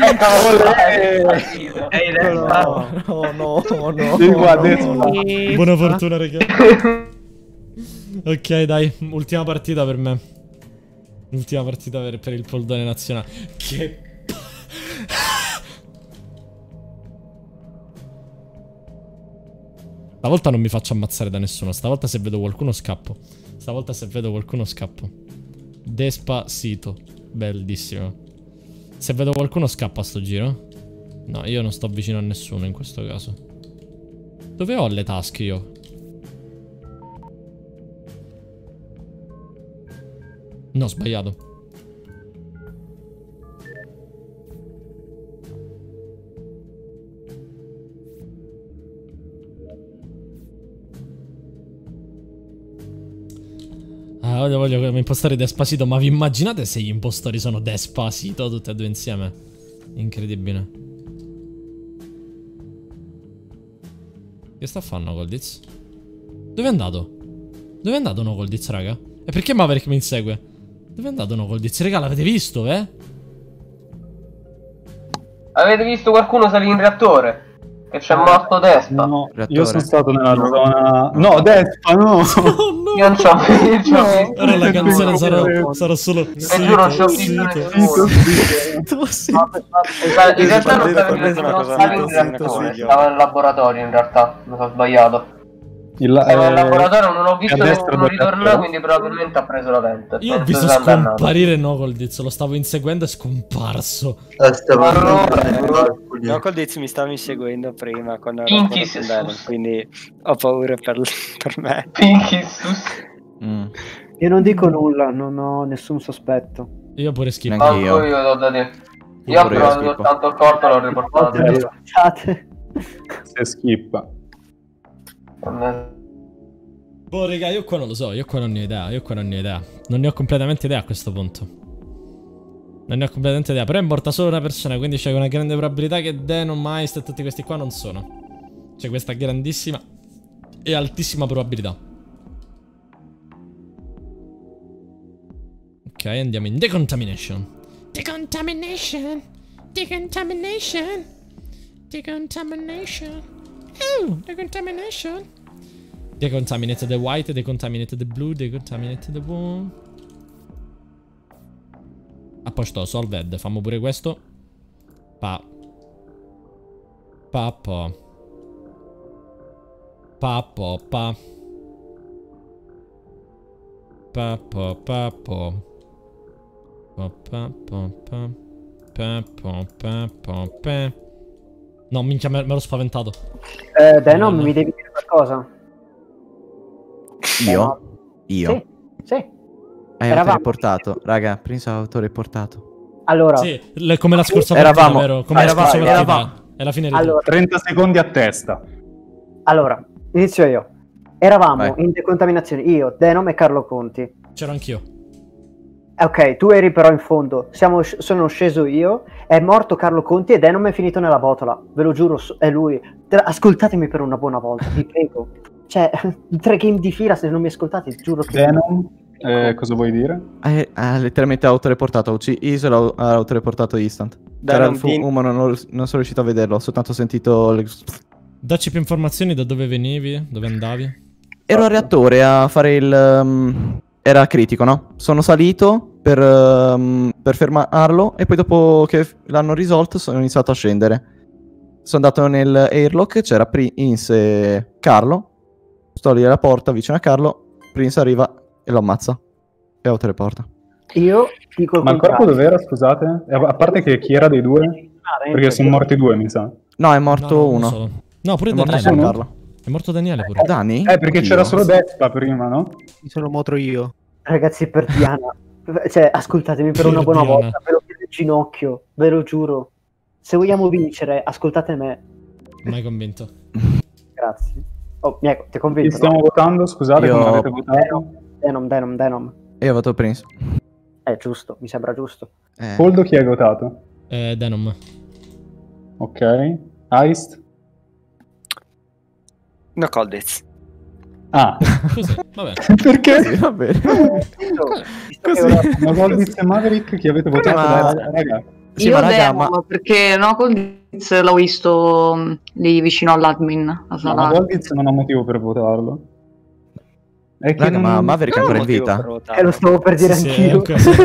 Ehi, Despa. No. Sì, qua adesso. Buona fortuna, raga. Ok, dai, ultima partita per me. Ultima partita per il poldone nazionale. Che... Stavolta non mi faccio ammazzare da nessuno. Stavolta se vedo qualcuno scappo. Stavolta se vedo qualcuno scappo. Despacito. Bellissimo. Se vedo qualcuno scappa a sto giro. No, io non sto vicino a nessuno in questo caso. Dove ho le tasche io? No, ho sbagliato. Ah, voglio impostare Despacito. Ma vi immaginate se gli impostori sono Despacito tutti e due insieme? Incredibile. Che sta a fare Goldiz? Dove è andato? Dove è andato Goldiz, raga? E perché Maverick mi insegue? Dove è andato Goldiz? Raga, l'avete visto, Avete visto qualcuno salire in reattore? Che c'è morto Despa? No, io sono stato nella zona... No, Despa, no! Io non c'ho visto. Ora la canzone sarà solo... Ti giuro, non c'ho visto nessuno. In realtà non stavo in reattore, stavo nel laboratorio in realtà, mi sono sbagliato. Stavo nel laboratorio, non ho visto nessuno ritornare, quindi probabilmente ha preso la vente. Io ho visto scomparire Goldiz, lo stavo inseguendo e è scomparso. Goldiz mi stava inseguendo prima con Pinky Venom, quindi ho paura per me. Pinky Io non dico nulla, non ho nessun sospetto. Io pure schifo. Io l'ho da dire. Io ho provato tanto corto, l'ho riportato. Se skippa. Boh, raga, io qua non lo so, io qua non ne ho idea, Non ne ho completamente idea a questo punto. Non ne ho completamente idea, però è morta solo una persona, quindi c'è una grande probabilità che Denon, Maist e tutti questi qua non sono. C'è questa grandissima e altissima probabilità. Ok, andiamo in Decontamination. Decontamination. Decontaminate the white, decontaminate the blue, decontaminate the blue. A posto, solved, fammo pure questo. Papo. No, minchia, me l'ho spaventato. Denom, mi devi dire qualcosa? Io? Sì. Hai autoreportato, raga, Prince ha autoreportato. Allora, sì, come la scorsa partita, vero? Come la scorsa partita. È la fine. Allora, 30 secondi a testa. Allora, inizio io. Eravamo in decontaminazione io, Denom e Carlo Conti. C'ero anch'io. Ok, tu eri però in fondo. Sono sceso io, è morto Carlo Conti e Denom è finito nella botola. Ve lo giuro, è lui. Ascoltatemi per una buona volta, vi prego. Cioè, 3 game di fila, se non mi ascoltate, giuro che... Denom, cosa vuoi dire? Ha letteralmente autoreportato, Isola ha autoreportato instant. C'era il fumo, non sono riuscito a vederlo, ho soltanto sentito... Dacci più informazioni da dove venivi, dove andavi. Ero al reattore a fare il... Era critico, no? Sono salito per fermarlo e poi dopo che l'hanno risolto sono iniziato a scendere. Sono andato nel airlock, c'era Prince e Carlo. Sto lì alla porta vicino a Carlo, Prince arriva e lo ammazza. E autoreporta. Io dico... Ma il corpo dov'era, scusate? A parte che chi era dei due? Perché sono morti 2, mi sa. No, è morto uno. No, pure Daniele. Carlo. È morto Daniele pure. Dani? Perché c'era solo Despa prima, no? Mi sono motro io. Ragazzi, per Diana. Cioè, ascoltatemi per una buona volta. Ve lo chiedo in ginocchio, ve lo giuro. Se vogliamo vincere, ascoltate me. Mai convinto. Grazie. Oh, ti ho Chi convinto, stiamo no? votando? Scusate, Io- come avete votato? Denom. Io voto Prince. È giusto, mi sembra giusto. Poldo chi hai votato? Denom. Ok. Heist? No Colditz. Ah. Così, vabbè. Perché? Sì, va bene. Ma Colditz e Maverick chi avete votato? Ma- Dai, raga. Sì, Io ma raga, Denom, perché no, Colditz l'ho visto lì vicino all'admin. A No, ma Salare. Colditz non ha motivo per votarlo. È che Raga, ma Maverick è Non ho ancora in motivo per vita? votarlo. Lo stavo per dire Sì, anch'io.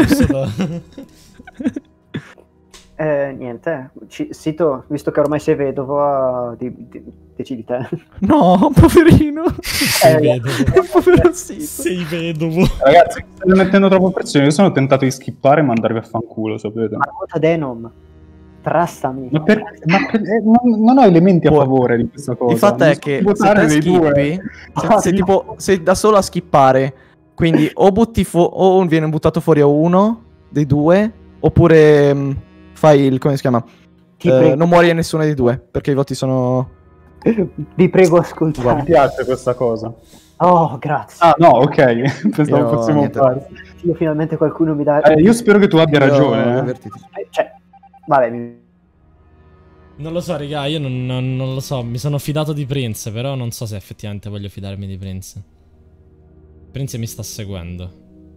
Niente, Sito, visto che ormai sei vedovo, decidi te. No, poverino. Sei vedovo. Povero Sito. Sei vedovo. Ragazzi, state mettendo troppo pressione. Io sono tentato di skippare e mandarvi a fanculo, sapete? Ma vota Denom. Trassami. Non ho elementi a favore di questa cosa. Il fatto Non è so che se votare te dei due. skippi, se tipo sei da solo a skippare, quindi o butti o viene buttato fuori a uno dei due, oppure fai il, come si chiama? prego. Non muori a nessuno dei due, perché i voti sono... Vi prego ascoltate. Mi piace questa cosa. Oh, grazie. Ah, no, ok. Pensavo Io fossimo niente. pari. Io finalmente qualcuno mi dà... Io spero che tu abbia Io ragione. ho eh. avvertito. Cioè, vabbè, Non lo so, raga, io non lo so. Mi sono fidato di Prince, però non so se effettivamente voglio fidarmi di Prince. Prince mi sta seguendo.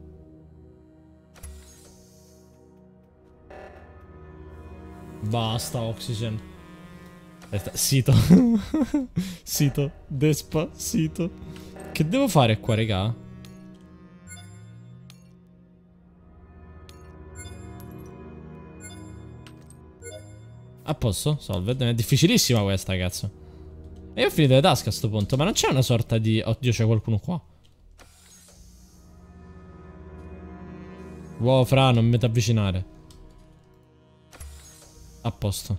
Basta, Oxygen. Sito. Sito. Despa. Sito. Che devo fare qua, raga? A posto? Solved. È difficilissima questa, cazzo. E io ho finito le tasche a sto punto. Ma non c'è una sorta di... Oddio, c'è qualcuno qua. Wow, fra, non mi t'avvicinare. A posto.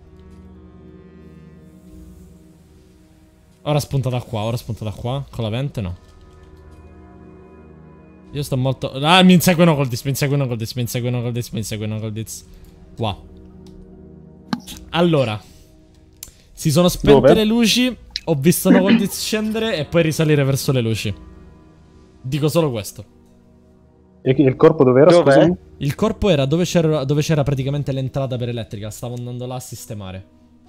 Ora spunta da qua, Con la vente no. Io sto molto... Ah, mi inseguono col dis, Wow. Allora. Si sono spente Dove? le luci. Ho visto una Colditz scendere e poi risalire verso le luci. Dico solo questo. E il corpo dov'era, Dov'è? scusami? Il corpo era dove c'era praticamente l'entrata per elettrica. Stavo andando là a sistemare.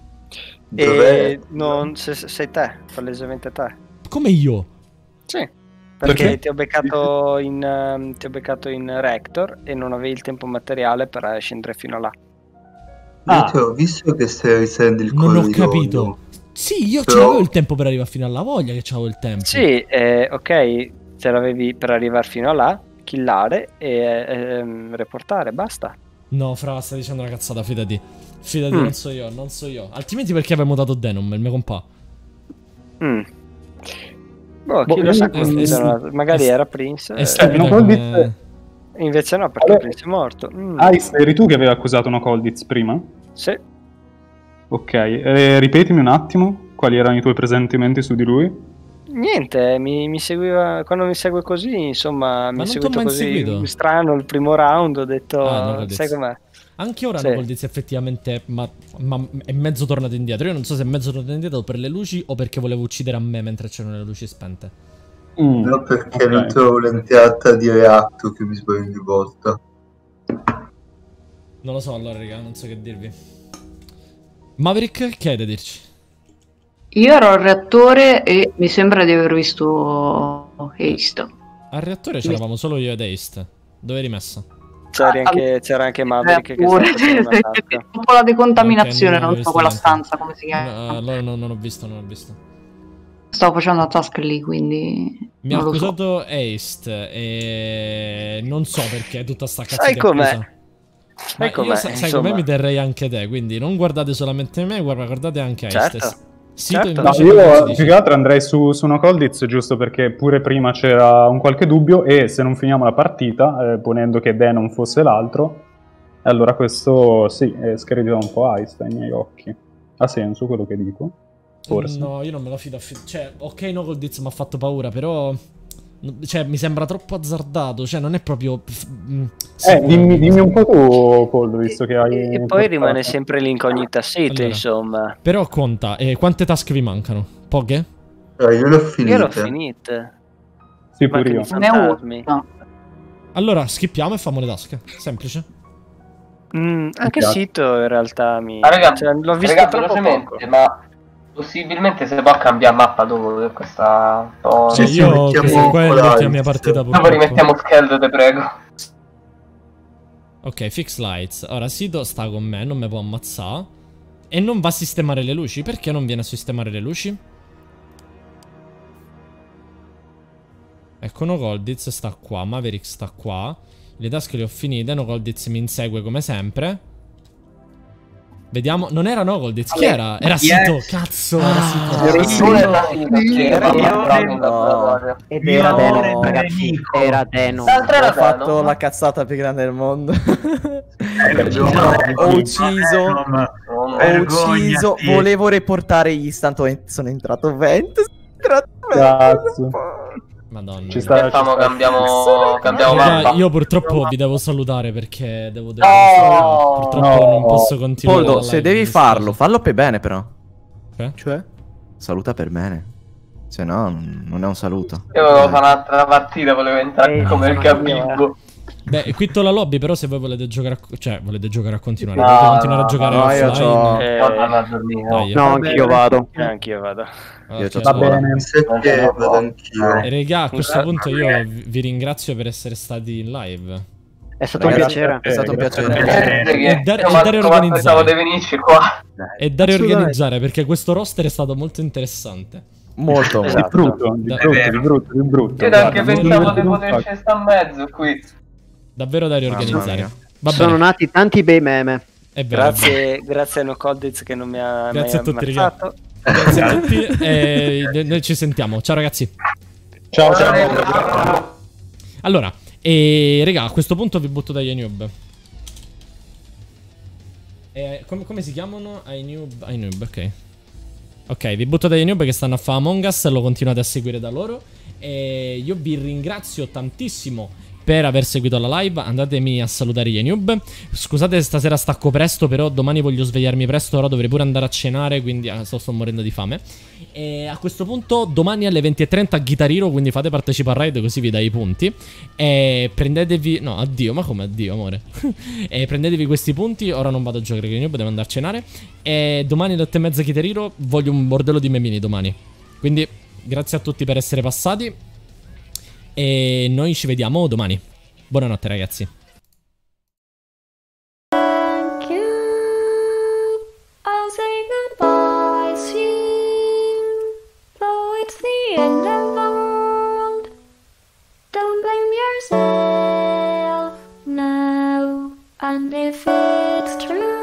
E non sei te, palesemente te. Come io? Sì. Perché Perché? ti ho beccato in Rector e non avevi il tempo materiale per scendere fino là. Io ti ho visto che stai risalendo il Non ho corridoio. capito. Sì, io Però- ce l'avevo il tempo per arrivare fino alla voglia che c'avevo il tempo. Sì, ok, ce l'avevi per arrivare fino là, killare e reportare, basta. No, fra, stai dicendo una cazzata, fidati. Fidati, Mm. non so io. Altrimenti perché avevamo dato Denom, il mio compà? Boh, chi lo sa come è- funziona. Magari è- era Prince. È stupida non come- Colditz- Invece no, perché Allora- Prince è morto. Ice, eri tu che avevi accusato una Colditz prima? Sì. Ok, ripetimi un attimo quali erano i tuoi presentimenti su di lui. Niente, mi seguiva. Quando mi segue così, insomma, mi non ha t'ho seguito mai così inseguito? strano il primo round. Ho detto, Ah, no, Colditz. sai com'è? Anche ora Sì. no, Colditz effettivamente, ma è mezzo tornato indietro. Io non so se è mezzo tornato indietro per le luci o perché volevo uccidere a me mentre c'erano le luci spente. No, perché Ok. non trovo l'entrata di reatto che mi sbaglio ogni volta. Non lo so allora, raga, non so che dirvi. Maverick, che hai da dirci? Io ero al reattore e mi sembra di aver visto Haste. Al reattore c'eravamo solo io ed Ace. Dove eri messa? C'era anche Maverick che Pure. stava facendo una tasca. Un po' la decontaminazione, Ok, non ho non visto so quella niente. stanza come si chiama. No, allora non ho visto. Stavo facendo la task lì, quindi Mi ha non lo so. accusato Ace e non so perché tutta sta cazzo Sai di com'è? accusa. Ma Sai com'è? io sai insomma. com'è mi terrei anche te, quindi non guardate solamente me, guardate anche Ace. Certo. Sito Certo. No, invece io cosa più dici? che altro andrei su una Colditz giusto perché pure prima c'era un qualche dubbio e se non finiamo la partita, ponendo che Denon fosse l'altro, allora questo sì, scredita un po' Ice ai miei occhi. Ha senso quello che dico? Forse. No, io non me lo fido. Cioè, ok, no, Colditz mi ha fatto paura, però... Cioè, mi sembra troppo azzardato. Cioè, non è proprio... Dimmi un po' tu, Poldo, visto che hai... E poi rimane sempre l'incognita sito, Allora. insomma. Però conta. Quante task vi mancano? Poche? Io l'ho Io l'ho finita. finita. Sì, Ma pure che io. di fantasmi. Allora, schippiamo e fammo le tasche. Semplice. Anche Esatto. Sito in realtà Raga, cioè, l'ho visto raga, troppo velocemente, poco. ma possibilmente si può cambiare mappa dopo per questa un po'. Sì, Io mettiamo questa qua è l'ultima Lights. mia partita Dopo purtroppo. rimettiamo Skeld, te prego. Ok, fix lights. Ora Sito sta con me, non mi può ammazzare. E non va a sistemare le luci. Perché non viene a sistemare le luci? Ecco, Nogoldiz sta qua, Maverick sta qua. Le tasche le ho finite, Nogoldiz mi insegue come sempre. Vediamo, non era Nogoldiz, chi era? Era Sito, cazzo, era Sito. Ed era Deno, Io- ragazzi. Era Deno. Ho fatto la cazzata più grande del mondo. Ho ucciso. Volevo reportare instant. Sono entrato vent. Cazzo. Madonna. Ci sta, Cambiamo Raga, mappa. io purtroppo vi devo salutare perché devo purtroppo No. non posso continuare. Poldo, la se live, devi mi dispiace. farlo, fallo per bene però. Cioè? Saluta per bene. Se no, non è un saluto. Io volevo fare un'altra partita, volevo entrare come il sono io, capibbo. Beh, quitto la lobby, però se voi volete giocare a... Cioè, volete giocare a continuare. No, volete continuare a giocare no, io offline? c'ho- a dormire. Dai, No, anch'io vado. Anch'io vado. ok, io c'ho Va scuola. bene. Perché vado anch'io. E regà, a questo punto io vi ringrazio per essere stati in live. È stato un Ragazzi, piacere. È stato un piacere. E dare organizzare. Pensavo di venirci qua. E da riorganizzare perché questo roster è stato molto interessante. Molto, Di molto. brutto, di brutto. Io neanche Guarda, pensavo non di mi poterci stare in mezzo qui. Davvero da Mamma riorganizzare. mia. Va Sono bene. nati tanti bei meme. È vero, è vero. Grazie a Nocoldiz che non mi ha Grazie a mai tutti, ammazzato. Grazie a tutti e noi ci sentiamo. Ciao ragazzi. Ciao, Allora, raga, a questo punto vi butto dagli noob. Come si chiamano? iNoob, ok. Ok, vi butto dagli noob che stanno a fare Among Us. Lo continuate a seguire da loro. E io vi ringrazio tantissimo per aver seguito la live. Andatemi a salutare gli noob. Scusate, stasera stacco presto, però domani voglio svegliarmi presto. Ora dovrei pure andare a cenare, quindi sto morendo di fame. E a questo punto domani alle 20:30 Guitar Hero, quindi fate partecipare a raid così vi dai i punti. E prendetevi... No, addio, ma come addio, amore? E prendetevi questi punti. Ora non vado a giocare con gli noob, devo andare a cenare. E domani alle 8:30 Guitar Hero voglio un bordello di memini domani. Quindi grazie a tutti per essere passati. E noi ci vediamo domani. Buonanotte ragazzi. Thank you. I'll say goodbye soon. Though it's the end of the world. Don't blame yourself now. And if it's true.